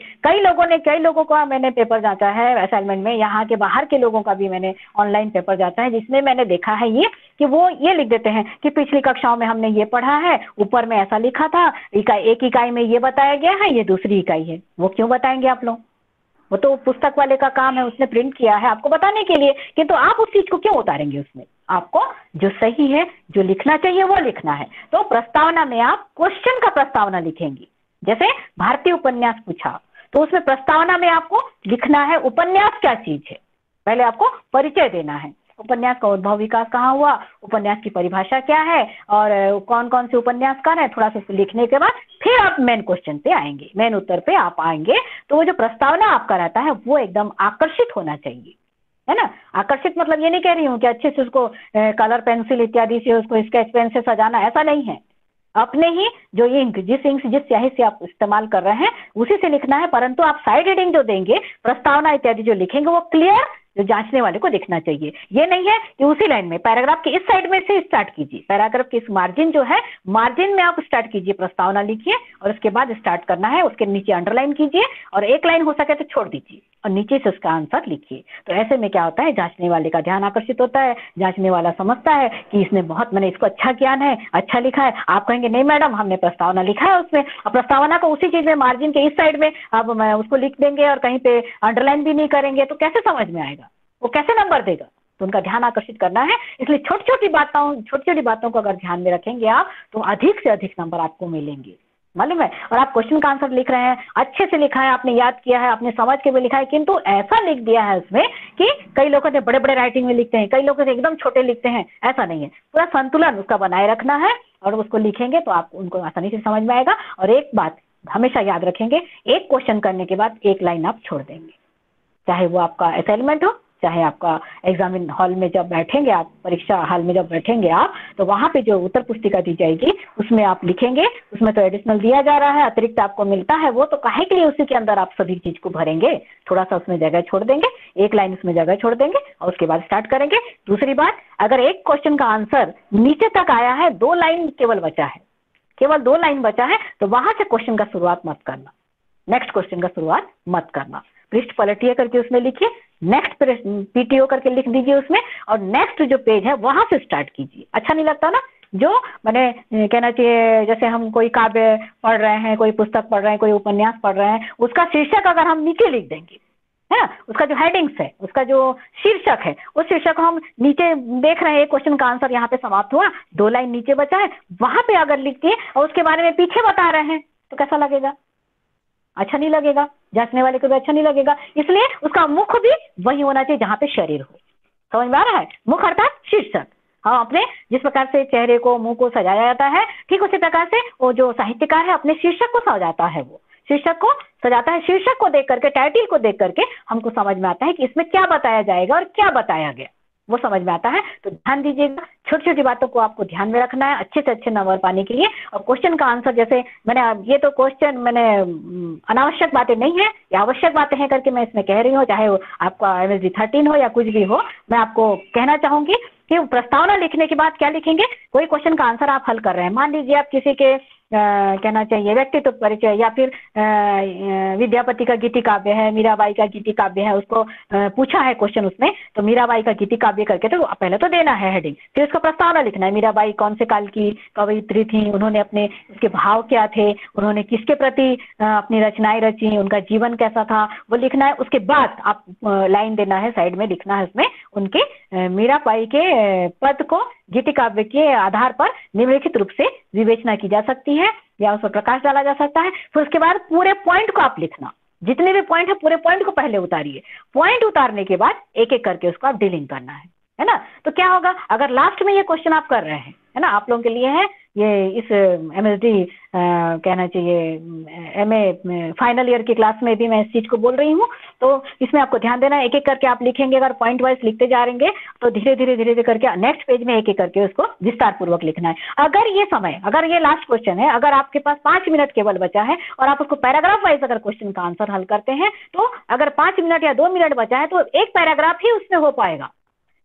कई लोगों का मैंने पेपर जांचा है असाइनमेंट में, यहाँ के बाहर के लोगों का भी मैंने ऑनलाइन पेपर जाता है, जिसमें मैंने देखा है ये कि वो ये लिख देते हैं कि पिछली कक्षाओं में हमने ये पढ़ा है, ऊपर में ऐसा लिखा था, एक इकाई में ये बताया गया है, ये दूसरी इकाई है। वो क्यों बताएंगे आप लोग? वो तो पुस्तक वाले का काम है, उसने प्रिंट किया है आपको बताने के लिए, किंतु आप उस चीज को क्यों उतारेंगे उसमें? आपको जो सही है, जो लिखना चाहिए वो लिखना है। तो प्रस्तावना में आप क्वेश्चन का प्रस्तावना लिखेंगी। जैसे भारतीय उपन्यास पूछा तो उसमें प्रस्तावना में आपको लिखना है उपन्यास क्या चीज है, पहले आपको परिचय देना है। उपन्यास का उद्भव विकास कहाँ हुआ, उपन्यास की परिभाषा क्या है, और कौन कौन से उपन्यासकार हैं, थोड़ा सा लिखने के बाद फिर आप मेन क्वेश्चन पे आएंगे, मेन उत्तर पे आप आएंगे। तो वो जो प्रस्तावना आपका रहता है वो एकदम आकर्षित होना चाहिए, है ना। आकर्षित मतलब ये नहीं कह रही हूँ कि अच्छे से उसको कलर पेंसिल इत्यादि से उसको स्केच पेन से सजाना, ऐसा नहीं है। अपने ही जो इंक, जिस स्याही से आप इस्तेमाल कर रहे हैं उसी से लिखना है, परंतु आप साइड हेडिंग जो देंगे, प्रस्तावना इत्यादि जो लिखेंगे वो क्लियर जो जांचने वाले को दिखना चाहिए। ये नहीं है कि उसी लाइन में पैराग्राफ के इस साइड में से स्टार्ट कीजिए, पैराग्राफ के इस मार्जिन जो है, मार्जिन में आप स्टार्ट कीजिए, प्रस्तावना लिखिए और उसके बाद स्टार्ट करना है, उसके नीचे अंडरलाइन कीजिए और एक लाइन हो सके तो छोड़ दीजिए और नीचे से उसका आंसर लिखिए। तो ऐसे में क्या होता है, जांचने वाले का ध्यान आकर्षित होता है, जांचने वाला समझता है कि इसने बहुत, मैंने इसको अच्छा ज्ञान है, अच्छा लिखा है। आप कहेंगे नहीं मैडम हमने प्रस्तावना लिखा है उसमें, और प्रस्तावना को उसी चीज में मार्जिन के इस साइड में अब मैं उसको लिख देंगे और कहीं पे अंडरलाइन भी नहीं करेंगे, तो कैसे समझ में आएगा, वो कैसे नंबर देगा? तो उनका ध्यान आकर्षित करना है। इसलिए छोटी छोटी बातों को अगर ध्यान में रखेंगे आप तो अधिक से अधिक नंबर आपको मिलेंगे, मालूम है। और आप क्वेश्चन का आंसर लिख रहे हैं, अच्छे से लिखा है, आपने याद किया है, आपने समझ के भी लिखा है, किंतु ऐसा लिख दिया है उसमें कि कई लोग कहते हैं बड़े बड़े राइटिंग में लिखते हैं, कई लोग कहते हैं एकदम छोटे लिखते हैं, ऐसा नहीं है। पूरा संतुलन उसका बनाए रखना है और उसको लिखेंगे तो आप उनको आसानी से समझ में आएगा। और एक बात हमेशा याद रखेंगे, एक क्वेश्चन करने के बाद एक लाइन आप छोड़ देंगे, चाहे वो आपका असाइनमेंट हो, चाहे आपका एग्जामिन हॉल में जब बैठेंगे आप, परीक्षा हॉल में जब बैठेंगे आप, तो वहाँ पे जो उत्तर पुस्तिका दी जाएगी उसमें आप लिखेंगे। उसमें तो एडिशनल दिया जा रहा है, अतिरिक्त आपको मिलता है, वो तो काहे के लिए उसी के अंदर आप सभी चीज को भरेंगे, थोड़ा सा उसमें जगह छोड़ देंगे, एक लाइन उसमें जगह छोड़ देंगे और उसके बाद स्टार्ट करेंगे। दूसरी बात, अगर एक क्वेश्चन का आंसर नीचे तक आया है, 2 लाइन केवल बचा है, केवल 2 लाइन बचा है, तो वहां से क्वेश्चन का शुरुआत मत करना, नेक्स्ट क्वेश्चन का शुरुआत मत करना। पृष्ठ पलटिए करके उसमें लिखिए, नेक्स्ट पीटीओ करके लिख दीजिए उसमें, और नेक्स्ट जो पेज है वहां से स्टार्ट कीजिए। अच्छा नहीं लगता ना, जो मैंने कहना चाहिए, जैसे हम कोई काव्य पढ़ रहे हैं, कोई पुस्तक पढ़ रहे हैं, कोई उपन्यास पढ़ रहे हैं, उसका शीर्षक अगर हम नीचे लिख देंगे, है ना, उसका जो हेडिंग्स है, उसका जो शीर्षक है, उस शीर्षक को हम नीचे देख रहे हैं, एक क्वेश्चन का आंसर यहाँ पे समाप्त हुआ, 2 लाइन नीचे बचा है, वहां पे अगर लिख दिए और उसके बारे में पीछे बता रहे हैं तो कैसा लगेगा? अच्छा नहीं लगेगा, जांचने वाले को भी अच्छा नहीं लगेगा। इसलिए उसका मुख भी वही होना चाहिए जहां पे शरीर हो। समझ में आ रहा है? मुख अर्थात शीर्षक। हाँ, अपने जिस प्रकार से चेहरे को, मुंह को सजाया जाता है, ठीक उसी प्रकार से वो जो साहित्यकार है अपने शीर्षक को सजाता है, वो शीर्षक को सजाता है। शीर्षक को देख करके, टाइटल को देख करके हमको समझ में आता है कि इसमें क्या बताया जाएगा और क्या बताया गया, वो समझ में आता है। तो ध्यान दीजिएगा, छोटी छोटी बातों को आपको ध्यान में रखना है अच्छे से अच्छे नंबर पाने के लिए। और क्वेश्चन का आंसर, जैसे मैंने, ये तो क्वेश्चन मैंने अनावश्यक बातें नहीं है, ये आवश्यक बातें हैं करके मैं इसमें कह रही हूँ, चाहे वो आपका MSD 13 हो या कुछ भी हो। मैं आपको कहना चाहूंगी कि प्रस्तावना लिखने के बाद क्या लिखेंगे, कोई क्वेश्चन का आंसर आप हल कर रहे हैं, मान लीजिए आप किसी के कहना चाहिए व्यक्तित्व परिचय, या फिर विद्यापति का गीति काव्य है, मीराबाई का गीति काव्य है, उसको पूछा है क्वेश्चन उसमें, तो मीराबाई का गीति काव्य करके तो पहले तो देना है हेडिंग, फिर उसका प्रस्तावना लिखना है। मीराबाई कौन से काल की कवयित्री थी, उन्होंने अपने, उसके भाव क्या थे, उन्होंने किसके प्रति अपनी रचनाएं रची, उनका जीवन कैसा था, वो लिखना है। उसके बाद आप लाइन देना है, साइड में लिखना है उसमें उनके मीराबाई के पद को गीति काव्य के आधार पर निम्नलिखित रूप से विवेचना की जा सकती है या उस पर प्रकाश डाला जा सकता है। फिर उसके बाद पूरे पॉइंट को आप लिखना, जितने भी पॉइंट है पूरे पॉइंट को पहले उतारिए। पॉइंट उतारने के बाद एक एक करके उसको आप डीलिंग करना है ना। तो क्या होगा, अगर लास्ट में ये क्वेश्चन आप कर रहे हैं, है ना, आप लोगों के लिए है ये, इस MSD कहना चाहिए MA फाइनल ईयर की क्लास में भी मैं इस चीज को बोल रही हूँ। तो इसमें आपको ध्यान देना है, एक एक करके आप लिखेंगे, अगर पॉइंट वाइज लिखते जा रहेंगे तो धीरे धीरे करके नेक्स्ट पेज में एक एक करके उसको विस्तार पूर्वक लिखना है। अगर ये लास्ट क्वेश्चन है, अगर आपके पास 5 मिनट केवल बचा है और आप उसको पैराग्राफ वाइज अगर क्वेश्चन का आंसर हल करते हैं, तो अगर 5 मिनट या 2 मिनट बचा है तो एक पैराग्राफ ही उसमें हो पाएगा।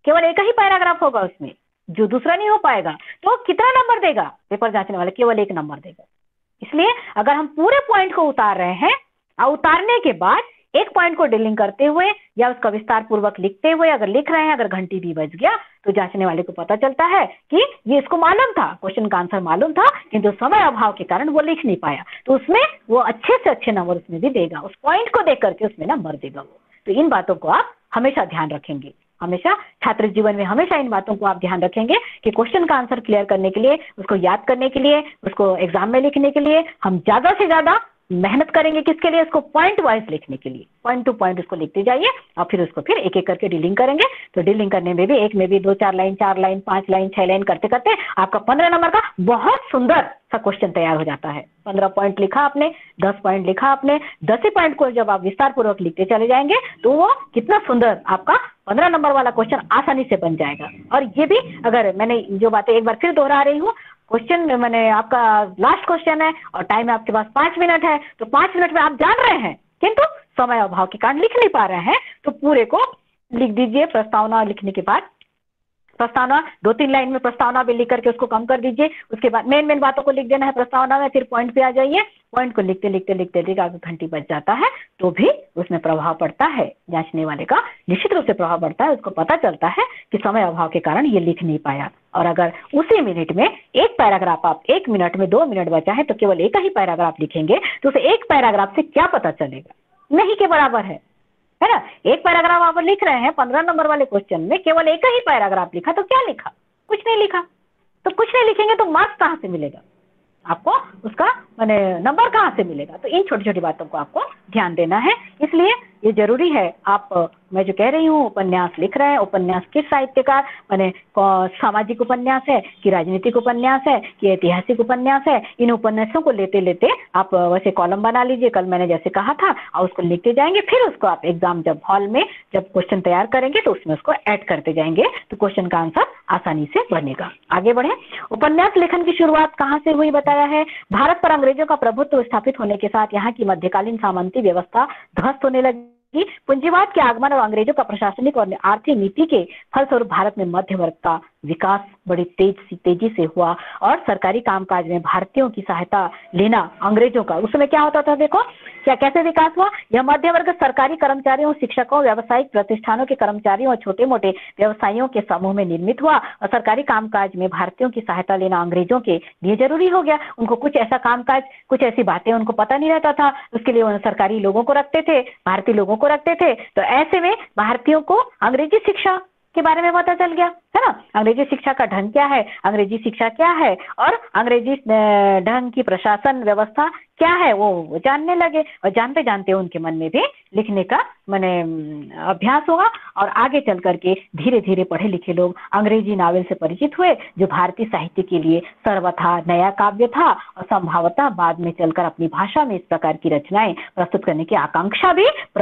केवल एक ही पैराग्राफ होगा उसमें, जो दूसरा नहीं हो पाएगा, तो कितना नंबर देगा पेपर जांचने वाला? केवल 1 नंबर देगा। इसलिए अगर हम पूरे पॉइंट को उतार रहे हैं और उतारने के बाद एक पॉइंट को डीलिंग करते हुए या उसका विस्तार पूर्वक लिखते हुए अगर लिख रहे हैं, अगर घंटी भी बज गया तो जांचने वाले को पता चलता है कि ये इसको मालूम था, क्वेश्चन का आंसर मालूम था, किंतु समय अभाव के कारण वो लिख नहीं पाया, तो उसमें वो अच्छे से अच्छे नंबर उसमें भी देगा, उस पॉइंट को देख करके उसमें नंबर देगा वो। तो इन बातों को आप हमेशा ध्यान रखेंगे, हमेशा छात्र जीवन में हमेशा इन बातों को आप ध्यान रखेंगे कि क्वेश्चन का आंसर क्लियर करने के लिए, उसको याद करने के लिए, उसको एग्जाम में लिखने के लिए हम ज्यादा से ज्यादा मेहनत करेंगे। किसके लिए? इसको पॉइंट वाइज लिखने के लिए, पॉइंट टू पॉइंट उसको लिखते जाइए और फिर उसको फिर एक एक करके डीलिंग करेंगे। तो डीलिंग करने में भी एक में भी 2-4 लाइन, 4 लाइन, 5 लाइन, 6 लाइन करते करते आपका 15 नंबर का बहुत सुंदर सा क्वेश्चन तैयार हो जाता है। 15 पॉइंट लिखा आपने, 10 पॉइंट लिखा आपने, 10 ही पॉइंट को जब आप विस्तार पूर्वक लिखते चले जाएंगे तो वो कितना सुंदर आपका 15 नंबर वाला क्वेश्चन आसानी से बन जाएगा। और ये भी अगर मैंने जो बातें एक बार फिर दोहरा रही हूँ, क्वेश्चन मैंने आपका लास्ट क्वेश्चन है और टाइम आपके पास 5 मिनट है, तो 5 मिनट में आप जान रहे हैं किंतु समय अभाव के कारण लिख नहीं पा रहे हैं, तो पूरे को लिख दीजिए। प्रस्तावना लिखने के बाद प्रस्तावना 2-3 लाइन में प्रस्तावना भी लिख करके उसको कम कर दीजिए। उसके बाद मेन बातों को लिख देना है प्रस्तावना में, फिर पॉइंट पे आ जाइए। पॉइंट को लिखते लिखते लिखते लिखते अगर घंटी बज जाता है तो भी उसमें प्रभाव पड़ता है, जांचने वाले का निश्चित रूप से प्रभाव पड़ता है। उसको पता चलता है कि समय अभाव के कारण ये लिख नहीं पाया। और अगर उसी मिनट में एक पैराग्राफ आप 1 मिनट में 2 मिनट बचा है तो केवल एक ही पैराग्राफ लिखेंगे, तो उसे एक पैराग्राफ से क्या पता चलेगा? नहीं के बराबर है ना। एक पैराग्राफ आप लिख रहे हैं 15 नंबर वाले क्वेश्चन में, केवल एक ही पैराग्राफ लिखा तो क्या लिखा? कुछ नहीं लिखा। तो कुछ नहीं लिखेंगे तो मार्क्स कहाँ से मिलेगा आपको? उसका माने नंबर कहाँ से मिलेगा? तो इन छोटी छोटी बातों को आपको ध्यान देना है। इसलिए ये जरूरी है। आप मैं जो कह रही हूँ, उपन्यास लिख रहे हैं, उपन्यास किस साहित्यकार, माने सामाजिक उपन्यास है कि राजनीतिक उपन्यास है कि ऐतिहासिक उपन्यास है, इन उपन्यासों को लेते लेते आप वैसे कॉलम बना लीजिए, कल मैंने जैसे कहा था, और उसको लिखते जाएंगे। फिर उसको आप एग्जाम जब हॉल में जब क्वेश्चन तैयार करेंगे तो उसमें उसको ऐड करते जाएंगे, तो क्वेश्चन का आंसर आसानी से बनेगा। आगे बढ़े। उपन्यास लेखन की शुरुआत कहाँ से हुई बताया है। भारत पर अंग्रेजों का प्रभुत्व स्थापित होने के साथ यहाँ की मध्यकालीन सामंती व्यवस्था ध्वस्त होने लगी। पूंजीवाद के आगमन और अंग्रेजों का प्रशासनिक और आर्थिक नीति के फलस्वरूप भारत में मध्य वर्ग का विकास बड़ी तेजी से हुआ और सरकारी कामकाज में भारतीयों की सहायता लेना अंग्रेजों का, उस समय क्या होता था देखो, क्या कैसे विकास हुआ। यह मध्य वर्ग सरकारी कर्मचारियों, शिक्षकों, व्यावसायिक प्रतिष्ठानों के कर्मचारियों और छोटे मोटे व्यवसायियों के समूह में निर्मित हुआ और सरकारी कामकाज में भारतीयों की सहायता लेना अंग्रेजों के लिए जरूरी हो गया। उनको कुछ ऐसा कामकाज, कुछ ऐसी बातें उनको पता नहीं रहता था, उसके लिए उन्होंने सरकारी लोगों को रखते थे, भारतीय लोगों को रखते थे। तो ऐसे में भारतीयों को अंग्रेजी शिक्षा के बारे में पता चल गया, है ना। अंग्रेजी शिक्षा का ढंग क्या है, अंग्रेजी शिक्षा क्या है और अंग्रेजी ढंग की प्रशासन व्यवस्था क्या है, वो जानने लगे। और जानते जानते उनके मन में भी लिखने का माने अभ्यास होगा और आगे चल करके धीरे धीरे पढ़े लिखे लोग अंग्रेजी नावल से परिचित हुए, जो भारतीय साहित्य के लिए सर्वथा नया काव्य था और संभवतः बाद में चलकर अपनी भाषा में इस प्रकार की रचनाएं प्रस्तुत करने की आकांक्षा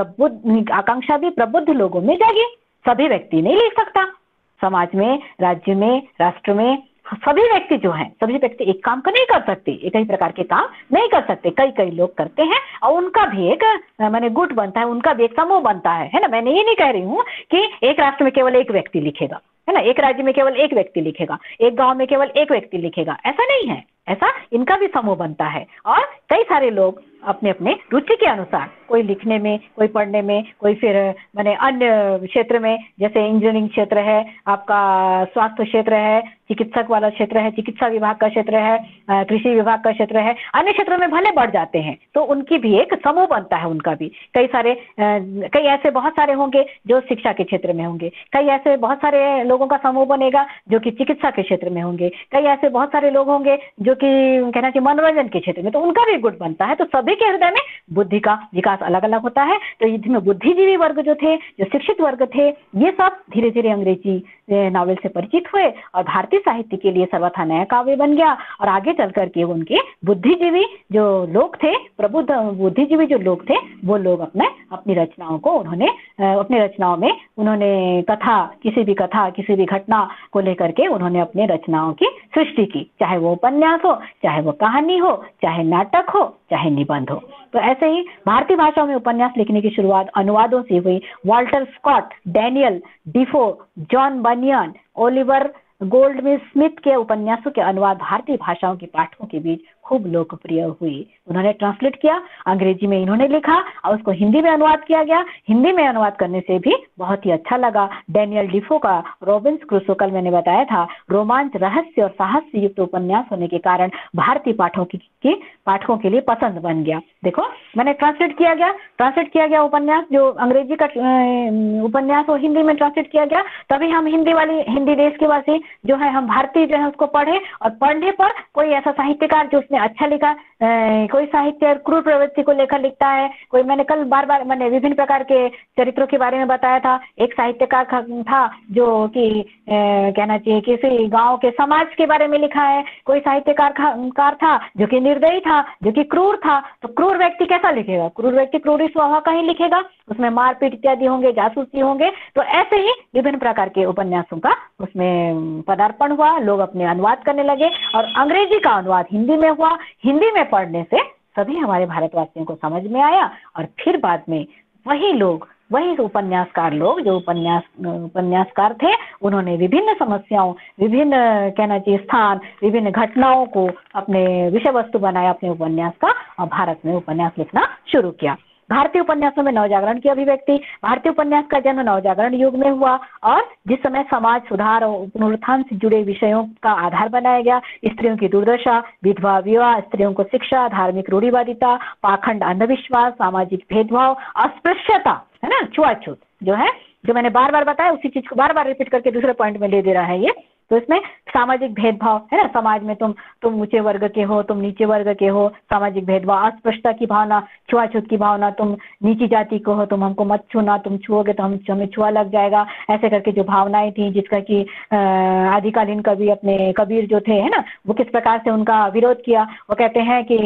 भी प्रबुद्ध लोगों में जागी। सभी व्यक्ति नहीं लिख सकता। समाज में, राज्य में, राष्ट्र में सभी व्यक्ति जो हैं, सभी व्यक्ति एक काम का नहीं कर सकते, एक ही प्रकार के काम नहीं कर सकते। कई लोग करते हैं और उनका भी एक माने गुट बनता है, उनका भी एक समूह बनता है ना। मैंने ये नहीं कह रही हूँ कि एक राष्ट्र में केवल एक व्यक्ति लिखेगा, है ना, एक राज्य में केवल एक व्यक्ति लिखेगा, एक गांव में केवल एक व्यक्ति लिखेगा, ऐसा नहीं है। ऐसा इनका भी समूह बनता है और कई सारे लोग अपने अपने रुचि के अनुसार, कोई लिखने में, कोई पढ़ने में, कोई फिर माने अन्य क्षेत्र में, जैसे इंजीनियरिंग क्षेत्र है, आपका स्वास्थ्य क्षेत्र है, चिकित्सक वाला क्षेत्र है, चिकित्सा विभाग का क्षेत्र है, कृषि विभाग का क्षेत्र है, अन्य क्षेत्रों में भले बढ़ जाते हैं तो उनकी भी एक समूह बनता है। उनका भी कई ऐसे बहुत सारे होंगे जो शिक्षा के क्षेत्र में होंगे, कई ऐसे बहुत सारे लोगों का समूह बनेगा जो कि चिकित्सा के क्षेत्र में होंगे, कई ऐसे बहुत सारे लोग होंगे जो कि कहना चाहिए मनोरंजन के क्षेत्र में, तो उनका भी गुट बनता है। तो सभी के हृदय में बुद्धि का विकास अलग अलग होता है। तो इसमें बुद्धिजीवी वर्ग जो थे, जो शिक्षित वर्ग थे, ये सब धीरे धीरे अंग्रेजी नावल से परिचित हुए और भारतीय साहित्य के लिए सर्वथा नया काव्य बन गया। और आगे चल करके उनके बुद्धिजीवी जो लोग थे, प्रबुद्ध बुद्धिजीवी जो लोग थे, वो लोग अपनी रचनाओं को अपनी रचनाओं में उन्होंने किसी भी कथा, किसी भी घटना को लेकर के उन्होंने अपने रचनाओं की सृष्टि की, चाहे वो उपन्यास उपन्यास हो, चाहे वो कहानी हो, चाहे नाटक हो, चाहे निबंध हो। तो ऐसे ही भारतीय भाषाओं में उपन्यास लिखने की शुरुआत अनुवादों से हुई। Walter Scott, Daniel Defoe, John Bunyan, Oliver Goldsmith के उपन्यासों के अनुवाद भारतीय भाषाओं के पाठकों के बीच खूब लोकप्रिय हुई। उन्होंने ट्रांसलेट किया, अंग्रेजी में इन्होंने लिखा और उसको हिंदी में अनुवाद किया गया। हिंदी में अनुवाद करने से भी बहुत ही अच्छा लगा। डैनियल डिफो का रॉबिन्स क्रूसो, कल मैंने बताया था, रोमांच, रहस्य और साहस से युक्त उपन्यास होने के कारण भारतीय पाठकों के लिए पसंद बन गया। देखो, मैंने ट्रांसलेट किया गया उपन्यास, जो अंग्रेजी का उपन्यास वो हिंदी में ट्रांसलेट किया गया, तभी हम हिंदी देश के वासी जो है, हम भारतीय जो है उसको पढ़े, और पढ़ने पर कोई ऐसा साहित्यकार जो उसने अच्छा लिखा, कोई साहित्य क्रूर प्रवृत्ति को लेकर लिखता है, कोई, मैंने कल बार मैंने विभिन्न प्रकार के चरित्रों के बारे में बताया था। एक साहित्यकार था जो कि कहना चाहिए किसी गांव के समाज के बारे में लिखा है, कोई साहित्यकार था जो कि निर्दयी था, जो कि क्रूर था। तो क्रूर व्यक्ति कैसा लिखेगा? क्रूर व्यक्ति क्रूर स्वभाव का ही लिखेगा, उसमें मारपीट इत्यादि होंगे, जासूसी होंगे। तो ऐसे ही विभिन्न प्रकार के उपन्यासों का उसमें पदार्पण हुआ, लोग अपने अनुवाद करने लगे और अंग्रेजी का अनुवाद हिंदी में हुआ। हिंदी में पढ़ने से सभी हमारे भारतवासियों को समझ में आया और फिर बाद में वही उपन्यासकार लोग जो उपन्यासकार थे, उन्होंने विभिन्न समस्याओं, विभिन्न कहना चाहिए स्थान, विभिन्न घटनाओं को अपने विषय वस्तु बनाया अपने उपन्यास का, और भारत में उपन्यास लिखना शुरू किया। भारतीय उपन्यासों में नवजागरण की अभिव्यक्ति। भारतीय उपन्यास का जन्म नवजागरण युग में हुआ और जिस समय समाज सुधार और पुनरुत्थान से जुड़े विषयों का आधार बनाया गया। स्त्रियों की दुर्दशा, विधवा विवाह, स्त्रियों को शिक्षा, धार्मिक रूढ़िवादिता, पाखंड, अंधविश्वास, सामाजिक भेदभाव, अस्पृश्यता, है ना, छुआछूत जो है, जो मैंने बार बार बताया, उसी चीज को बार बार रिपीट करके दूसरे पॉइंट में ले दे रहा है ये। तो इसमें सामाजिक भेदभाव, है ना, समाज में तुम ऊंचे वर्ग के हो, तुम नीचे वर्ग के हो, सामाजिक भेदभाव, अस्पृश्यता की भावना, छुआछूत की भावना, तुम नीची जाति को हो, तुम हमको मत छूना, तुम छुओगे तो हमें छुआ लग जाएगा, ऐसे करके जो भावनाएं थी, जिसका कि आदिकालीन कवि अपने कबीर जो थे, है ना, वो किस प्रकार से उनका विरोध किया। वो कहते हैं कि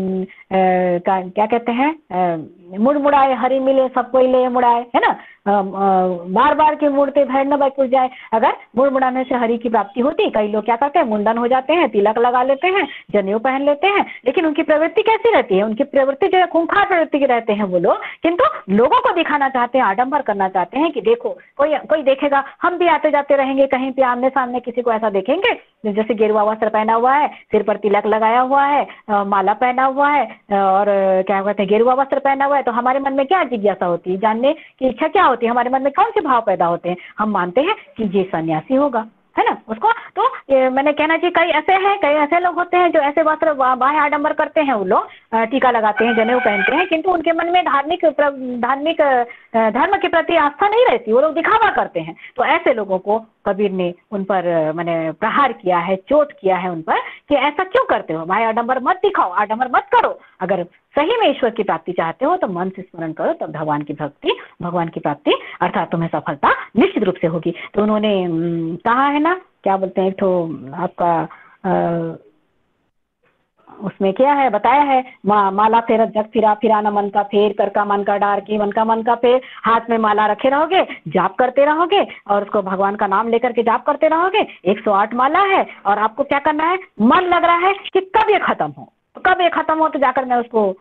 क्या कहते हैं, मुड़ मुड़ाए हरि मिले सब कोई ले मुड़ाए, है ना, बार बार के मुड़ते भैर न बैकुल जाए। अगर मुड़ मुड़ाने से हरि की प्राप्ति होती, कई लोग क्या करते हैं, मुंडन हो जाते हैं, तिलक लगा लेते हैं, जनेऊ पहन लेते हैं, लेकिन उनकी प्रवृत्ति कैसी रहती है? उनकी प्रवृत्ति जो है खूंखार प्रवृत्ति के रहते हैं वो लोग, किंतु लोगों को दिखाना चाहते हैं, आडंबर करना चाहते हैं कि देखो कोई देखेगा, हम भी आते जाते रहेंगे, कहीं पे आमने सामने किसी को ऐसा देखेंगे जैसे गेरुआ वस्त्र पहना हुआ है, सिर पर तिलक लगाया हुआ है, माला पहना हुआ है और क्या कहते हैं गेरुआ वस्त्र पहना हुआ है, तो हमारे मन में क्या जिज्ञासा होती है, जानने की इच्छा क्या होती है, हमारे मन में कौन से भाव पैदा होते हैं? हम मानते हैं कि ये सन्यासी होगा, है ना, उसको। तो मैंने कहना चाहिए कई ऐसे लोग होते हैं जो ऐसे वस्त्र बाह्य आडंबर करते हैं, वो लोग टीका लगाते हैं, जनेऊ पहनते हैं, किंतु उनके मन में धार्मिक धर्म के प्रति आस्था नहीं रहती, वो लोग दिखावा करते हैं। तो ऐसे लोगों को कबीर ने उन पर मैंने प्रहार किया है, चोट किया है उन पर कि ऐसा क्यों करते हो, भाई आडंबर मत दिखाओ, आडंबर मत करो। अगर सही में ईश्वर की प्राप्ति चाहते हो तो मन से स्मरण करो, तब भगवान की प्राप्ति अर्थात तुम्हें सफलता निश्चित रूप से होगी। तो उन्होंने कहा है ना, क्या बोलते हैं, एक तो आपका उसमें क्या है बताया है, माला फेरत जग फिरा, फिराना मन का फेर, कर का मन का डार की, मन का फेर। हाथ में माला रखे रहोगे, जाप करते रहोगे और उसको भगवान का नाम लेकर के जाप करते रहोगे। 108 माला है और आपको क्या करना है, मन लग रहा है कि कब ये खत्म हो, तो जाकर मैं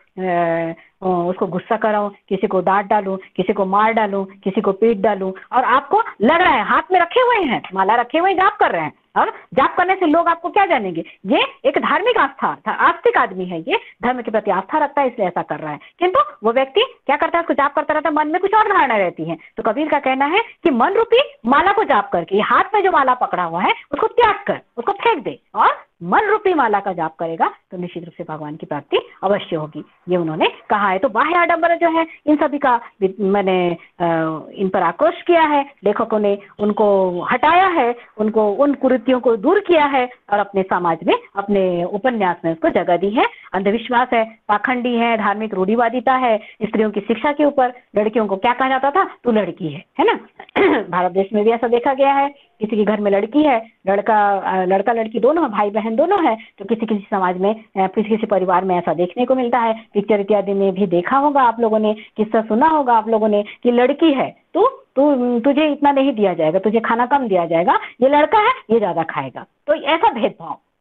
उसको गुस्सा कराऊं, किसी को डांट डालूं, किसी को मार डालूं, किसी को पीट डालूं। और आपको लग रहा है हाथ में रखे हुए हैं, माला रखे हुए जाप कर रहे हैं, और जाप करने से लोग आपको क्या जानेंगे, ये एक धार्मिक आस्तिक आदमी है, ये धर्म के प्रति आस्था रखता है, इसलिए ऐसा कर रहा है। किंतु वो व्यक्ति क्या करता है, उसको जाप करता रहता है, मन में कुछ और धारणा रहती है। तो कबीर का कहना है कि मन रूपी माला को जाप करके, हाथ में जो माला पकड़ा हुआ है उसको त्याग कर, उसको फेंक दे और मन रूपी माला का जाप करेगा तो निश्चित रूप से भगवान की प्राप्ति अवश्य होगी, ये उन्होंने कहा है। तो बाह्य आडंबर जो है, इन सभी का मैंने इन पर आक्रोश किया है, लेखकों ने उनको हटाया है, उनको उन कुरीतियों को दूर किया है और अपने समाज में, अपने उपन्यास में उसको जगह दी है। अंधविश्वास है, पाखंडी है, धार्मिक रूढ़िवादिता है, स्त्रियों की शिक्षा के ऊपर, लड़कियों को क्या कहा जाता था, तू लड़की है ना। भारत देश में भी ऐसा देखा गया है, किसी के घर में लड़की है, लड़का लड़की दोनों है, भाई बहन दोनों है, तो किसी समाज में, किसी परिवार में ऐसा देखने को मिलता है। पिक्चर इत्यादि में भी देखा होगा आप लोगों ने, किस्सा सुना होगा आप लोगों ने कि लड़की है तुझे इतना नहीं दिया जाएगा, तुझे खाना कम दिया जाएगा, ये लड़का है ये ज्यादा खाएगा। तो ऐसा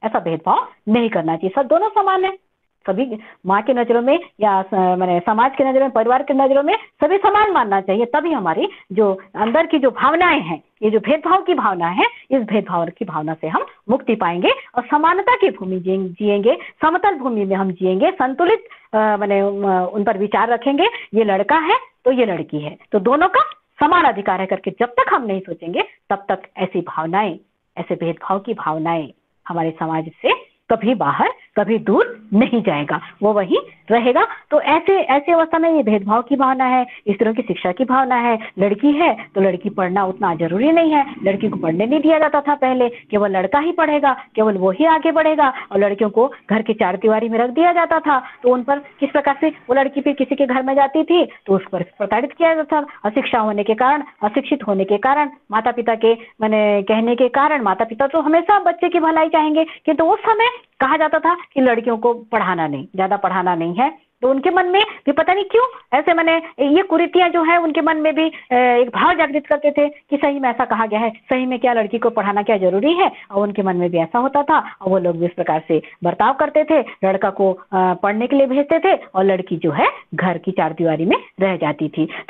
ऐसा भेदभाव नहीं करना चाहिए। सब दोनों समान है, सभी माँ की नजरों में या मैंने समाज की नजरों में, परिवार की नजरों में सभी समान मानना चाहिए। तभी हमारी जो अंदर की जो भावनाएं हैं, ये जो भेदभाव की भावना है, इस भेदभाव की भावना से हम मुक्ति पाएंगे और समानता की भूमि जिएंगे, समतल भूमि में हम जिएंगे, संतुलित मैंने उन पर विचार रखेंगे। ये लड़का है तो ये लड़की है, तो दोनों का समान अधिकार है करके जब तक हम नहीं सोचेंगे, तब तक ऐसी भावनाएं, ऐसे भेदभाव की भावनाएं हमारे समाज से कभी बाहर, कभी दूर नहीं जाएगा, वो वहीं रहेगा। तो ऐसे अवस्था में ये भेदभाव की भावना है, इस तरह की शिक्षा की भावना है। लड़की है तो लड़की पढ़ना उतना जरूरी नहीं है, लड़की को पढ़ने नहीं दिया जाता था पहले, केवल लड़का ही पढ़ेगा, केवल वो ही आगे बढ़ेगा, और लड़कियों को घर की चार दीवारी में रख दिया जाता था। तो उन पर किस प्रकार से वो लड़की फिर किसी के घर में जाती थी तो उस पर प्रताड़ित किया जाता था। अशिक्षा होने के कारण, अशिक्षित होने के कारण, माता पिता के मैंने कहने के कारण, माता पिता तो हमेशा बच्चे की भलाई चाहेंगे, किंतु उस समय कहा जाता था कि लड़कियों को पढ़ाना नहीं, ज्यादा पढ़ाना नहीं है। तो उनके मन में भी पता नहीं क्यों ऐसे मैंने ये कुरीतियां जो है उनके मन में भी एक भाव जागृत करते थे कि सही में ऐसा कहा गया है, सही में क्या लड़की को पढ़ाना क्या जरूरी है। और उनके मन में भी ऐसा होता था और वो लोग भी इस प्रकार से बर्ताव करते थे, लड़का को पढ़ने के लिए भेजते थे और लड़की जो है घर की चारदीवारी में रह जाती थी। तो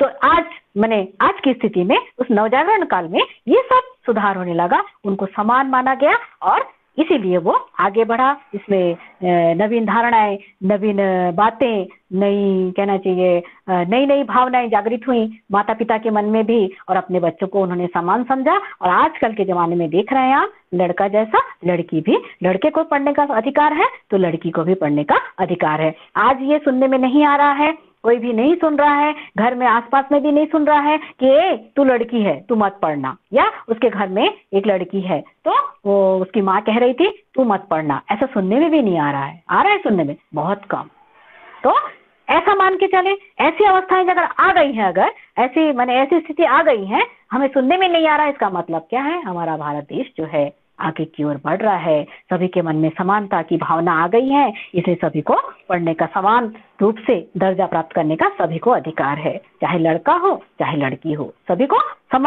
आज की स्थिति में, उस नवजागरण काल में ये सब सुधार होने लगा, उनको समान माना गया और इसीलिए वो आगे बढ़ा। इसमें नवीन धारणाएं, नवीन बातें, नई कहना चाहिए नई नई भावनाएं जागृत हुई माता पिता के मन में भी, और अपने बच्चों को उन्होंने समान समझा। और आजकल के जमाने में देख रहे हैं आप, लड़का जैसा लड़की भी, लड़के को पढ़ने का अधिकार है तो लड़की को भी पढ़ने का अधिकार है। आज ये सुनने में नहीं आ रहा है, कोई भी नहीं सुन रहा है, घर में आसपास में भी नहीं सुन रहा है कि ए तू लड़की है तू मत पढ़ना, या उसके घर में एक लड़की है तो वो उसकी माँ कह रही थी तू मत पढ़ना, ऐसा सुनने में भी नहीं आ रहा है। आ रहा है सुनने में बहुत कम। तो ऐसा मान के चले, ऐसी अवस्थाएं अगर आ गई हैं, अगर ऐसी स्थिति आ गई है, हमें सुनने में नहीं आ रहा है, इसका मतलब क्या है, हमारा भारत देश जो है आगे की ओर बढ़ रहा है। सभी के मन में समानता की भावना आ गई है, इसलिए सभी को पढ़ने का समान रूप से दर्जा प्राप्त करने का सभी को अधिकार है, चाहे लड़का हो चाहे लड़की हो, सभी को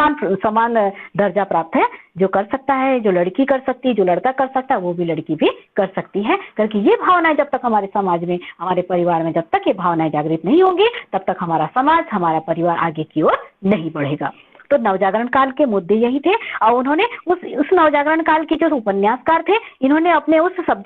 समान दर्जा प्राप्त है। जो कर सकता है, जो लड़की कर सकती है, जो लड़का कर सकता है, वो भी लड़की भी कर सकती है। क्योंकि ये भावनाएं जब तक हमारे समाज में, हमारे परिवार में जब तक ये भावनाएं जागृत नहीं होंगी, तब तक हमारा समाज, हमारा परिवार आगे की ओर नहीं बढ़ेगा। तो नवजागरण काल के मुद्दे यही थे, और उन्होंने उस नवजागरण काल के जो उपन्यासकार थे, इन्होंने अपना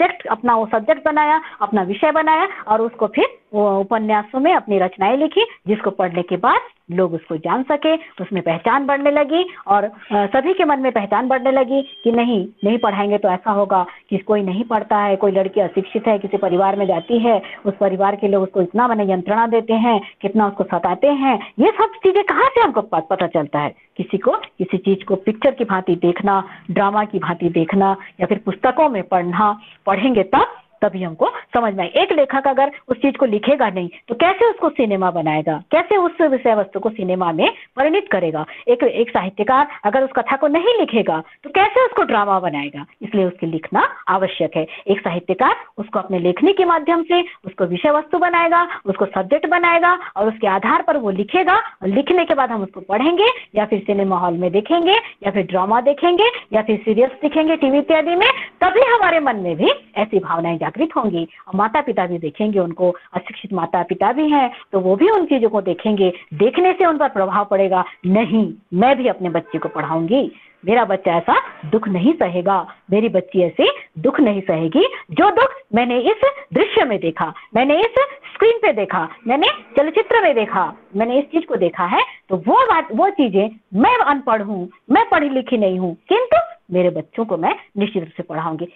वो सब्जेक्ट बनाया, अपना विषय बनाया, और उसको फिर उपन्यासों में अपनी रचनाएं लिखी, जिसको पढ़ने के बाद लोग उसको जान सके, उसमें पहचान बढ़ने लगी, और सभी के मन में पहचान बढ़ने लगी कि नहीं पढ़ाएंगे तो ऐसा होगा कि कोई नहीं पढ़ता है, कोई लड़की अशिक्षित है, किसी परिवार में जाती है, उस परिवार के लोग उसको इतना यंत्रणा देते हैं, कितना उसको सताते हैं। ये सब चीजें कहाँ से हमको पता चलता है? किसी चीज को पिक्चर की भांति देखना, ड्रामा की भांति देखना, या फिर पुस्तकों में पढ़ेंगे तभी हमको समझ में आए। एक लेखक अगर उस चीज को लिखेगा नहीं तो कैसे उसको सिनेमा बनाएगा, कैसे उस विषय वस्तु को सिनेमा में परिणित करेगा? एक साहित्यकार अगर उस कथा को नहीं लिखेगा तो कैसे उसको ड्रामा बनाएगा? इसलिए उसके लिखना आवश्यक है। एक साहित्यकार उसको अपने लेखनी के माध्यम से उसको विषय वस्तु बनाएगा, उसको सब्जेक्ट बनाएगा, और उसके आधार पर वो लिखेगा, और लिखने के बाद हम उसको पढ़ेंगे, या फिर सिनेमा हॉल में देखेंगे, या फिर ड्रामा देखेंगे, या फिर सीरियल्स देखेंगे टीवी इत्यादि में, तभी हमारे मन में भी ऐसी भावनाएं जागृत होंगी। और माता पिता भी देखेंगे, उनको अशिक्षित माता पिता भी हैं तो वो भी उन चीजों को देखेंगे, देखने से उन पर प्रभाव पड़ेगा, नहीं मैं भी अपने बच्चे को पढ़ाऊंगी, मेरा बच्चा ऐसा दुख नहीं सहेगा, मेरी बच्ची ऐसे दुख नहीं सहेगी। जो दुख मैंने इस दृश्य में देखा, मैंने इस स्क्रीन पे देखा, मैंने चलचित्र में देखा, मैंने इस चीज को देखा है, तो वो चीजें, मैं अनपढ़ हूँ, मैं पढ़ी लिखी नहीं हूँ, किंतु मेरे बच्चों को मैं निश्चित रूप से पढ़ाऊंगी।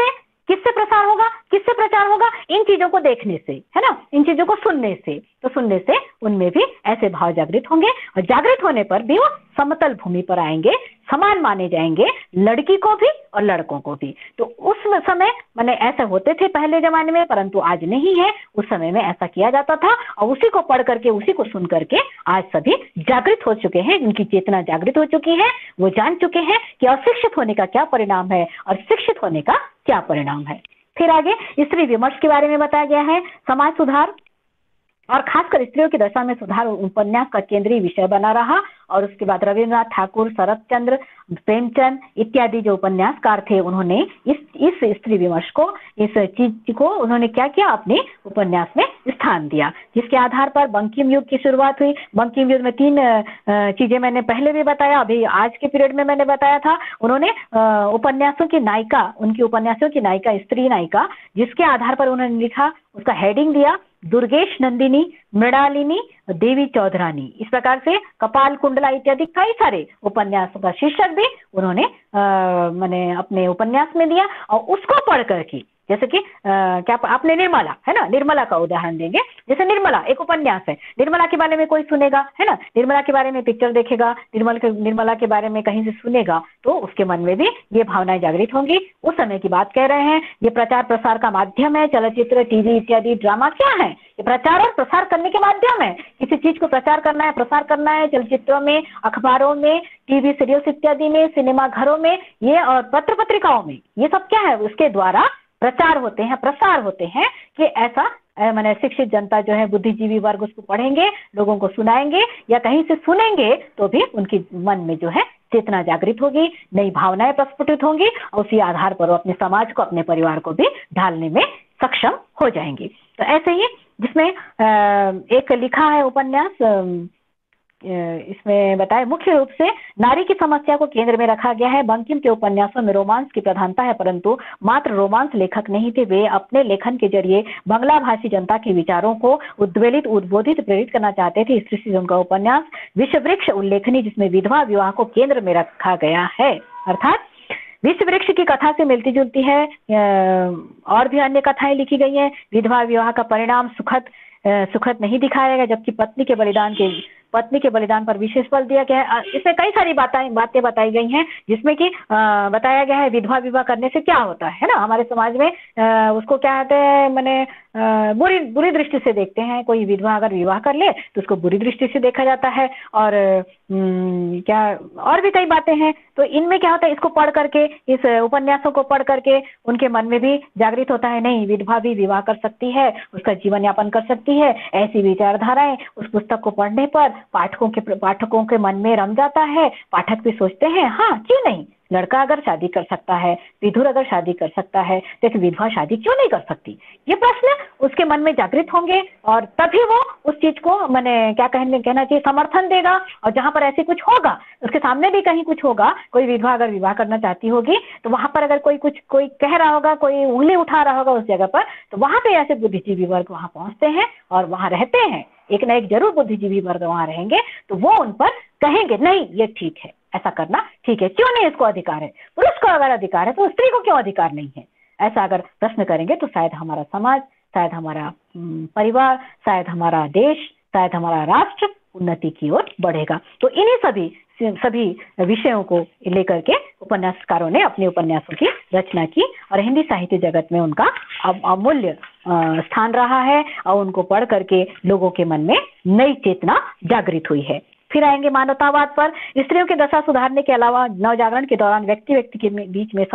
किससे प्रसार होगा, किससे प्रचार होगा? इन चीजों को देखने से, है ना, इन चीजों को सुनने से। तो सुनने से उनमें भी ऐसे भाव जागृत होंगे, और जागृत होने पर भी वो समतल भूमि पर आएंगे, समान माने जाएंगे, लड़की को भी और लड़कों को भी। तो उस समय माने ऐसे होते थे पहले जमाने में, परंतु आज नहीं है। उस समय में ऐसा किया जाता था, और उसी को पढ़ करके, उसी को सुन करके आज सभी जागृत हो चुके हैं, उनकी चेतना जागृत हो चुकी है। वो जान चुके हैं कि अशिक्षित होने का क्या परिणाम है और शिक्षित होने का क्या परिणाम है। फिर आगे स्त्री विमर्श के बारे में बताया गया है, समाज सुधार और खासकर स्त्रियों की दशा में सुधार उपन्यास का केंद्रीय विषय बना रहा। और उसके बाद रविन्द्रनाथ ठाकुर, शरत चंद्र, प्रेमचंद इत्यादि जो उपन्यासकार थे, उन्होंने इस स्त्री विमर्श को, इस चीज को उन्होंने क्या किया, अपने उपन्यास में स्थान दिया, जिसके आधार पर बंकिम युग की शुरुआत हुई। बंकिम युग में 3 चीजें मैंने पहले भी बताया, अभी आज के पीरियड में मैंने बताया था। उन्होंने उपन्यासों की नायिका, उनकी उपन्यासों की नायिका, स्त्री नायिका, जिसके आधार पर उन्होंने लिखा, उसका हेडिंग दिया दुर्गेश नंदिनी, मृणालिनी, देवी चौधरानी। इस प्रकार से कपाल कुंडला इत्यादि कई सारे उपन्यासों का शीर्षक भी उन्होंने मैंने अपने उपन्यास में दिया। और उसको पढ़ करके, जैसे कि क्या आपने निर्मला, है ना, निर्मला का उदाहरण देंगे। जैसे निर्मला एक उपन्यास है, निर्मला के बारे में कोई सुनेगा, है ना, निर्मला के बारे में पिक्चर देखेगा, निर्मला के बारे में कहीं से सुनेगा, तो उसके मन में भी ये भावनाएं जागृत होंगी। उस समय की बात कह रहे हैं। ये प्रचार प्रसार का माध्यम है। चलचित्र, टीवी इत्यादि ड्रामा क्या है, ये प्रचार और प्रसार करने के माध्यम है। किसी चीज को प्रचार करना है, प्रसार करना है, चलचित्रों में, अखबारों में, टीवी सीरियल्स इत्यादि में, सिनेमा घरों में, ये और पत्र पत्रिकाओं में, ये सब क्या है, उसके द्वारा प्रचार होते हैं, प्रसार होते हैं कि ऐसा मैंने शिक्षित जनता जो है, बुद्धिजीवी वर्ग उसको पढ़ेंगे, लोगों को सुनाएंगे या कहीं से सुनेंगे, तो भी उनकी मन में जो है चेतना जागृत होगी, नई भावनाएं प्रस्फुटित होंगी और उसी आधार पर वो अपने समाज को, अपने परिवार को भी ढालने में सक्षम हो जाएंगे। तो ऐसे ही जिसमें एक लिखा है उपन्यास, इसमें बताए मुख्य रूप से नारी की समस्या को केंद्र में रखा गया है। बंकिम के उपन्यासों में रोमांस की प्रधानता है, परंतु मात्र रोमांस लेखक नहीं थे। वे अपने लेखन के जरिए बांग्ला भाषी जनता के विचारों को उद्वेलित, उद्बोधित, प्रेरित करना चाहते थे। इस दृष्टि से उनका उपन्यास विश्व वृक्ष उल्लेखनीय, जिसमें विधवा विवाह को केंद्र में रखा गया है, अर्थात विश्व वृक्ष की कथा से मिलती जुलती है। और भी अन्य कथाएं लिखी गई हैं। विधवा विवाह का परिणाम सुखद नहीं दिखाया गया, जबकि पत्नी के बलिदान पर विशेष बल दिया गया है। इसमें कई सारी बातें बताई गई हैं, जिसमें कि बताया गया है विधवा विवाह करने से क्या होता है ना, हमारे समाज में उसको क्या कहते हैं, मैंने बुरी दृष्टि से देखते हैं। कोई विधवा अगर विवाह कर ले तो उसको बुरी दृष्टि से देखा जाता है। और क्या और भी कई बातें हैं। तो इनमें क्या होता है, इसको पढ़ करके, इस उपन्यासों को पढ़ करके उनके मन में भी जागृत होता है, नहीं, विधवा भी विवाह कर सकती है, उसका जीवन यापन कर सकती है। ऐसी विचारधाराएं उस पुस्तक को पढ़ने पर पाठकों के मन में रम जाता है। पाठक भी सोचते हैं, हाँ क्यों नहीं, लड़का अगर शादी कर सकता है, विधुर अगर शादी कर सकता है, तो एक विधवा शादी क्यों नहीं कर सकती। ये प्रश्न उसके मन में जागृत होंगे और तभी वो उस चीज को मैंने क्या कहना चाहिए, समर्थन देगा। और जहां पर ऐसे कुछ होगा, उसके सामने भी कहीं कुछ होगा, कोई विधवा अगर विवाह करना चाहती होगी, तो वहां पर अगर कोई कह रहा होगा, कोई उंगली उठा रहा होगा उस जगह पर, तो वहां पे ऐसे बुद्धिजीवी वर्ग वहां पहुंचते हैं और वहां रहते हैं। एक ना एक जरूर बुद्धिजीवी वर्ग वहां रहेंगे, तो वो उन पर कहेंगे, नहीं ये ठीक है, ऐसा करना ठीक है, क्यों नहीं, इसको अधिकार है। पुरुष को अगर अधिकार है तो स्त्री को क्यों अधिकार नहीं है। ऐसा अगर प्रश्न करेंगे तो शायद हमारा समाज, शायद हमारा परिवार, शायद हमारा देश, शायद हमारा राष्ट्र उन्नति की ओर बढ़ेगा। तो इन्हीं सभी विषयों को लेकर के उपन्यासकारों ने अपने उपन्यासों की रचना की और हिंदी साहित्य जगत में उनका अमूल्य स्थान रहा है और उनको पढ़ करके लोगों के मन में नई चेतना जागृत हुई है। फिर आएंगे मानवतावाद पर। स्त्रियों की दशा सुधारने के अलावा नवजागरण के दौरान व्यक्ति के बीच में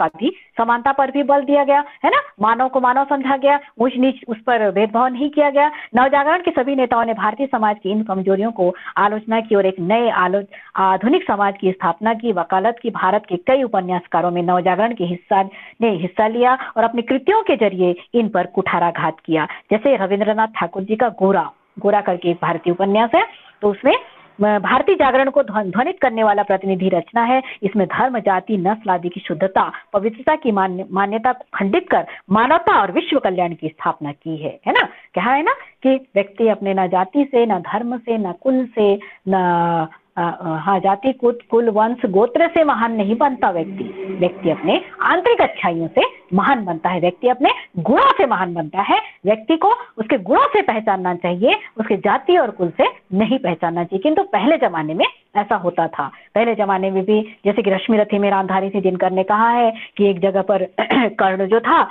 समानता पर भी बल दिया गया है ना। मानव को मानव समझा गया, ऊंच नीच उस पर भेदभाव नहीं किया गया। नवजागरण के सभी नेताओं ने भारतीय समाज की इन कमजोरियों को आलोचना की और एक नए आधुनिक समाज की स्थापना की, वकालत की। भारत के कई उपन्यासकारों में नवजागरण के हिस्सा लिया और अपनी कृतियों के जरिए इन पर कुठाराघात किया। जैसे रविन्द्रनाथ ठाकुर जी का गोरा करके एक भारतीय उपन्यास है, तो उसमें भारतीय जागरण को ध्वनित करने वाला प्रतिनिधि रचना है। इसमें धर्म, जाति, नस्ल आदि की शुद्धता, पवित्रता की मान्यता को खंडित कर मानवता और विश्व कल्याण की स्थापना की है ना। क्या है ना कि व्यक्ति अपने न जाति से, न धर्म से, न कुल से, न जाति, कुल, वंश, गोत्र से महान नहीं बनता। व्यक्ति अपने आंतरिक अच्छाइयों से महान बनता है, व्यक्ति अपने गुणों से महान बनता है। व्यक्ति को उसके गुणों से पहचानना चाहिए, उसके जाति और कुल से नहीं पहचानना चाहिए। किंतु पहले जमाने में ऐसा होता था। पहले जमाने में भी जैसे कि रश्मि रथी में रामधारी से दिनकर ने कहा है कि एक जगह पर कर्ण जो था,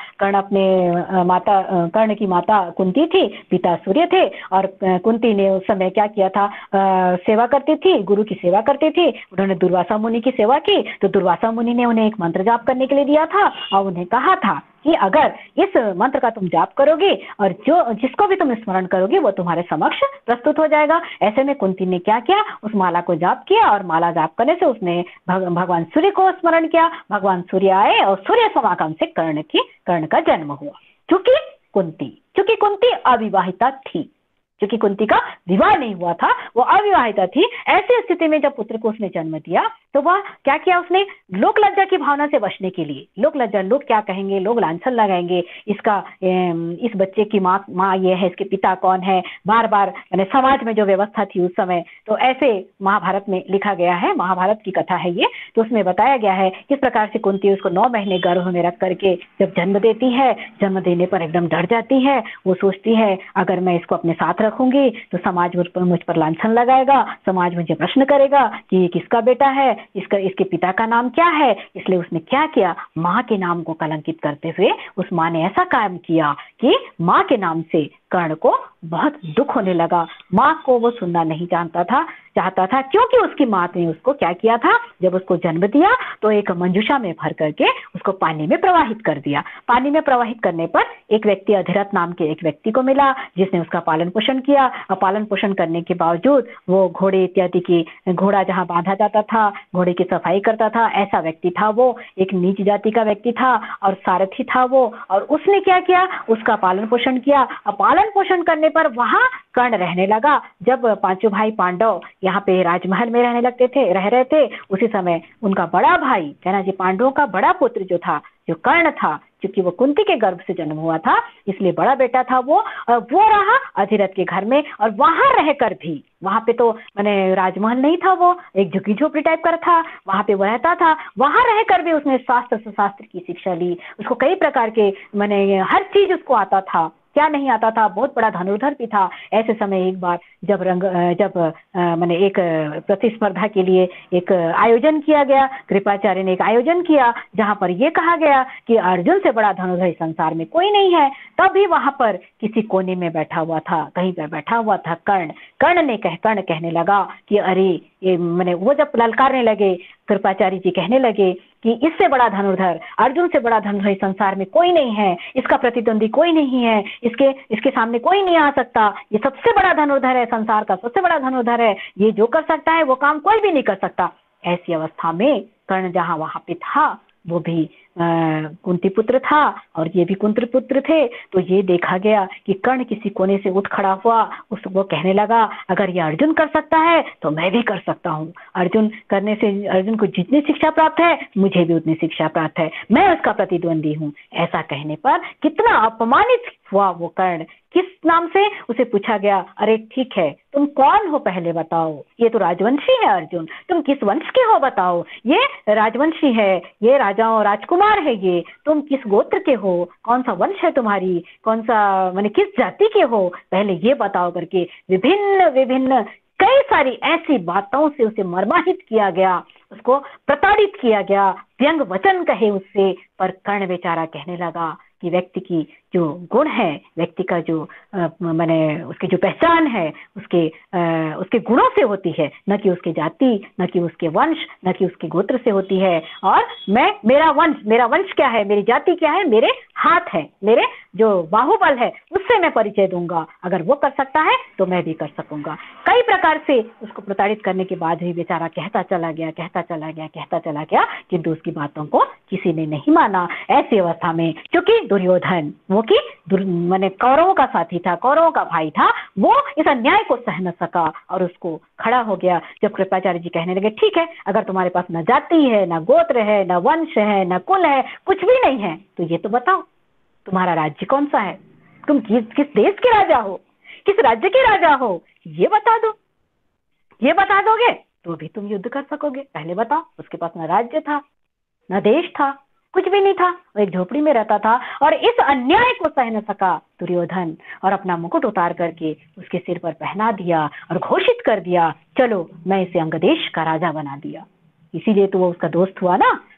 कर्ण की माता कुंती थी, पिता सूर्य थे और कुंती ने उस समय क्या किया था, सेवा करती थी, गुरु की सेवा करती थी। उन्होंने दुर्वासा मुनि की सेवा की, तो दुर्वासा मुनि ने उन्हें एक मंत्र जाप करने के लिए दिया था और उन्हें कहा था कि अगर इस मंत्र का तुम जाप करोगे और जो जिसको भी तुम स्मरण करोगे वो तुम्हारे समक्ष प्रस्तुत हो जाएगा। ऐसे में कुंती ने क्या किया, उस माला को जाप किया और माला जाप करने से उसने भगवान सूर्य को स्मरण किया। भगवान सूर्य आए और सूर्य समागम से कर्ण का जन्म हुआ। चूंकि कुंती अविवाहिता थी, क्योंकि कुंती का विवाह नहीं हुआ था, वो अविवाहिता थी। ऐसी स्थिति में जब पुत्र को उसने जन्म दिया तो वह क्या किया, उसने लोक लज्जा की भावना से बचने के लिए, लोक लज्जा, लोग क्या कहेंगे, लोग लांछन लगाएंगे, इस बच्चे की माँ ये है, इसके पिता कौन है, बार बार मैंने समाज में जो व्यवस्था थी उस समय, तो ऐसे महाभारत में लिखा गया है, महाभारत की कथा है ये। तो उसमें बताया गया है किस प्रकार से कुंती उसको 9 महीने गर्भ में रख करके जब जन्म देती है, जन्म देने पर एकदम डर जाती है। वो सोचती है अगर मैं इसको अपने साथ रखूंगी तो समाज मुझ पर लांछन लगाएगा, समाज मुझे प्रश्न करेगा कि ये किसका बेटा है, इसके पिता का नाम क्या है। इसलिए उसने क्या किया, माँ के नाम को कलंकित करते हुए उस माँ ने ऐसा काम किया कि माँ के नाम से कर्ण को बहुत दुख होने लगा। माँ को वो सुनना नहीं चाहता था, क्योंकि उसकी माँ ने उसको क्या किया था, जब उसको जन्म दिया तो एक मंजूषा में भर करके उसको पानी में प्रवाहित कर दिया। पानी में प्रवाहित करने पर एक व्यक्ति, अधिरथ नाम के एक व्यक्ति को मिला, जिसने उसका पालन पोषण किया। और पालन पोषण करने के बावजूद वो घोड़े इत्यादि की, घोड़ा जहाँ बांधा जाता था, घोड़े की सफाई करता था, ऐसा व्यक्ति था वो, एक नीच जाति का व्यक्ति था और सारथी था वो। और उसने क्या किया, उसका पालन पोषण किया। और पालन पोषण करने पर वहां कर्ण रहने लगा। जब 5 भाई पांडव यहाँ पे राजमहल में रह रहे थे, उसी समय उनका बड़ा भाई, कहना जी पांडवों का बड़ा पुत्र जो था, जो कर्ण था, क्योंकि वो कुंती के गर्भ से जन्म हुआ था इसलिए बड़ा बेटा था वो रहा अधिरथ के घर में। और वहां रहकर भी, वहां पे तो मैंने राजमहल नहीं था, वो एक झुग्गी झोपड़ी टाइप का था, वहां पे वो रहता था। वहां रहकर भी उसने शास्त्र की शिक्षा ली। उसको कई प्रकार के मैंने हर चीज उसको आता था, क्या नहीं आता था, बहुत बड़ा धनुर्धर भी था। ऐसे समय एक बार जब मैंने एक प्रतिस्पर्धा के लिए एक आयोजन किया गया, कृपाचार्य ने एक आयोजन किया जहां पर यह कहा गया कि अर्जुन से बड़ा धनुर्धर संसार में कोई नहीं है। तभी वहां पर किसी कोने में बैठा हुआ था, कहीं पर बैठा हुआ था कर्ण कहने लगा कि अरे ये मैंने, वो जब ललकारने लगे, कृपाचार्य जी कहने लगे कि इससे बड़ा धनुर्धर, अर्जुन से बड़ा धनुर्धर संसार में कोई नहीं है, इसका प्रतिद्वंदी कोई नहीं है, इसके सामने कोई नहीं आ सकता, ये सबसे बड़ा धनुर्धर है, संसार का सबसे बड़ा धनुर्धर है, ये जो कर सकता है वो काम कोई भी नहीं कर सकता। ऐसी अवस्था में कर्ण जहां वहां पे था, वो भी कुंती पुत्र था और ये भी कुंती पुत्र थे। तो ये देखा गया कि कर्ण किसी कोने से उठ खड़ा हुआ, उसको कहने लगा अगर ये अर्जुन कर सकता है तो मैं भी कर सकता हूँ। अर्जुन को जितनी शिक्षा प्राप्त है मुझे भी उतनी शिक्षा प्राप्त है, मैं उसका प्रतिद्वंदी हूँ। ऐसा कहने पर कितना अपमानित हुआ वो कर्ण। किस नाम से उसे पूछा गया, अरे ठीक है तुम कौन हो पहले बताओ, ये तो राजवंशी है अर्जुन, तुम किस वंश के हो बताओ, ये राजवंशी है, ये राजाओं राजकुमार है, ये तुम किस गोत्र के हो, कौन सा वंश है तुम्हारी, कौन सा माने किस जाति के हो, पहले ये बताओ करके विभिन्न कई सारी ऐसी बातों से उसे मर्माहित किया गया, उसको प्रताड़ित किया गया, व्यंग वचन कहे उससे। पर कर्ण बेचारा कहने लगा कि व्यक्ति की जो गुण है, व्यक्ति का जो माने उसकी जो पहचान है उसके गुणों से होती है, न कि उसके जाति, न कि उसके वंश, न कि उसके गोत्र से होती है। और मेरा वंश क्या है, मेरी जाति क्या है, मेरे हाथ है, मेरे जो बाहुबल है उससे मैं परिचय दूंगा, अगर वो कर सकता है तो मैं भी कर सकूंगा। कई प्रकार से उसको प्रताड़ित करने के बाद भी बेचारा कहता चला गया, किंतु उसकी बातों को किसी ने नहीं माना। ऐसी अवस्था में क्योंकि दुर्योधन, वो कि मैंने कौरवों का साथी था, कौरवों का भाई था, वो इस अन्याय को सह न सका और उसको खड़ा हो गया। जब कृपाचार्य जी कहने लगे ठीक है, अगर तुम्हारे पास न जाति है, न गोत्र है, न वंश है, न कुल है, कुछ भी नहीं है, तो ये तो बताओ तुम्हारा राज्य कौन सा है, तुम किस देश के राजा हो, किस राज्य के राजा हो, ये बता दो। ये बता दोगे तो भी तुम युद्ध कर सकोगे, पहले बताओ। उसके पास न राज्य था, न देश था, कुछ भी नहीं था, वो एक झोपड़ी में रहता था। और इस अन्याय को सह न सका दुर्योधन, और अपना मुकुट उतार करके उसके सिर पर पहना दिया और घोषित कर दिया, चलो मैं इसे अंगदेश का राजा बना दिया। इसीलिए तो वो उसका दोस्त हुआ ना,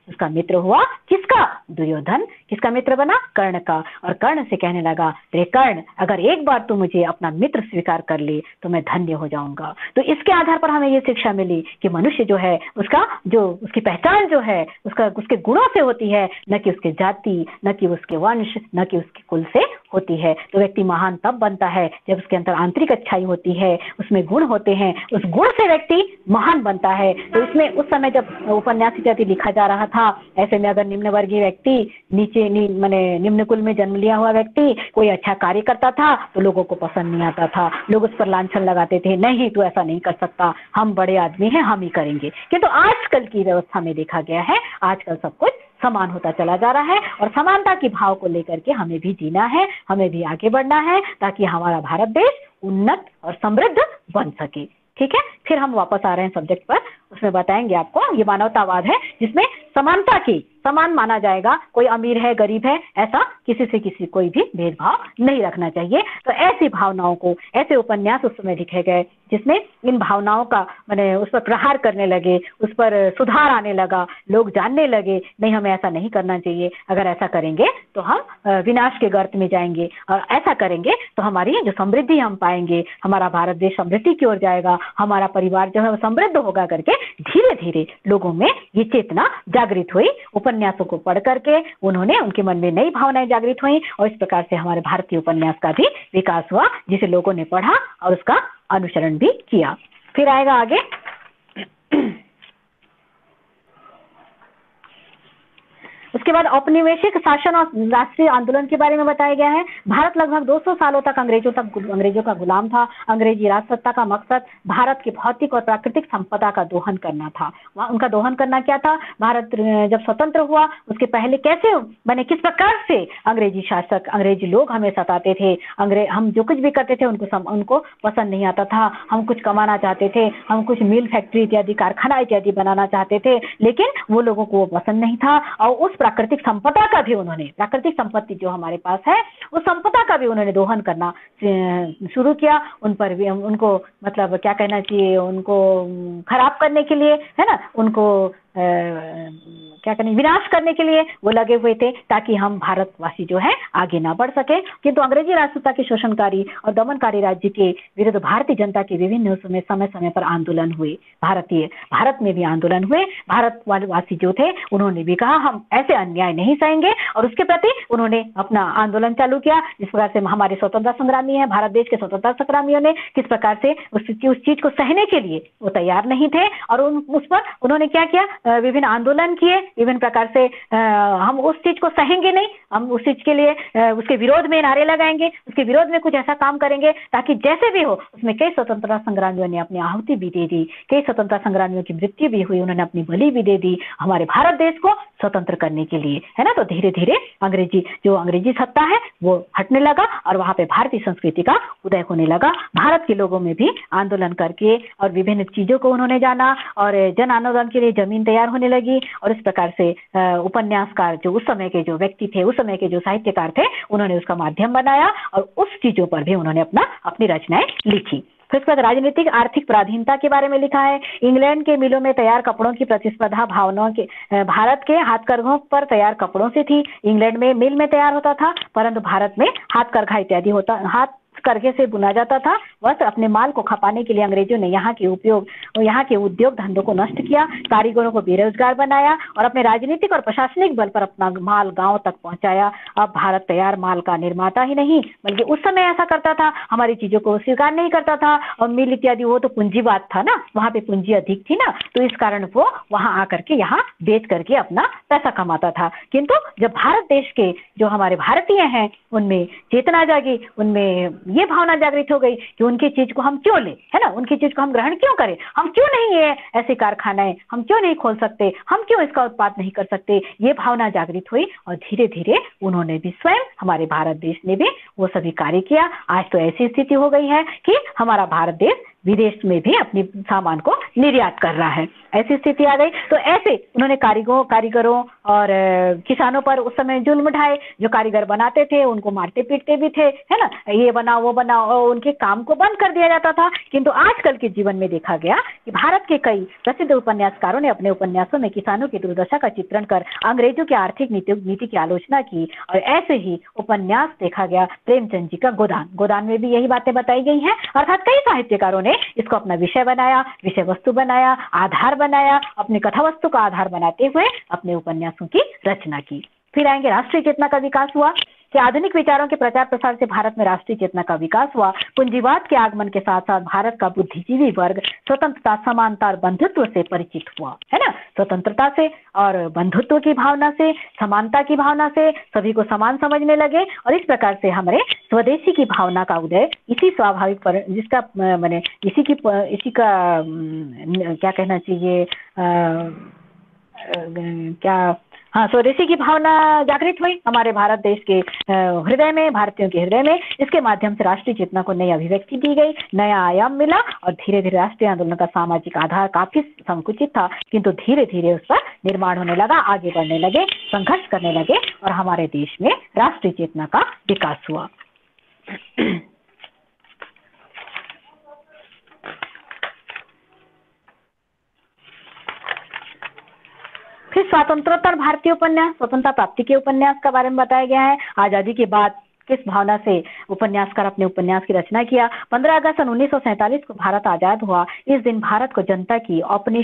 उसका मित्र हुआ किसका? दुर्योधन। किसका मित्र बना? कर्ण का। और कर्ण से कहने लगा, रे कर्ण, अगर एक बार तू मुझे अपना मित्र स्वीकार कर ले तो मैं धन्य हो जाऊंगा। तो इसके आधार पर हमें ये शिक्षा मिली कि मनुष्य जो है उसका जो उसकी पहचान जो है उसके गुणों से होती है, न कि उसके जाति, न कि उसके वंश, न कि उसके कुल से होती है। तो व्यक्ति महान तब बनता है जब उसके अंदर आंतरिक अच्छाई होती है, उसमें गुण होते हैं, उस गुण से व्यक्ति महान बनता है। तो इसमें उस समय जब उपन्यास इत्यादि लिखा जा रहा था, ऐसे में अगर निम्न वर्गीय व्यक्ति, माने निम्न कुल में जन्म लिया हुआ व्यक्ति कोई अच्छा कार्य करता था तो लोगों को पसंद नहीं आता था, लोग उस पर लांछन लगाते थे, नहीं तू ऐसा नहीं कर सकता, हम बड़े आदमी हैं, हम ही करेंगे। किंतु आजकल की व्यवस्था में देखा गया है, आजकल सब कुछ समान होता चला जा रहा है और समानता की भाव को लेकर के हमें भी जीना है, हमें भी आगे बढ़ना है, ताकि हमारा भारत देश उन्नत और समृद्ध बन सके। ठीक है, फिर हम वापस आ रहे हैं सब्जेक्ट पर। उसमें बताएंगे आपको, ये मानवतावाद है जिसमें समानता की समान माना जाएगा, कोई अमीर है गरीब है ऐसा किसी से किसी कोई भी भेदभाव नहीं रखना चाहिए। तो ऐसी भावनाओं को, ऐसे उपन्यास उस समय लिखे गए जिसमें इन भावनाओं का माने उस पर प्रहार करने लगे, उस पर सुधार आने लगा, लोग जानने लगे नहीं हमें ऐसा नहीं करना चाहिए, अगर ऐसा करेंगे तो हम विनाश के गर्त में जाएंगे, और ऐसा करेंगे तो हमारी जो समृद्धि हम पाएंगे, हमारा भारत देश समृद्धि की ओर जाएगा, हमारा परिवार जो है वो समृद्ध होगा करके धीरे धीरे लोगों में ये चेतना जागृत हुई। उपन्यासों को पढ़ करके उन्होंने, उनके मन में नई भावनाएं जागृत हुई और इस प्रकार से हमारे भारतीय उपन्यास का भी विकास हुआ, जिसे लोगों ने पढ़ा और उसका अनुसरण भी किया। फिर आएगा आगे उसके बाद औपनिवेशिक शासन और राष्ट्रीय आंदोलन के बारे में बताया गया है। भारत लगभग 200 सालों तक अंग्रेजों का गुलाम था। अंग्रेजी राज सत्ता का मकसद भारत की भौतिक और प्राकृतिक संपदा का दोहन करना था। उनका दोहन करना क्या था? भारत जब स्वतंत्र हुआ उसके पहले कैसे बने, किस प्रकार से अंग्रेजी शासक, अंग्रेजी लोग हमें सताते थे, हम जो कुछ भी करते थे उनको पसंद नहीं आता था। हम कुछ कमाना चाहते थे, हम कुछ मिल फैक्ट्री इत्यादि कारखाना इत्यादि बनाना चाहते थे, लेकिन वो लोगों को वो पसंद नहीं था। और उस प्राकृतिक संपदा का भी उन्होंने, प्राकृतिक संपत्ति जो हमारे पास है उस संपदा का भी उन्होंने दोहन करना शुरू किया। उन पर भी उनको मतलब क्या कहना चाहिए, उनको खराब करने के लिए, है ना, उनको क्या करने, विनाश करने के लिए वो लगे हुए थे, ताकि हम भारतवासी जो है आगे ना बढ़ सके। किंतु अंग्रेजी राजसत्ता के शोषणकारी और दमनकारी राज्य के विरुद्ध भारतीय जनता के विभिन्न समय समय पर आंदोलन हुए। भारत में भी आंदोलन हुए। भारतवासी जो थे उन्होंने भी कहा हम ऐसे अन्याय नहीं सहेंगे, और उसके प्रति उन्होंने अपना आंदोलन चालू किया। जिस प्रकार से हमारे स्वतंत्रता संग्रामी है, भारत देश के स्वतंत्रता संग्रामियों ने किस प्रकार से उस चीज को सहने के लिए वो तैयार नहीं थे, और उस पर उन्होंने क्या किया, विभिन्न आंदोलन किए, विभिन्न प्रकार से हम उस चीज को सहेंगे नहीं, हम उस चीज के लिए उसके विरोध में नारे लगाएंगे, उसके विरोध में कुछ ऐसा काम करेंगे ताकि जैसे भी हो। उसमें कई स्वतंत्रता संग्रामियों ने अपनी आहुति भी दे दी, कई स्वतंत्रता संग्रामियों की मृत्यु भी हुई, उन्होंने अपनी बलि भी दे दी हमारे भारत देश को स्वतंत्र करने के लिए, है ना। तो धीरे धीरे अंग्रेजी सत्ता है वो हटने लगा और वहां पे भारतीय संस्कृति का उदय होने लगा। भारत के लोगों में भी आंदोलन करके और विभिन्न चीजों को उन्होंने जाना, और जन आंदोलन के लिए जमीन तैयार होने लगी। और इस प्रकार से उपन्यासकार जो उस समय के जो व्यक्ति थे, उस समय के जो साहित्यकार थे, उन्होंने उसका माध्यम बनाया और उस चीजों पर भी उन्होंने अपनी रचनाएं लिखी। फिर उसके बाद राजनीतिक आर्थिक पराधीनता के बारे में लिखा है। इंग्लैंड के मिलों में तैयार कपड़ों की प्रतिस्पर्धा भारत के हाथकरघों पर तैयार कपड़ों से थी। इंग्लैंड में मिल में तैयार होता था, परंतु भारत में हाथकरघा इत्यादि हाथ करघे से बुना जाता था। वस्त्र अपने माल को खपाने के लिए अंग्रेजों ने यहाँ के उद्योग धंधों को नष्ट किया, कारीगरों को बेरोजगार बनाया और अपने राजनीतिक और प्रशासनिक बल पर अपना माल गांव तक पहुंचाया। अब भारत तैयार माल का निर्माता ही नहीं बल्कि उस समय ऐसा करता था, हमारी चीजों को स्वीकार नहीं करता था। और मिल इत्यादि वो तो पूंजीवाद था ना, वहां पे पूंजी अधिक थी ना, तो इस कारण वो वहां आकर के यहाँ बेच करके अपना पैसा कमाता था। किंतु जब भारत देश के जो हमारे भारतीय हैं उनमें चेतना जागी, उनमें ये भावना जागृत हो गई कि उनकी चीज को हम क्यों लें, है ना, उनकी चीज को हम ग्रहण क्यों करें, हम क्यों नहीं ये ऐसे कारखाने हम क्यों नहीं खोल सकते, हम क्यों इसका उत्पाद नहीं कर सकते, ये भावना जागृत हुई। और धीरे धीरे उन्होंने भी स्वयं, हमारे भारत देश ने भी वो सभी कार्य किया। आज तो ऐसी स्थिति हो गई है कि हमारा भारत देश विदेश में भी अपनी सामान को निर्यात कर रहा है। ऐसी स्थिति आ गई। तो ऐसे उन्होंने कारीगरों और किसानों पर उस समय जुल्म ढाए। जो कारीगर बनाते थे उनको मारते पीटते भी थे, है ना, ये बनाओ वो बनाओ, और उनके काम को बंद कर दिया जाता था। किंतु आजकल के जीवन में देखा गया कि भारत के कई प्रसिद्ध उपन्यासकारों ने अपने उपन्यासों में किसानों की दुर्दशा का चित्रण कर अंग्रेजों की आर्थिक नीति की आलोचना की। और ऐसे ही उपन्यास देखा गया प्रेमचंद जी का गोदान में भी यही बातें बताई गई हैं। अर्थात कई साहित्यकारों ने इसको अपना विषय बनाया, विषय वस्तु बनाया, आधार बनाया, अपनी कथा वस्तु का आधार बनाते हुए अपने उपन्यासों की रचना की। फिर आएंगे राष्ट्रीय चेतना का विकास हुआ कि आधुनिक विचारों के प्रचार प्रसार से भारत में राष्ट्रीय चेतना का विकास हुआ। पूंजीवाद के आगमन के साथ साथ भारत का बुद्धिजीवी वर्ग स्वतंत्रता, समानता और बंधुत्व से परिचित हुआ, है ना। स्वतंत्रता से और बंधुत्व की भावना से, समानता की भावना से सभी को समान समझने लगे। और इस प्रकार से हमारे स्वदेशी की भावना का उदय इसी स्वाभाविक पर जिसका मैंने इसी का क्या कहना चाहिए, क्या, हाँ, स्वदेशी की भावना जागृत हुई हमारे भारत देश के हृदय में, भारतीयों के हृदय में। इसके माध्यम से राष्ट्रीय चेतना को नई अभिव्यक्ति दी गई, नया आयाम मिला। और धीरे धीरे राष्ट्रीय आंदोलन का सामाजिक आधार काफी संकुचित था, किंतु धीरे धीरे उस पर निर्माण होने लगा, आगे बढ़ने लगे, संघर्ष करने लगे और हमारे देश में राष्ट्रीय चेतना का विकास हुआ। फिर स्वतंत्रोत्तर भारतीय उपन्यास, स्वतंत्रता प्राप्ति के उपन्यास के बारे में बताया गया है। आजादी के बाद किस भावना से उपन्यासकार अपने उपन्यास की रचना किया। 15 अगस्त सन 1947 को भारत आजाद हुआ। इस दिन भारत को जनता की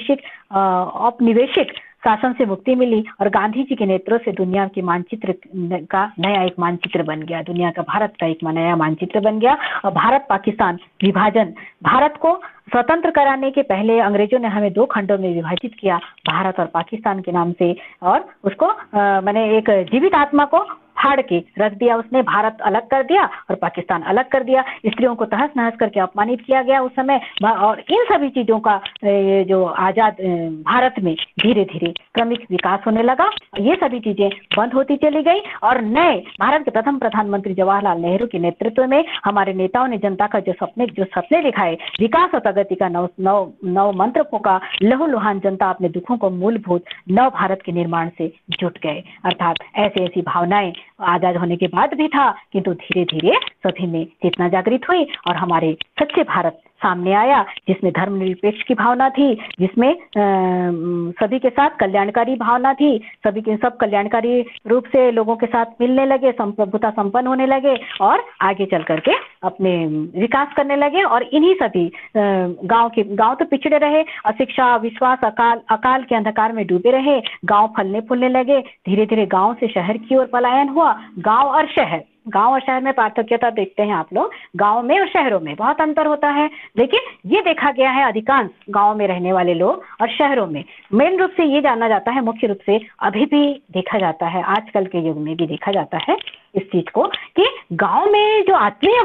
औपनिवेशिक शासन से मुक्ति मिली और गांधी जी के नेतृत्व से दुनिया के मानचित्र का नया एक मानचित्र बन गया। दुनिया का भारत का एक नया मानचित्र बन गया। और भारत पाकिस्तान विभाजन, भारत को स्वतंत्र कराने के पहले अंग्रेजों ने हमें 2 खंडों में विभाजित किया, भारत और पाकिस्तान के नाम से। और उसको मैंने एक जीवित आत्मा को फाड़ के रख दिया उसने। भारत अलग कर दिया और पाकिस्तान अलग कर दिया। स्त्रियों को तहस नहस करके अपमानित किया गया उस समय। और इन सभी चीजों का जो आजाद भारत में धीरे धीरे क्रमिक विकास होने लगा। ये सभी चीजें बंद होती चली गई और नए भारत के प्रथम प्रधानमंत्री जवाहरलाल नेहरू के नेतृत्व में हमारे नेताओं ने जनता का जो सपने दिखाए, विकास और प्रगति का नव मंत्र का लहूलुहान जनता अपने दुखों को मूलभूत नव भारत के निर्माण से जुट गए। अर्थात ऐसी भावनाएं आजाद होने के बाद भी था, किंतु धीरे धीरे सभी में चेतना जागृत हुई और हमारे सच्चे भारत सामने आया, जिसमें धर्मनिरपेक्ष की भावना थी, जिसमें सभी के साथ कल्याणकारी भावना थी, सब कल्याणकारी रूप से लोगों के साथ मिलने लगे, संप्रभुता संपन्न होने लगे और आगे चल करके अपने विकास करने लगे। और इन्हीं सभी गांव तो पिछड़े रहे, अशिक्षा, विश्वास, अकाल के अंधकार में डूबे रहे। गांव फलने फूलने लगे। धीरे धीरे गांव से शहर की ओर पलायन हुआ। गांव और शहर में पार्थक्यता देखते हैं आप लोग। गांव में और शहरों में बहुत अंतर होता है, लेकिन ये देखा गया है अधिकांश गांव में रहने वाले लोग और शहरों में मेन रूप से ये जाना जाता है, मुख्य रूप से अभी भी देखा जाता है, आजकल के युग में भी देखा जाता है इस चीज को कि गांव में जो आत्मीय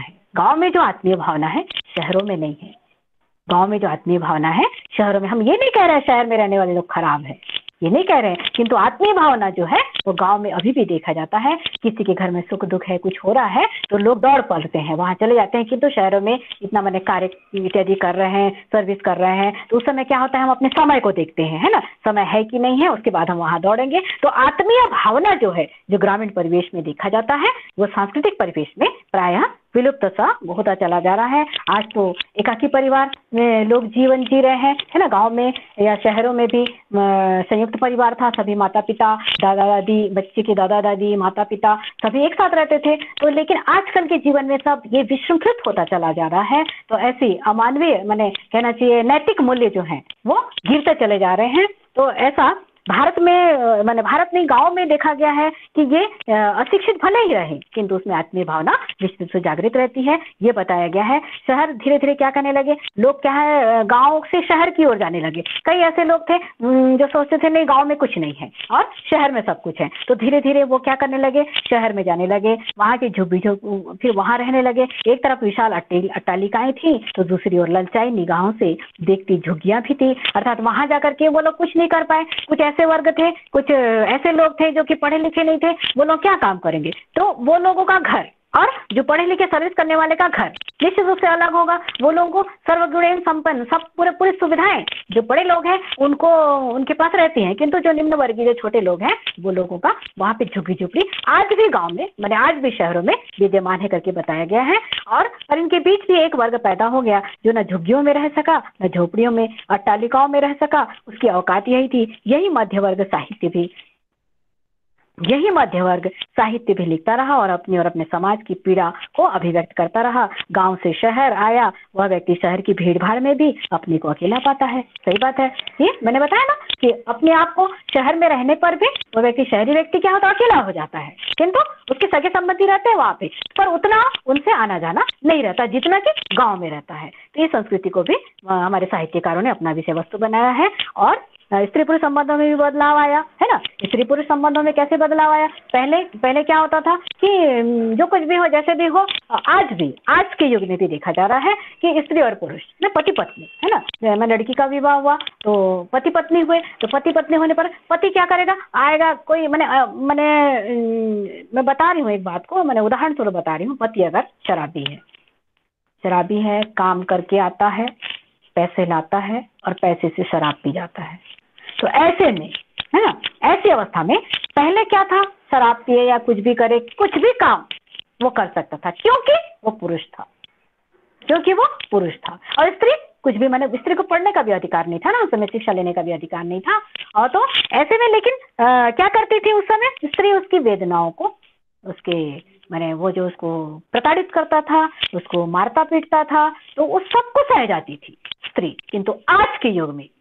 भावना है शहरों में नहीं है। गांव में जो आत्मीय भावना है शहरों में, हम ये नहीं कह रहे हैं शहर में रहने वाले लोग खराब है, ये नहीं कह रहे हैं, किंतु आत्मीय भावना जो है वो गांव में अभी भी देखा जाता है। किसी के घर में सुख दुख है, कुछ हो रहा है तो लोग दौड़ पड़ते हैं, वहां चले जाते हैं। किंतु शहरों में इतना मैंने कार्य इत्यादि कर रहे हैं, सर्विस कर रहे हैं, तो उस समय क्या होता है, हम अपने समय को देखते हैं, है ना, समय है कि नहीं है, उसके बाद हम वहां दौड़ेंगे। तो आत्मीय भावना जो है, जो ग्रामीण परिवेश में देखा जाता है, वो सांस्कृतिक परिवेश में प्रायः विलुप्त सा होता चला जा रहा है। आज तो एकाकी परिवार में लोग जीवन जी रहे हैं, है ना। गांव में या शहरों में भी संयुक्त परिवार था, सभी माता पिता, दादा दादी, बच्चे के दादा दादी, माता पिता सभी एक साथ रहते थे। तो लेकिन आजकल के जीवन में सब ये विशृंखलित होता चला जा रहा है। तो ऐसी अमानवीय, मैंने कहना चाहिए नैतिक मूल्य जो है वो गिरते चले जा रहे हैं। तो ऐसा भारत में गांव में देखा गया है कि ये अशिक्षित भले ही रहे, किंतु उसमें आत्मीय भावना निश्चित से जागृत रहती है, ये बताया गया है। शहर धीरे धीरे क्या करने लगे, लोग क्या है गांव से शहर की ओर जाने लगे। कई ऐसे लोग थे जो सोचते थे नहीं गांव में कुछ नहीं है और शहर में सब कुछ है, तो धीरे धीरे वो क्या करने लगे, शहर में जाने लगे, वहां की फिर वहां रहने लगे। एक तरफ विशाल अट्टालिकाएं थी तो दूसरी ओर ललचाई निगाहों से देखती झुग्गियां भी थी। अर्थात वहां जाकर के वो लोग कुछ नहीं कर पाए। कुछ ऐसे वर्ग थे, कुछ ऐसे लोग थे जो कि पढ़े लिखे नहीं थे, वो लोग क्या काम करेंगे, तो वो लोगों का घर और जो पढ़े लिखे सर्विस करने वाले का घर निश्चित रूप से अलग होगा। वो लोगों को सर्वगुण संपन्न सब पूरी सुविधाएं जो बड़े लोग हैं उनको उनके पास रहती हैं, किंतु जो निम्न वर्गीय जो छोटे लोग हैं वो लोगों का वहाँ पे झुग्गी झुपड़ी आज भी गांव में माने आज भी शहरों में विद्यमान है करके बताया गया है। और इनके बीच भी एक वर्ग पैदा हो गया जो न झुग्गियों में रह सका न झोपड़ियों में अट्टालिकाओं में रह सका, उसकी औकात यही थी। यही मध्य वर्ग साहित्य भी लिखता रहा और अपने समाज की पीड़ा को अभिव्यक्त करता रहा। गांव से शहर आया वह व्यक्ति शहर की भीड़ भाड़ में भी अपने को अकेला पाता है। सही बात है, ये मैंने बताया ना कि अपने आप को शहर में रहने पर भी वह व्यक्ति शहरी व्यक्ति क्या होता है, अकेला हो जाता है, किंतु उसके सगे संबंधी रहते हैं वहाँ पे, पर उतना उनसे आना जाना नहीं रहता जितना कि गाँव में रहता है। तो इस संस्कृति को भी हमारे साहित्यकारों ने अपना विषय वस्तु बनाया है। और स्त्री पुरुष संबंधों में भी बदलाव आया है ना। स्त्री पुरुष संबंधों में कैसे बदलाव आया, पहले क्या होता था कि जो कुछ भी हो जैसे भी हो, आज के युग में भी देखा जा रहा है कि स्त्री और पुरुष में पति पत्नी है ना। मैं लड़की का विवाह हुआ तो पति पत्नी हुए, तो पति पत्नी होने पर पति क्या करेगा, आएगा कोई मैं बता रही हूँ एक बात को, मैंने उदाहरण स्वरूप बता रही हूँ। पति अगर शराबी है, काम करके आता है, पैसे लाता है और पैसे से शराब पी जाता है, तो ऐसे में है ना, ऐसी अवस्था में पहले क्या था, शराब पिए या कुछ भी करे, कुछ भी काम वो कर सकता था क्योंकि वो पुरुष था। और स्त्री कुछ भी, मैंने स्त्री को पढ़ने का भी अधिकार नहीं था ना, उस समय शिक्षा लेने का भी अधिकार नहीं था। और तो ऐसे में लेकिन क्या करती थी उस समय स्त्री, उसकी वेदनाओं को, उसके मैंने वो जो उसको प्रताड़ित करता था, उसको मारता पीटता था, तो उस सबको सह जाती थी स्त्री। किंतु आज के युग में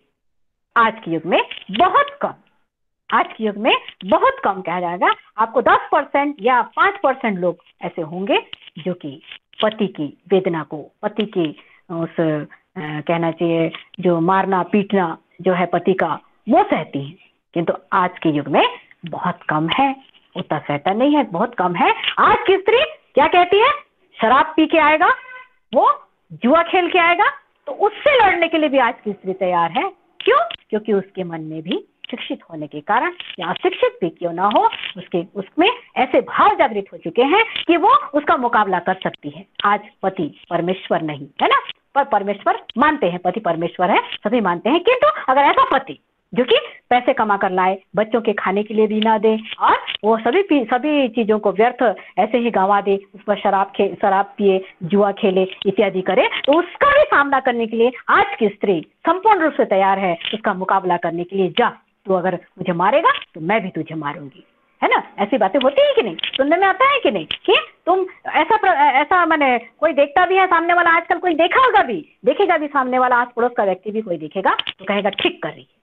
बहुत कम कहा जाएगा, आपको 10% या 5% लोग ऐसे होंगे जो कि पति की वेदना को, पति की उस कहना चाहिए जो मारना पीटना जो है पति का, वो सहती हैं। किंतु आज के युग में बहुत कम है, उतना सहता नहीं है, बहुत कम है। आज की स्त्री क्या कहती है, शराब पी के आएगा, वो जुआ खेल के आएगा, तो उससे लड़ने के लिए भी आज की स्त्री तैयार है। क्यों? क्योंकि उसके मन में भी शिक्षित होने के कारण या अशिक्षित भी क्यों ना हो, उसमें ऐसे भाव जागृत हो चुके हैं कि वो उसका मुकाबला कर सकती है। आज पति परमेश्वर नहीं है ना, पर परमेश्वर मानते हैं, पति परमेश्वर है सभी मानते हैं, किंतु अगर ऐसा पति जो कि पैसे कमा कर लाए, बच्चों के खाने के लिए भी ना दे और वो सभी चीजों को व्यर्थ ऐसे ही गंवा दे, उस पर शराब पिए, जुआ खेले इत्यादि करे, तो उसका भी सामना करने के लिए आज की स्त्री संपूर्ण रूप से तैयार है उसका मुकाबला करने के लिए। जा, तू अगर मुझे मारेगा तो मैं भी तुझे मारूंगी, है ना। ऐसी बातें होती है कि नहीं, सुनने में आता है कि नहीं, कि तुम ऐसा मैंने कोई देखता भी है सामने वाला, आजकल कोई देखेगा भी सामने वाला, आस पड़ोस का व्यक्ति भी कोई देखेगा तो कहेगा ठीक कर रही है,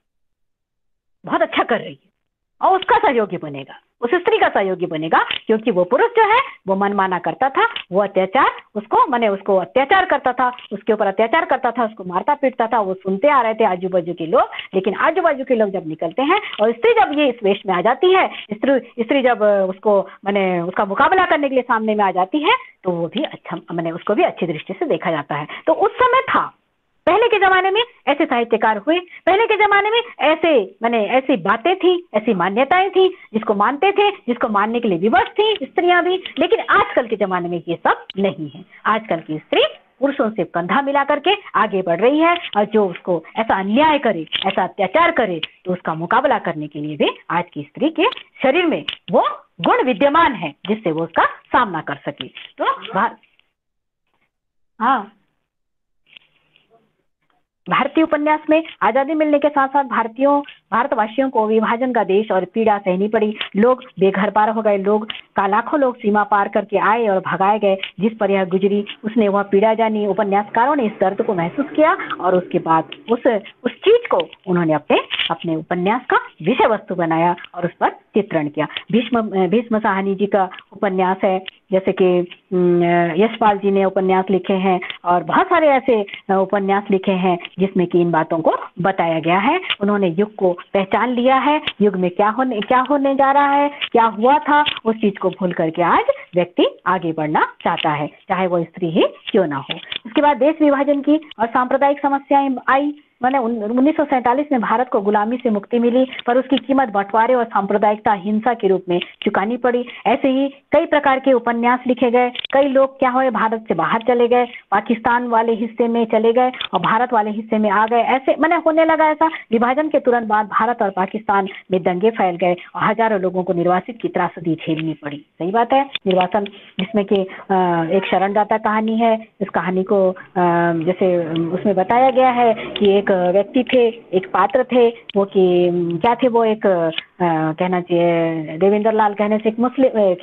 बहुत अच्छा कर रही है, और उसका सहयोगी बनेगा, उस स्त्री का सहयोगी बनेगा, क्योंकि वो पुरुष जो है वो मनमाना करता था, वो उसको अत्याचार करता था, उसके ऊपर अत्याचार करता था, उसको मारता पीटता था। वो सुनते आ रहे थे आजू बाजू के लोग, लेकिन आजू बाजू के लोग जब निकलते हैं और स्त्री जब ये इस वेश में आ जाती है, स्त्री जब उसका मुकाबला करने के लिए सामने में आ जाती है, तो वो भी उसको भी अच्छी दृष्टि से देखा जाता है। तो उस समय था, पहले के जमाने में ऐसे साहित्यकार हुए, पहले के जमाने में ऐसी बातें थी, ऐसी मान्यताएं थी, जिसको मानते थे, जिसको मानने के लिए विवश थी स्त्रियां भी। लेकिन आजकल के जमाने में ये सब नहीं है। आजकल की स्त्री पुरुषों से कंधा मिला करके आगे बढ़ रही है, और जो उसको ऐसा अन्याय करे, ऐसा अत्याचार करे, तो उसका मुकाबला करने के लिए भी आज की स्त्री के शरीर में वो गुण विद्यमान है जिससे वो उसका सामना कर सके। तो भारतीय उपन्यास में आजादी मिलने के साथ साथ भारतवासियों को विभाजन का देश और पीड़ा सहनी पड़ी। लोग बेघर पार हो गए, लाखों लोग सीमा पार करके आए और भगाए गए। जिस पर यह गुजरी उसने वह पीड़ा जानी। उपन्यासकारों ने इस दर्द को महसूस किया और उसके बाद उस चीज को उन्होंने अपने उपन्यास का विषय वस्तु बनाया और उस पर चित्रण किया। भीष्म साहनी जी का उपन्यास है, जैसे कि यशपाल जी ने उपन्यास लिखे हैं, और बहुत सारे ऐसे उपन्यास लिखे हैं जिसमें कि इन बातों को बताया गया है। उन्होंने युग को पहचान लिया है, युग में क्या होने जा रहा है, क्या हुआ था, उस चीज को भूल करके आज व्यक्ति आगे बढ़ना चाहता है, चाहे वो स्त्री ही क्यों ना हो। उसके बाद देश विभाजन की और सांप्रदायिक समस्याएं आई, मैंने 1947 में भारत को गुलामी से मुक्ति मिली, पर उसकी कीमत बंटवारे और सांप्रदायिकता हिंसा के रूप में चुकानी पड़ी। ऐसे ही कई प्रकार के उपन्यास लिखे गए। कई लोग क्या हुए, भारत से बाहर चले गए, पाकिस्तान वाले हिस्से में चले गए और भारत वाले हिस्से में आ गए। ऐसे मैंने होने लगा ऐसा। विभाजन के तुरंत बाद भारत और पाकिस्तान में दंगे फैल गए और हजारों लोगों को निर्वासित की त्रासदी झेलनी पड़ी। सही बात है, निर्वासन, जिसमें कि एक शरणदाता कहानी है। इस कहानी को जैसे उसमें बताया गया है कि एक व्यक्ति थे, एक पात्र थे, वो कि क्या थे, वो एक कहना चाहिए देवेंद्र लाल कहने से एक मुस्लिम, एक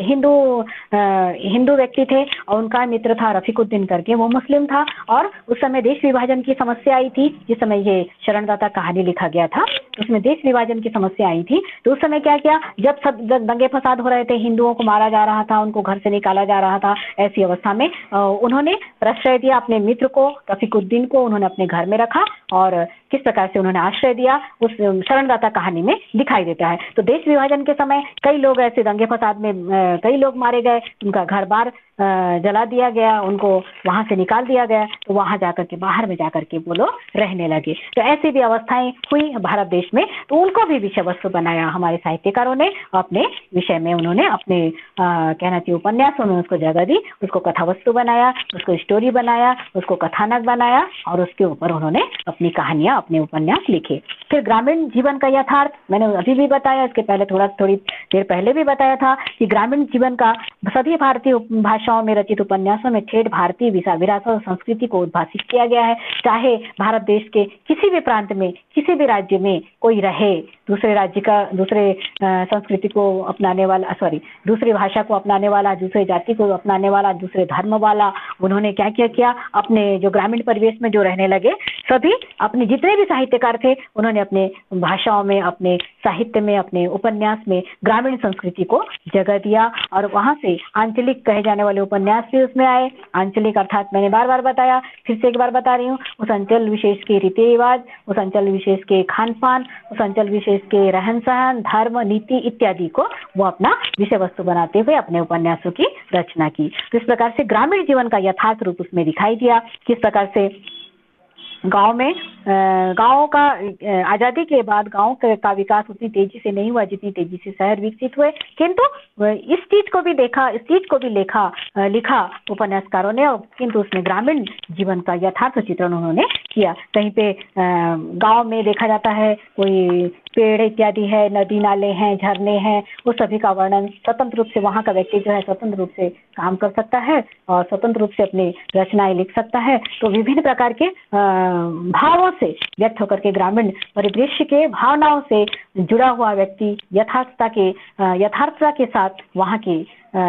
हिंदू व्यक्ति थे और उनका मित्र था रफीकुद्दीन करके, वो मुस्लिम था। और उस समय देश विभाजन की समस्या आई थी, जिस समय ये शरणदाता कहानी लिखा गया था उसमें देश विभाजन की समस्या आई थी। तो उस समय क्या किया, जब सब दंगे फसाद हो रहे थे, हिंदुओं को मारा जा रहा था, उनको घर से निकाला जा रहा था, ऐसी अवस्था में उन्होंने प्रश्रय दिया अपने मित्र को, रफीकुद्दीन को उन्होंने अपने घर में रखा और किस प्रकार से उन्होंने आश्रय दिया उस शरणदाता कहानी में दिखाई देता है। तो देश विभाजन के समय कई लोग ऐसे दंगे फसाद में कई लोग मारे गए, उनका घर बार जला दिया गया, उनको वहां से निकाल दिया गया, तो वहां जाकर के बाहर में जाकर के वो लोग रहने लगे। तो ऐसी भी अवस्थाएं हुई भारत देश में, तो उनको भी विषय वस्तु बनाया हमारे साहित्यकारों ने। अपने विषय में उन्होंने अपने कहना चाहिए उपन्यासों में उसको जगह दी, उसको कथा वस्तु बनाया, उसको स्टोरी बनाया, उसको कथानक बनाया और उसके ऊपर उन्होंने अपनी कहानियां, अपने उपन्यास लिखे। फिर ग्रामीण जीवन का यथार्थ, मैंने अभी भी बताया, इसके पहले थोड़ी देर पहले भी बताया था कि ग्रामीण जीवन का सभी भारतीय भाषाओं में रचित उपन्यासों में ठेठ भारतीय विरासत और संस्कृति को उद्भाषित किया गया है। चाहे भारत देश के किसी भी प्रांत में, किसी भी राज्य में कोई रहे, दूसरे राज्य का, दूसरे संस्कृति को अपनाने वाला, दूसरी भाषा को अपनाने वाला, दूसरे जाति को अपनाने वाला, दूसरे धर्म वाला, उन्होंने क्या किया, अपने जो ग्रामीण परिवेश में जो रहने लगे, सभी अपने जितने भी साहित्यकार थे उन्होंने अपने भाषाओं में, अपने साहित्य में, अपने उपन्यास में ग्रामीण संस्कृति को जगह दिया। और वहां से आंचलिक कहे जाने वाले उपन्यास भी उसमें आए। आंचलिक अर्थात मैंने बार बार बताया, फिर से एक बार बता रही हूँ, उस अंचल विशेष के रीति रिवाज, उस अंचल विशेष के खान पान, उस अंचल विशेष के रहन सहन, धर्म, नीति इत्यादि को वो अपना विषय वस्तु बनाते हुए अपने उपन्यासों की रचना की। तो इस प्रकार से ग्रामीण जीवन का यथार्थ रूप उसमें दिखाई दिया। किस प्रकार से गांव में गांव का आजादी के बाद गांव का विकास उतनी तेजी से नहीं हुआ जितनी तेजी से शहर विकसित हुए, किंतु इस चीज को भी देखा, इस चीज को भी लिखा उपन्यासकारों ने, किंतु उसमें ग्रामीण जीवन का यथार्थ चित्रण उन्होंने किया। कहीं पे गांव में देखा जाता है कोई पेड़ इत्यादि है, नदी नाले हैं, झरने हैं, उस सभी का वर्णन स्वतंत्र रूप से वहां का व्यक्ति जो है स्वतंत्र रूप से काम कर सकता है और स्वतंत्र रूप से अपनी रचनाएं लिख सकता है। तो विभिन्न प्रकार के भावों से व्यक्त होकर के ग्रामीण परिदृश्य के भावनाओं से जुड़ा हुआ व्यक्ति यथार्थता के साथ वहां के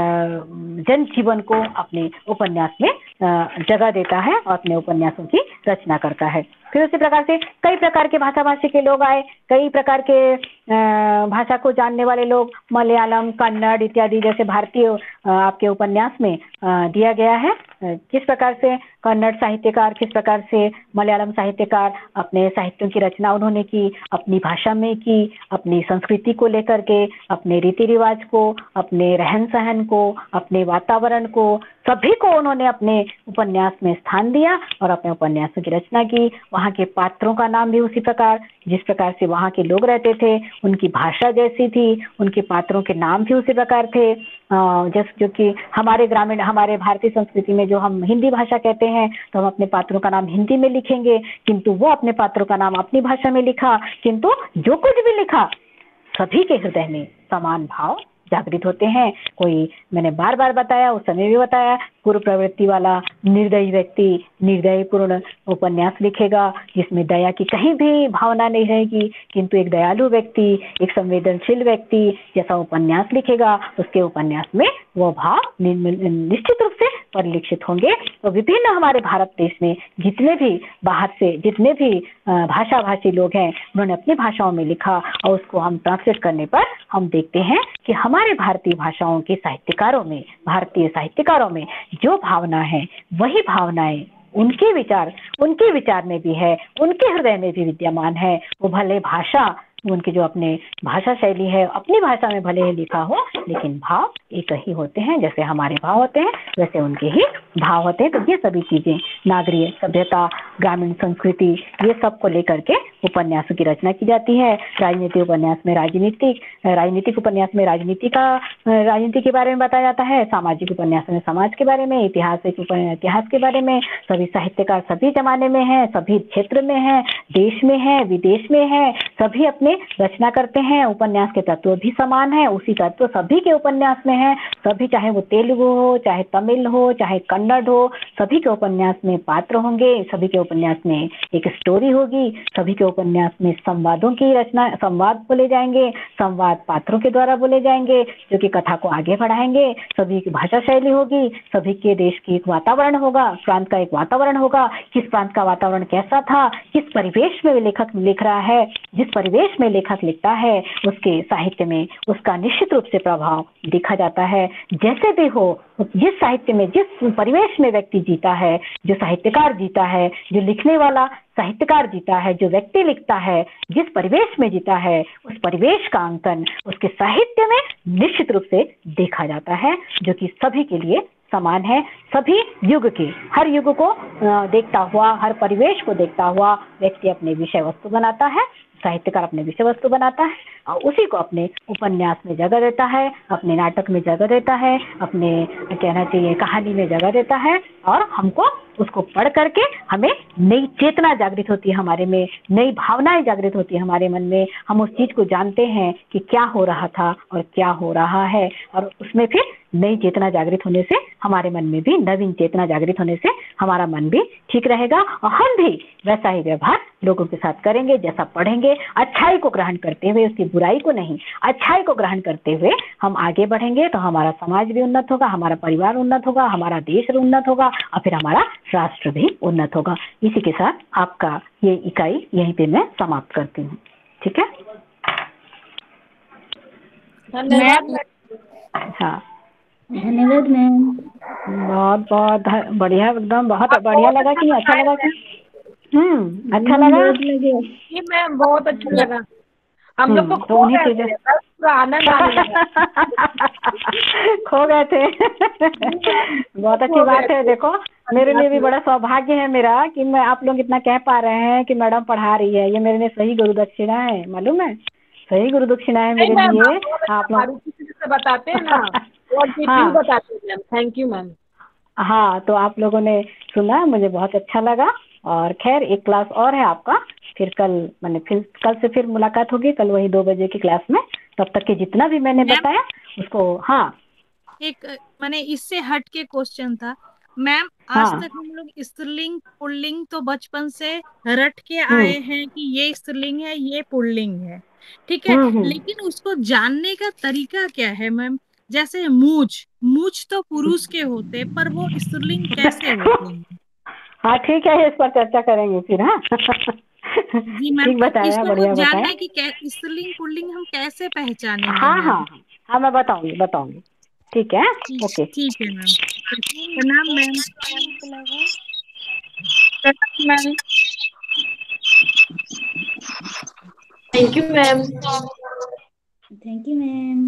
जन जीवन को अपने उपन्यास में जगह देता है और अपने उपन्यासों की रचना करता है। फिर उसी प्रकार से कई प्रकार के भाषा भाषी के लोग आए, कई प्रकार के भाषा को जानने वाले लोग, मलयालम, कन्नड़ इत्यादि, जैसे भारतीय आपके उपन्यास में दिया गया है। किस प्रकार से कन्नड़ साहित्यकार, किस प्रकार से मलयालम साहित्यकार अपने साहित्यों की रचना उन्होंने की, अपनी भाषा में की, अपनी संस्कृति को लेकर के, अपने रीति रिवाज को, अपने रहन सहन को, अपने वातावरण को, सभी को उन्होंने अपने उपन्यास में स्थान दिया और अपने उपन्यासों की रचना की। वहाँ के पात्रों का नाम भी उसी प्रकार, जिस प्रकार से वहाँ के लोग रहते थे, उनकी भाषा जैसी थी, उनके पात्रों के नाम भी उसी प्रकार थे। जैसे जो कि हमारे भारतीय संस्कृति में जो हम हिंदी भाषा कहते हैं, तो हम अपने पात्रों का नाम हिंदी में लिखेंगे, किंतु वो अपने पात्रों का नाम अपनी भाषा में लिखा, किंतु जो कुछ भी लिखा सभी के हृदय में समान भाव जागृत होते हैं। कोई, मैंने बार बार बताया, उस समय भी बताया, पूर्व प्रवृत्ति वाला निर्दयी व्यक्ति निर्दयपूर्ण उपन्यास लिखेगा जिसमें दया की कहीं भी भावना नहीं रहेगी, किंतु एक दयालु व्यक्ति, एक संवेदनशील व्यक्ति जैसा उपन्यास लिखेगा, उसके उपन्यास में वो भाव निश्चित रूप से परिलक्षित होंगे। तो विभिन्न हमारे भारत देश में जितने भी बाहर से जितने भी भाषा भाषी लोग हैं, उन्होंने अपनी भाषाओं में लिखा और उसको हम ट्रांसलेट करने पर हम देखते हैं कि हमारे भारतीय भाषाओं के साहित्यकारों में, भारतीय साहित्यकारों में जो भावना है वही भावनाएं उनके विचार में भी है, उनके हृदय में भी विद्यमान है। वो भले भाषा, उनकी जो अपने भाषा शैली है, अपनी भाषा में भले ही लिखा हो, लेकिन भाव एक ही होते हैं, जैसे हमारे भाव होते हैं वैसे उनके ही भाव होते हैं। तो ये सभी चीजें, नागरिक सभ्यता, ग्रामीण संस्कृति, ये सब को लेकर के उपन्यासों की रचना की जाती है। राजनीतिक उपन्यास में राजनीतिक उपन्यास में राजनीति के बारे में बताया जाता है। सामाजिक उपन्यास में समाज के बारे में, इतिहास के बारे में। सभी साहित्यकार सभी जमाने में है, सभी क्षेत्र में है, देश में है, विदेश में है, सभी अपने रचना करते हैं। उपन्यास के तत्व भी समान है, उसी तत्व सभी के उपन्यास में है। सभी, चाहे वो तेलुगु हो, चाहे तमिल हो, चाहे कन्नड़ हो, सभी के उपन्यास में पात्र होंगे, सभी के उपन्यास में एक स्टोरी होगी, सभी के उपन्यास में संवादों की रचना, संवाद बोले जाएंगे, संवाद पात्रों के द्वारा बोले जाएंगे जो कि कथा को आगे बढ़ाएंगे। सभी की भाषा शैली होगी, सभी के देश की एक वातावरण होगा, प्रांत का एक वातावरण होगा, किस प्रांत का वातावरण कैसा था, किस परिवेश में लेखक लिख रहा है, जिस परिवेश में लेखक लिखता है उसके साहित्य में उसका निश्चित रूप से प्रभाव देखा जाता है। जैसे भी हो, जिस साहित्य में, जिस परिवेश में व्यक्ति जीता है, जो साहित्यकार जीता है, जो लिखने वाला साहित्यकार जीता है, जो व्यक्ति लिखता है, जिस परिवेश में जीता है, उस परिवेश का अंकन उसके साहित्य में निश्चित रूप से देखा जाता है, जो कि सभी के लिए समान है। सभी युग के, हर युग को देखता हुआ, हर परिवेश को देखता हुआ व्यक्ति अपने विषय वस्तु बनाता है, साहित्यकार अपने विषय वस्तु बनाता है और उसी को अपने उपन्यास में जगह देता है, अपने नाटक में जगह देता है, अपने कहना चाहिए कहानी में जगह देता है। और हमको उसको पढ़ करके हमें नई चेतना जागृत होती है, हमारे में नई भावनाएं जागृत होती है हमारे मन में। हम उस चीज को जानते हैं कि क्या हो रहा था और क्या हो रहा है, और उसमें फिर नई चेतना जागृत होने से हमारे मन में भी नवीन चेतना जागृत होने से हमारा मन भी ठीक रहेगा और हम भी वैसा ही व्यवहार लोगों के साथ करेंगे जैसा पढ़ेंगे। अच्छाई को ग्रहण करते हुए, उसकी बुराई को नहीं, अच्छाई को ग्रहण करते हुए हम आगे बढ़ेंगे तो हमारा समाज भी उन्नत होगा, हमारा परिवार उन्नत होगा, हमारा देश उन्नत होगा और फिर हमारा राष्ट्र भी उन्नत होगा। इसी के साथ आपका ये इकाई यहीं पे मैं समाप्त करती हूँ। ठीक है, धन्यवाद। हाँ, धन्यवाद मैम। बहुत बहुत बढ़िया, एकदम बहुत बढ़िया लगा कि अच्छा लगा कि अच्छा लगा जी मैम, बहुत अच्छा लगा। हम लोग तो उन्हीं चीजें पूरा आनंद आने लगा। खो गए थे। बहुत अच्छी बात है। देखो, मेरे लिए भी बड़ा सौभाग्य है मेरा कि मैं, आप लोग इतना कह पा रहे हैं कि मैडम पढ़ा रही है, ये मेरे लिए सही गुरु दक्षिणा है, मालूम है, सही गुरु दक्षिणा है मेरे लिए। आप लोग बताते हैं ना, हाँ बताते हैं मैम। Thank you ma'am. हाँ, तो आप लोगों ने सुना, मुझे बहुत अच्छा लगा। और खैर, एक क्लास और है आपका, फिर कल से फिर मुलाकात होगी, कल वही 2 बजे की क्लास में। तब तक के जितना भी मैंने बताया उसको, हाँ, एक मैंने इससे हट के क्वेश्चन था मैम। आज हाँ, तक हम लोग स्त्रीलिंग पुल्लिंग तो बचपन से रट के आए हैं कि ये स्त्रीलिंग है, ये पुल्लिंग है, ठीक है, लेकिन उसको जानने का तरीका क्या है मैम? जैसे मूछ मूछ तो पुरुष के होते, पर वो स्त्रीलिंग कैसे होते हैं? हाँ, ठीक है, इस पर चर्चा करेंगे फिर। हाँ जी मैम, ठीक बताया, इसको बढ़िया मुझे जानना बताया। है कि स्त्रीलिंग पुल्लिंग हम कैसे पहचानेंगे हाँ मैम? हाँ हाँ, मैं बताऊंगी। ठीक है, ओके। ठीक है मैम। प्रणाम ma'am. Ma'am, thank you ma'am. Thank you ma'am.